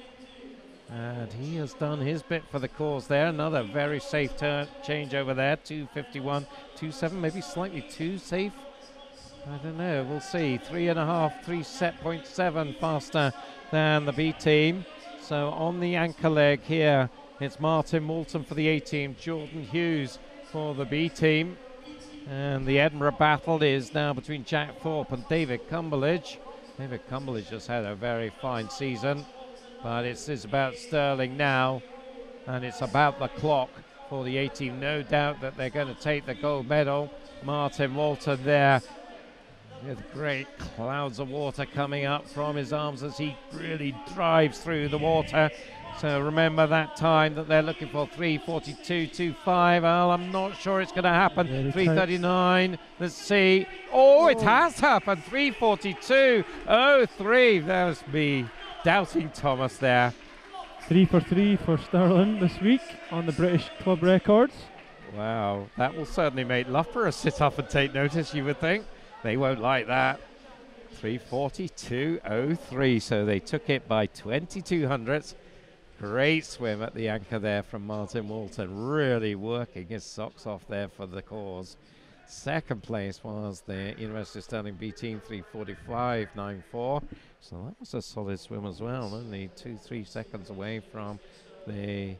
[SPEAKER 2] And he has done his bit for the cause there. Another very safe turn change over there, two fifty-one two seven, maybe slightly too safe. I don't know, we'll see. Three and a half, three set point seven faster than the B team. So on the anchor leg here, it's Martin Moulton for the A team, Jordan Hughes for the B team. And the Edinburgh battle is now between Jack Thorpe and David Cumberledge. David Cumberledge just had a very fine season, but it's, it's about Stirling now, and it's about the clock for the A team. No doubt that they're going to take the gold medal. Martin Moulton there, with great clouds of water coming up from his arms as he really drives through the water. So remember that time that they're looking for, three forty-two twenty-five. Well, I'm not sure it's going to happen.
[SPEAKER 5] Yeah,
[SPEAKER 2] three thirty-nine, let's see. Oh, it
[SPEAKER 5] Oh.
[SPEAKER 2] has happened. three forty-two oh three. That was me doubting Thomas there.
[SPEAKER 5] Three for three for Stirling this week on the British club records.
[SPEAKER 2] Wow, that will certainly make Loughborough sit up and take notice, you would think. They won't like that. three forty-two oh three, so they took it by twenty-two hundredths. Great swim at the anchor there from Martin Moulton, really working his socks off there for the cause. Second place was the University of Stirling B team, three forty-five ninety-four. So that was a solid swim as well, only two, three seconds away from the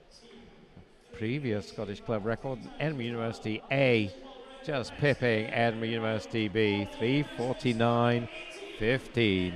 [SPEAKER 2] previous Scottish club record. Edinburgh University A just pipping Edinburgh University B, three forty-nine fifteen.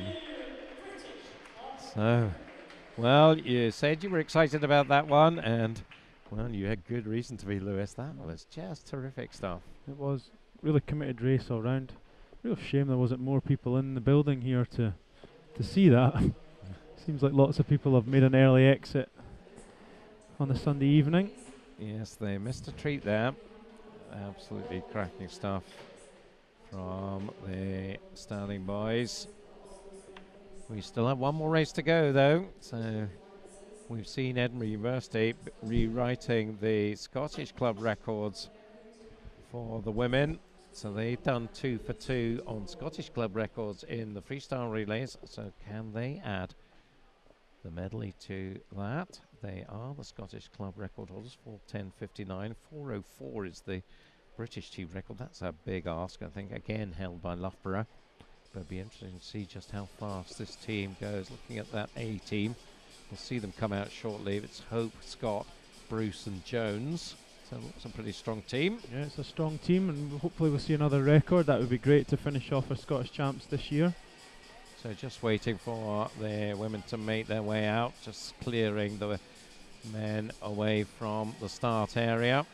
[SPEAKER 2] So, well, you said you were excited about that one, and, well, you had good reason to be, Lewis. That was just terrific stuff.
[SPEAKER 5] It was really committed race all round. Real shame there wasn't more people in the building here to to see that. Seems like lots of people have made an early exit on the Sunday evening.
[SPEAKER 2] Yes, they missed a treat there. Absolutely cracking stuff from the Sterling boys. We still have one more race to go, though. So we've seen Edinburgh University b- rewriting the Scottish club records for the women. So they've done two for two on Scottish club records in the freestyle relays. So can they add the medley to that? They are the Scottish club record holders, four ten fifty-nine. four oh four is the British team record. That's a big ask, I think, again held by Loughborough. But it'll be interesting to see just how fast this team goes. Looking at that A team, we'll see them come out shortly. It's Hope, Scott, Bruce and Jones. So it's a pretty strong team.
[SPEAKER 5] Yeah, it's a strong team, and hopefully we'll see another record. That would be great to finish off as Scottish champs this year.
[SPEAKER 2] So just waiting for the women to make their way out, just clearing the men away from the start area.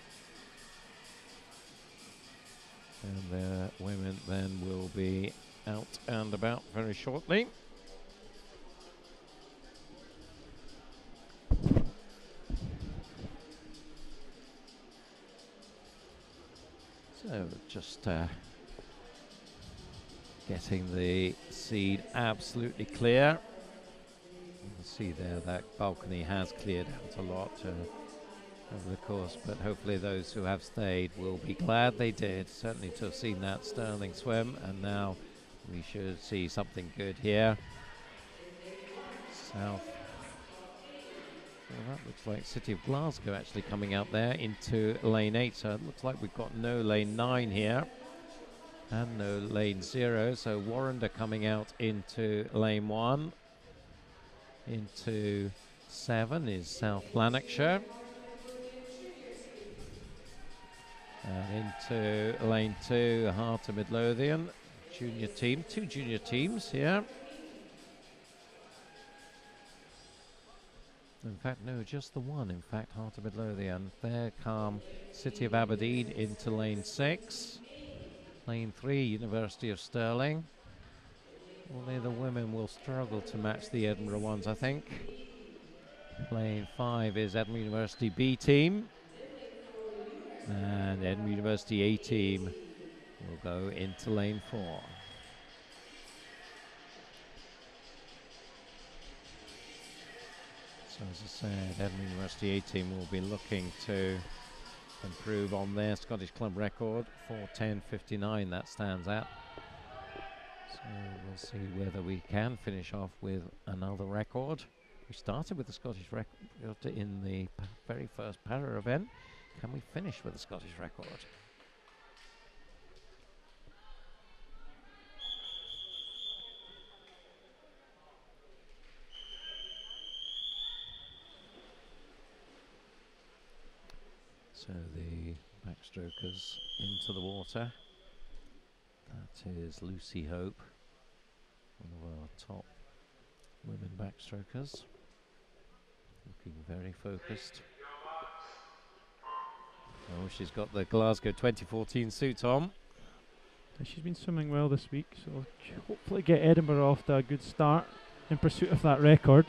[SPEAKER 2] And the women then will be out and about very shortly. So just uh, getting the seed absolutely clear. You can see there that balcony has cleared out a lot uh, over the course, but hopefully those who have stayed will be glad they did, certainly to have seen that Sterling swim, and now we should see something good here. South. Well, that looks like City of Glasgow actually coming out there into lane eight, so it looks like we've got no lane nine here and no lane zero, so Warrender coming out into lane one. Into seven is South Lanarkshire. And into lane two, Heart of Midlothian junior team. Two junior teams here. In fact, no, just the one. In fact, Heart of Midlothian. There come City of Aberdeen into lane six. Lane three, University of Stirling. Only the women will struggle to match the Edinburgh ones, I think. Lane five is Edinburgh University B team. And Edinburgh University A team will go into lane four. So as I said, Edinburgh University A team will be looking to improve on their Scottish club record. four ten fifty-nine that stands at. So we'll see whether we can finish off with another record. We started with the Scottish record in the p- very first para event. Can we finish with a Scottish record? So the backstrokers into the water. That is Lucy Hope, one of our top women backstrokers. Looking very focused. Oh, she's got the Glasgow twenty fourteen suit on.
[SPEAKER 5] She's been swimming well this week, so hopefully get Edinburgh off to a good start in pursuit of that record.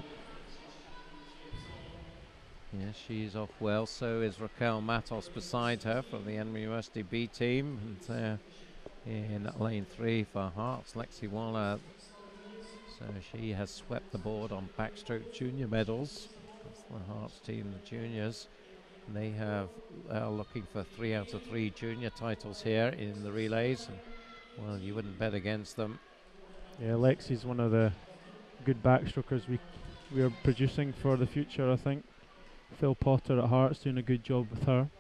[SPEAKER 2] Yes, she's off well. So is Raquel Matos beside her from the Edinburgh University B team. And uh, in lane three for Hearts, Lexi Waller. So she has swept the board on backstroke junior medals. That's the Hearts team, the juniors. And they have are looking for three out of three junior titles here in the relays. And, well, you wouldn't bet against them.
[SPEAKER 5] Yeah, Lexi's one of the good backstrokers we we are producing for the future, I think. Phil Potter at Hearts doing a good job with her.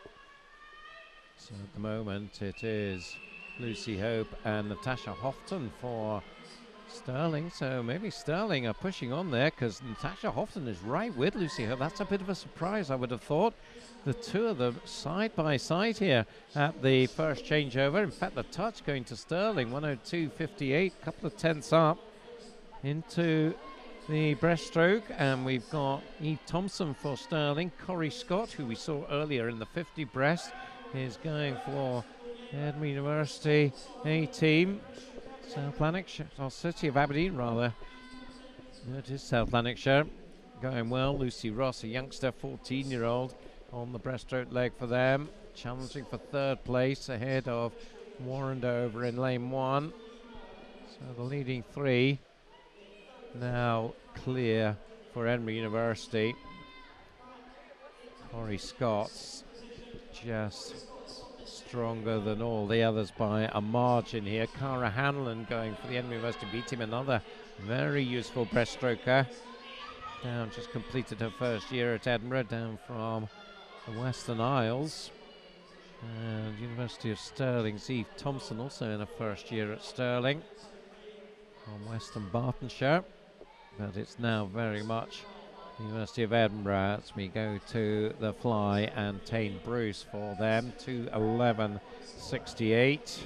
[SPEAKER 2] So at the moment it is Lucy Hope and Natasha Houghton for Stirling. So maybe Stirling are pushing on there because Natasha Houghton is right with Lucy Hope. That's a bit of a surprise, I would have thought. The two of them side by side here at the first changeover. In fact, the touch going to Stirling, one oh two fifty-eight, a couple of tenths up into the breaststroke. And we've got Eve Thompson for Stirling. Corrie Scott, who we saw earlier in the fifty breast, is going for Edinburgh University A team. South Lanarkshire, or City of Aberdeen rather. No, it is South Lanarkshire. Going well. Lucy Ross, a youngster, fourteen year old, on the breaststroke leg for them, challenging for third place ahead of Warrender over in lane one. So the leading three now clear for Edinburgh University. Corey Scott's just stronger than all the others by a margin here. Cara Hanlon going for the Edinburgh University B team, another very useful breaststroker. Down, just completed her first year at Edinburgh, down from the Western Isles. And University of Stirling's Eve Thompson also in her first year at Stirling from Western Bartonshire, but it's now very much the University of Edinburgh as we go to the fly and Tane Bruce for them, two eleven sixty-eight.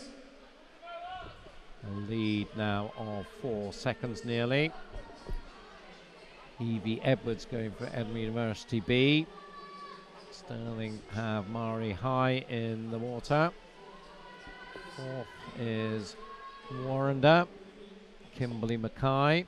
[SPEAKER 2] A lead now of four seconds nearly. Evie Edwards going for Edinburgh University B. Stirling have Mari High in the water. Fourth is Warrender, Kimberly Mackay.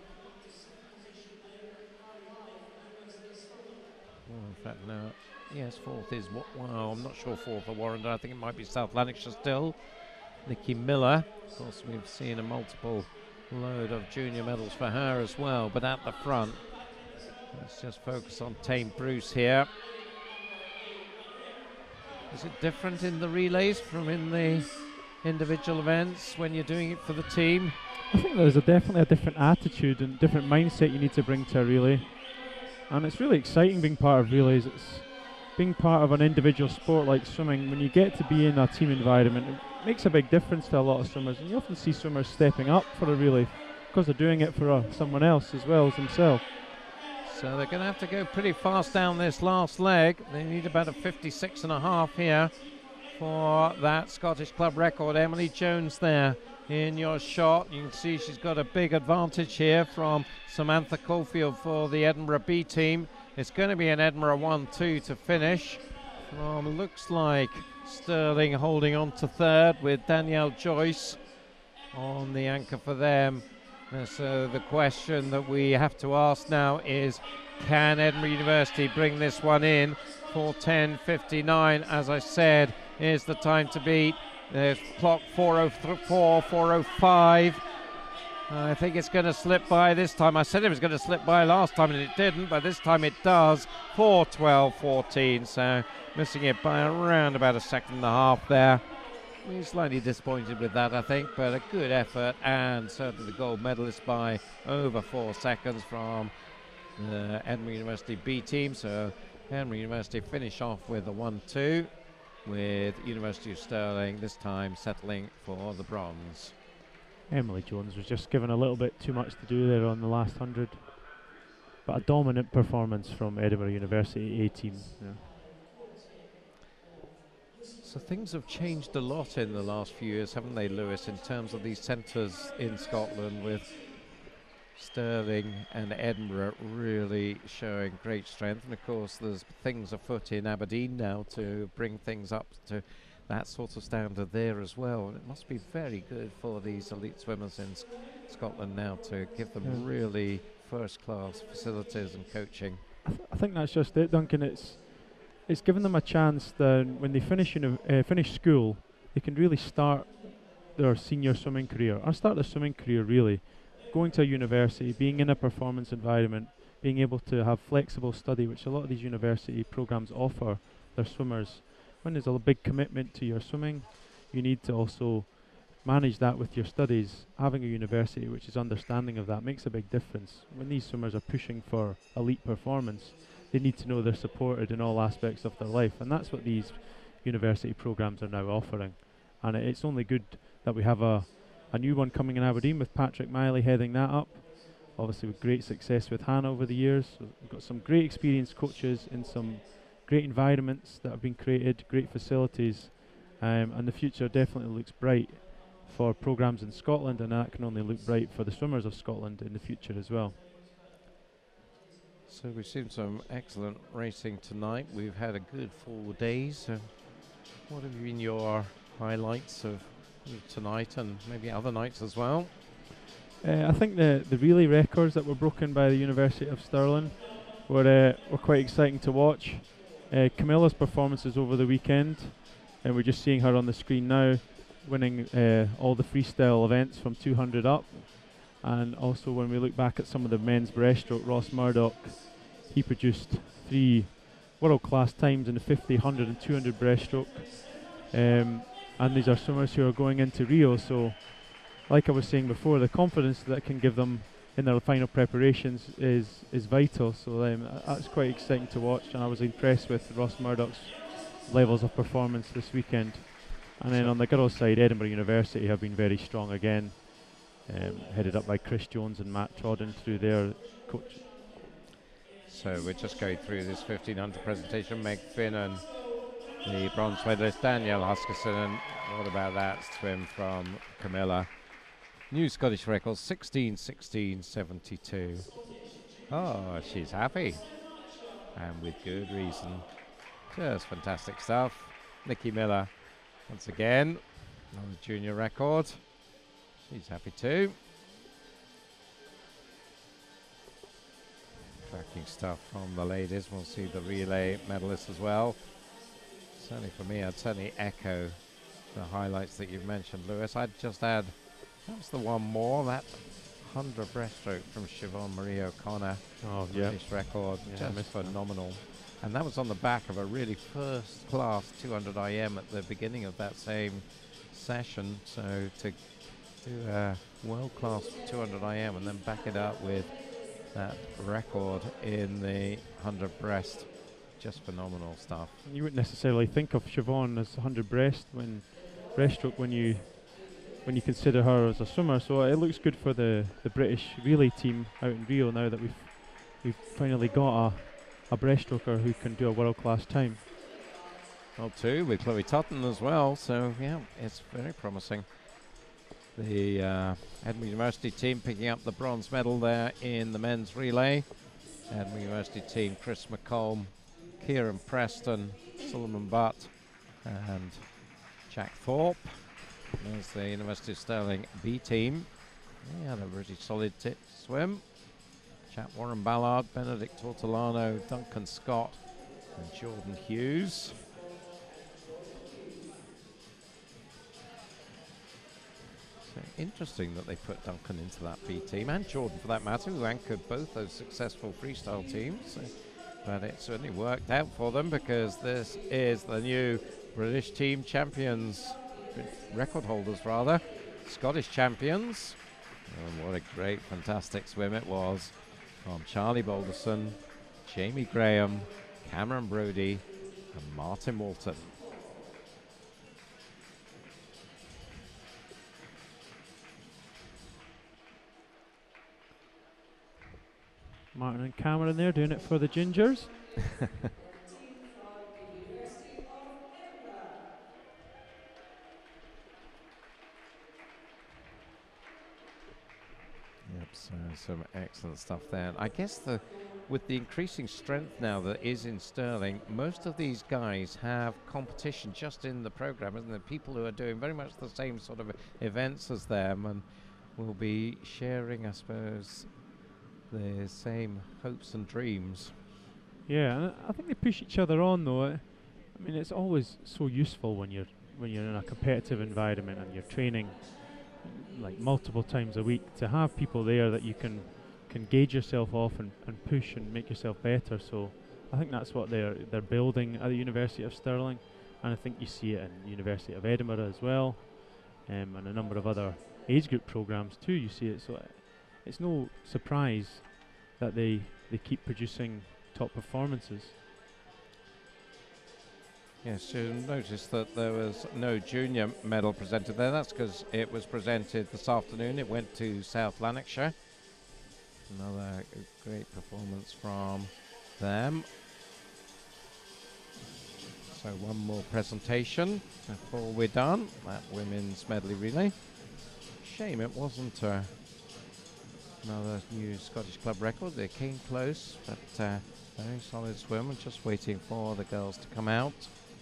[SPEAKER 2] Oh, in fact, no. Yes, fourth is, wow, I'm not sure fourth for Warrender. I think it might be South Lanarkshire still. Nikki Miller. Of course, we've seen a multiple load of junior medals for her as well. But at the front, let's just focus on Tane Bruce here. Is it different in the relays from in the individual events when you're doing it for the team?
[SPEAKER 5] I think there's a definitely a different attitude and different mindset you need to bring to a relay. And it's really exciting being part of relays. It's being part of an individual sport like swimming. When you get to be in a team environment, it makes a big difference to a lot of swimmers. And you often see swimmers stepping up for a relay because they're doing it for uh, someone else as well as themselves.
[SPEAKER 2] So they're going to have to go pretty fast down this last leg. They need about a fifty-six and a half here for that Scottish club record. Emily Jones there in your shot. You can see she's got a big advantage here from Samantha Caulfield for the Edinburgh B team. It's going to be an Edinburgh one two to finish. From looks like Stirling holding on to third with Danielle Joyce on the anchor for them. Uh, so the question that we have to ask now is, can Edinburgh University bring this one in for ten fifty-nine? As I said, is the time to beat. There's clock four oh four, four oh five. Uh, I think it's going to slip by this time. I said it was going to slip by last time and it didn't, but this time it does. four twelve fourteen, so missing it by around about a second and a half there. We're slightly disappointed with that, I think, but a good effort, and certainly the gold medalist by over four seconds from the Edinburgh University B team. So Edinburgh University finish off with a one two, with University of Stirling this time settling for the bronze.
[SPEAKER 5] Emily Jones was just given a little bit too much to do there on the last hundred, but a dominant performance from Edinburgh University A team. Yeah.
[SPEAKER 2] So things have changed a lot in the last few years, haven't they, Lewis, in terms of these centres in Scotland, with Stirling and Edinburgh really showing great strength. And of course there's things afoot in Aberdeen now to bring things up to that sort of standard there as well. And it must be very good for these elite swimmers in S Scotland now to give them yeah. really first-class facilities and coaching.
[SPEAKER 5] I, th I think that's just it, Duncan. It's It's given them a chance that when they finish uh, finish school, they can really start their senior swimming career, or start their swimming career really, going to a university, being in a performance environment, being able to have flexible study, which a lot of these university programs offer their swimmers. When there's a big commitment to your swimming, you need to also manage that with your studies. Having a university which is understanding of that makes a big difference. When these swimmers are pushing for elite performance, they need to know they're supported in all aspects of their life, and that's what these university programs are now offering. And it, it's only good that we have a, a new one coming in Aberdeen with Patrick Miley heading that up, obviously with great success with Hannah over the years. So we've got some great experienced coaches in some great environments that have been created, great facilities, um, and the future definitely looks bright for programs in Scotland, and that can only look bright for the swimmers of Scotland in the future as well.
[SPEAKER 2] So we've seen some excellent racing tonight. We've had a good four days. Uh, what have been your highlights of tonight and maybe other nights as well?
[SPEAKER 5] Uh, I think the the relay records that were broken by the University of Stirling were uh, were quite exciting to watch. uh, Camilla's performances over the weekend, and we're just seeing her on the screen now, winning uh, all the freestyle events from two hundred up. And also when we look back at some of the men's breaststroke, Ross Murdoch, he produced three world-class times in the fifty, one hundred and two hundred breaststroke. Um, and these are swimmers who are going into Rio, so like I was saying before, the confidence that it can give them in their final preparations is is vital. So um, that's quite exciting to watch, and I was impressed with Ross Murdoch's levels of performance this weekend. And then on the girls' side, Edinburgh University have been very strong again, um, headed up by Chris Jones and Matt Trodden through their coach.
[SPEAKER 2] So we're just going through this fifteen hundred presentation. Meg Finn and the bronze medalist Danielle Huskisson. And what about that swim from Camilla? New Scottish record, sixteen sixteen seventy-two. Oh, she's happy, and with good reason. Just fantastic stuff. Nikki Miller, once again, another junior record. She's happy too. Cracking stuff from the ladies. We'll see the relay medalists as well. Certainly for me, I'd certainly echo the highlights that you've mentioned, Lewis. I'd just add, perhaps the one more, that one hundred breaststroke from Siobhan Marie O'Connor.
[SPEAKER 5] Oh, yeah.
[SPEAKER 2] British record,
[SPEAKER 5] Yeah,
[SPEAKER 2] just phenomenal. That. And that was on the back of a really first-class two hundred I M at the beginning of that same session. So to do a world-class two hundred I M and then back it up with that record in the one hundred breast, just phenomenal stuff.
[SPEAKER 5] You wouldn't necessarily think of Siobhan as one hundred breast when breaststroke when you when you consider her as a swimmer. So it looks good for the the British relay team out in Rio now that we've we've finally got a a breaststroker who can do a world class time.
[SPEAKER 2] Well, too, with Chloe Tutton as well. So yeah, it's very promising. The uh, Edinburgh University team picking up the bronze medal there in the men's relay. Edinburgh University team, Chris McColm, Kieran Preston, Solomon Butt, and Jack Thorpe. There's the University of Stirling B team. They had a really solid t swim. Chap Warren Ballard, Benedict Tortolano, Duncan Scott, and Jordan Hughes. So interesting that they put Duncan into that B team, and Jordan for that matter, who anchored both those successful freestyle teams. So, but it certainly worked out for them, because this is the new British team champions, record holders rather, Scottish champions. And what a great, fantastic swim it was from Charlie Balderson, Jamie Graham, Cameron Brodie, and Martin Walton.
[SPEAKER 5] Martin and Cameron there doing it for the Gingers.
[SPEAKER 2] Yep, so some excellent stuff there. And I guess the with the increasing strength now that is in Stirling, most of these guys have competition just in the program, isn't there? People who are doing very much the same sort of events as them, and will be sharing, I suppose, the same hopes and dreams.
[SPEAKER 5] Yeah, and I think they push each other on though. I mean, it's always so useful when you're when you're in a competitive environment and you're training like multiple times a week to have people there that you can can gauge yourself off and, and push and make yourself better. So I think that's what they're they're building at the University of Stirling, and I think you see it in the University of Edinburgh as well, um, and a number of other age group programs too. You see it, so it's no surprise that they they keep producing top performances.
[SPEAKER 2] Yes, you notice that there was no junior medal presented there. That's because it was presented this afternoon. It went to South Lanarkshire. Another great performance from them. So one more presentation before we're done. That women's medley relay. Shame it wasn't uh, another new Scottish club record. They came close, but uh, very solid swim. I'm just waiting for the girls to come out.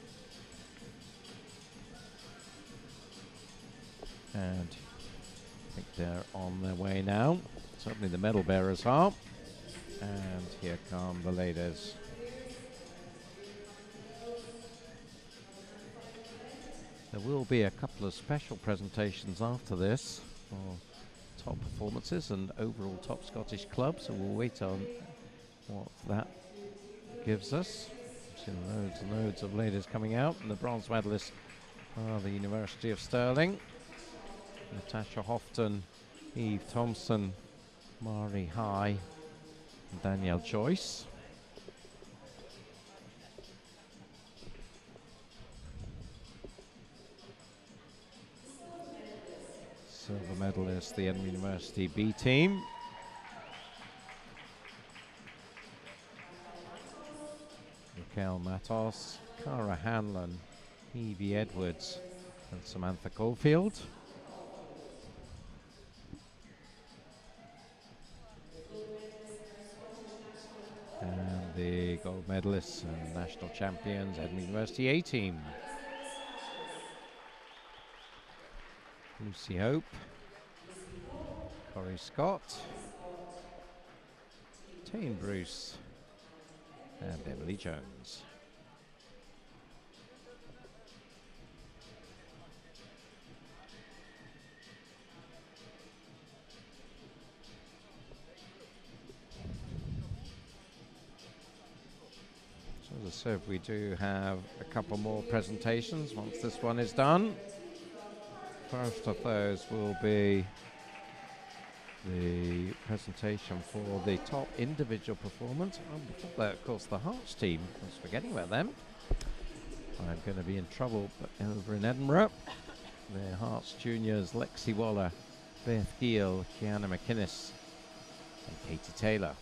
[SPEAKER 2] And I think they're on their way now. Certainly the medal bearers are. And here come the ladies. There will be a couple of special presentations after this for top performances and overall top Scottish clubs, so we'll wait on what that gives us. I've seen loads and loads of ladies coming out, and the bronze medalists are the University of Stirling. Natasha Houghton, Eve Thompson, Mari High, and Danielle Joyce. Silver medalist, the Edinburgh University B team. Raquel Matos, Cara Hanlon, Evie Edwards, and Samantha Caulfield. And the gold medalists and national champions, Edinburgh University A team. Lucy Hope, Corrie Scott, Tane Bruce, and Emily Jones. So as I said, we do have a couple more presentations once this one is done. First of those will be the presentation for the top individual performance. And before that, of course, the Hearts team. I was forgetting about them. I'm going to be in trouble but over in Edinburgh. The Hearts juniors, Lexi Waller, Beth Gill, Kiana McInnes, and Katie Taylor.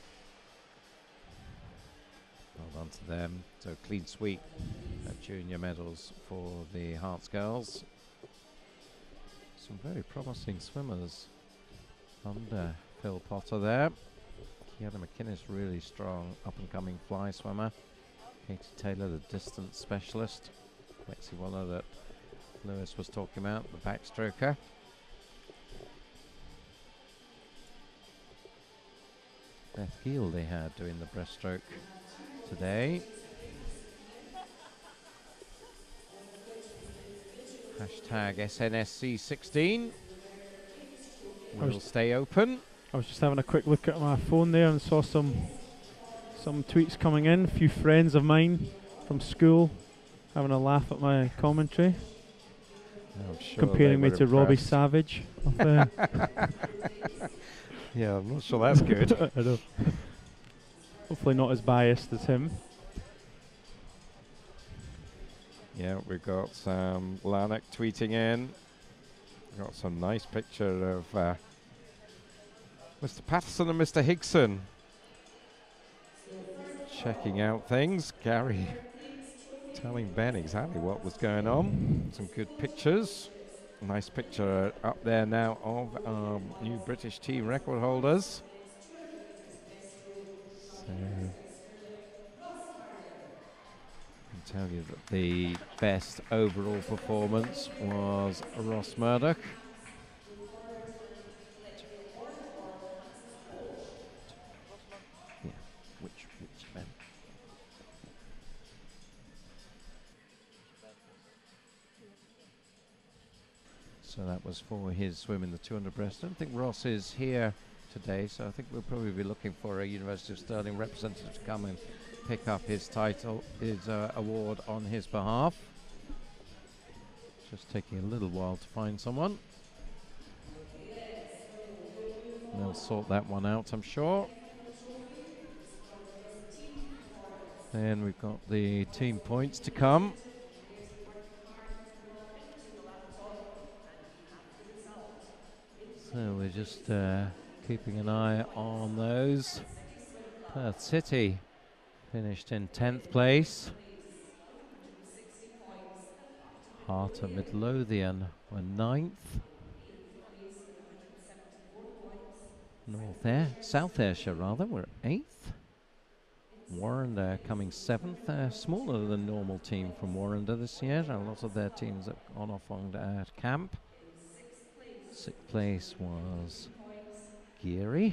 [SPEAKER 2] Well done to them. So clean sweep of junior medals for the Hearts girls. Some very promising swimmers under Phil Potter there. Kiana McInnes, really strong up-and-coming fly swimmer. Katie Taylor, the distance specialist. Lexi Waller that Lewis was talking about, the backstroker. Beth Gill they had doing the breaststroke today. Hashtag S N S C sixteen will stay open.
[SPEAKER 5] I was just having a quick look at my phone there and saw some some tweets coming in. A few friends of mine from school having a laugh at my commentary,
[SPEAKER 2] Sure
[SPEAKER 5] comparing me to
[SPEAKER 2] impressed.
[SPEAKER 5] Robbie Savage. Of, uh,
[SPEAKER 2] yeah, I'm not sure that's good.
[SPEAKER 5] I know. Hopefully not as biased as him.
[SPEAKER 2] Yeah, we've got some Lanark tweeting in. We've got some nice picture of uh, Mister Patterson and Mister Higson checking out things. Gary telling Ben exactly what was going on. Some good pictures. Nice picture up there now of um, new British team record holders. So I can tell you that the best overall performance was Ross Murdoch. Yeah, which, which man? So that was for his swim in the two hundred breast. I don't think Ross is here today, so I think we'll probably be looking for a University of Stirling representative to come and pick up his title, his uh, award on his behalf. Just taking a little while to find someone. They'll sort that one out, I'm sure. Then we've got the team points to come. So we're just uh, keeping an eye on those. Perth City finished in tenth place. Heart of Midlothian were ninth. North Air, South Ayrshire rather, were eighth. Warrender coming seventh. Uh, smaller than normal team from Warrender this year. A lot of their teams have gone off on uh, camp. Sixth place was Geary.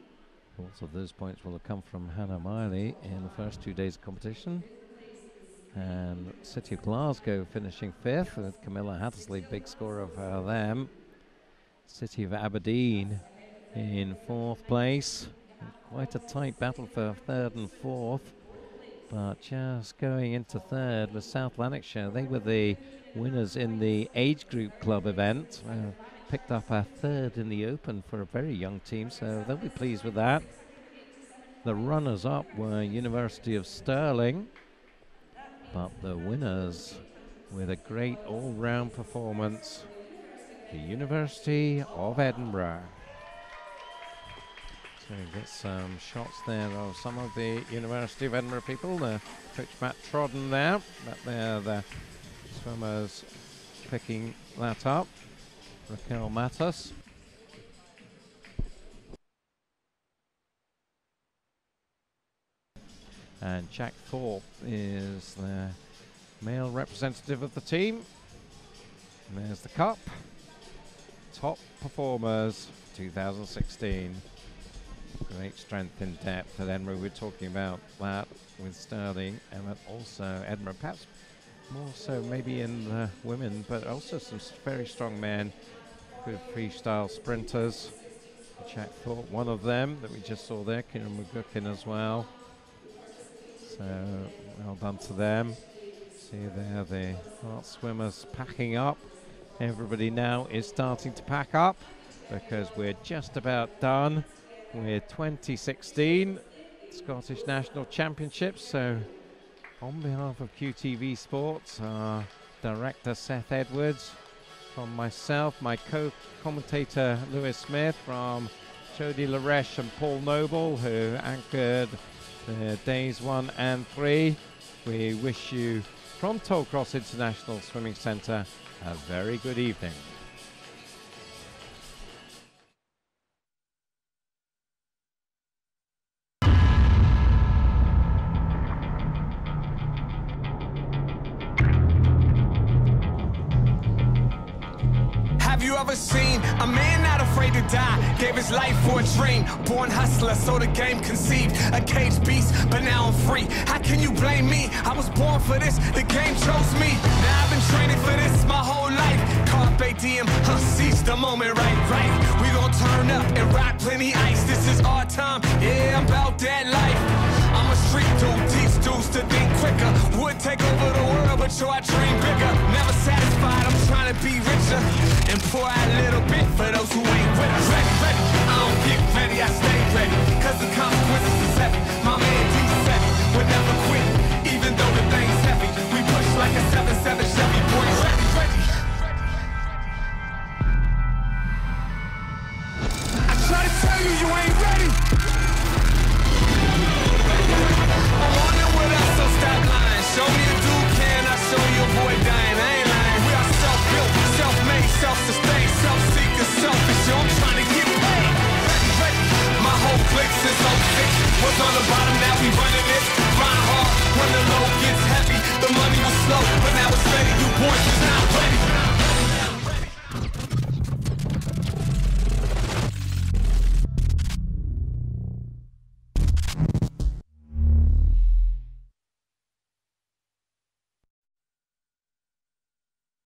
[SPEAKER 2] Lots of those points will have come from Hannah Miley in the first two days of competition. And City of Glasgow finishing fifth with Camilla Hattersley, big score of uh, them. City of Aberdeen in fourth place. Quite a tight battle for third and fourth, but just going into third was South Lanarkshire. They were the winners in the age group club event. Uh, picked up a third in the Open for a very young team, so they'll be pleased with that. The runners-up were University of Stirling, but the winners with a great all-round performance, the University of Edinburgh. So we get some shots there of some of the University of Edinburgh people. Uh, Coach Matt Trodden there, but they're the swimmers picking that up. Raquel Matas. And Jack Thorpe is the male representative of the team. And there's the cup. Top performers two thousand sixteen. Great strength in depth at Edinburgh. We're talking about that with Stirling, and also Edinburgh, perhaps more so maybe in the women, but also some very strong men, good freestyle sprinters. Jack Thorpe, one of them that we just saw there, Kieran McGuckin as well. So well done to them. See there the Heart swimmers packing up. Everybody now is starting to pack up because we're just about done with twenty sixteen Scottish National Championships. So on behalf of Q T V Sports, our director Seth Edwards, from myself, my co-commentator Lewis Smith, from Jodie Laresh and Paul Noble, who anchored the days one and three, we wish you from Tollcross International Swimming Centre a very good evening.
[SPEAKER 1] Have you ever seen a man not afraid to die? Gave his life for a dream. Born hustler, so the game conceived. A caged beast, but now I'm free. How can you blame me? I was born for this, the game chose me. Now I've been training for this my whole life. Carpe diem, huh, seize the moment, right, right. We gon' turn up and rock plenty ice. This is our time, yeah, I'm about that life. I'm a street dude, teach dudes to think quicker. Would take over the world, but yo, I dream bigger. Never satisfied, I'm trying to be richer. And pour out a little bit for those who ain't with us. Ready, ready, I don't get ready, I stay ready.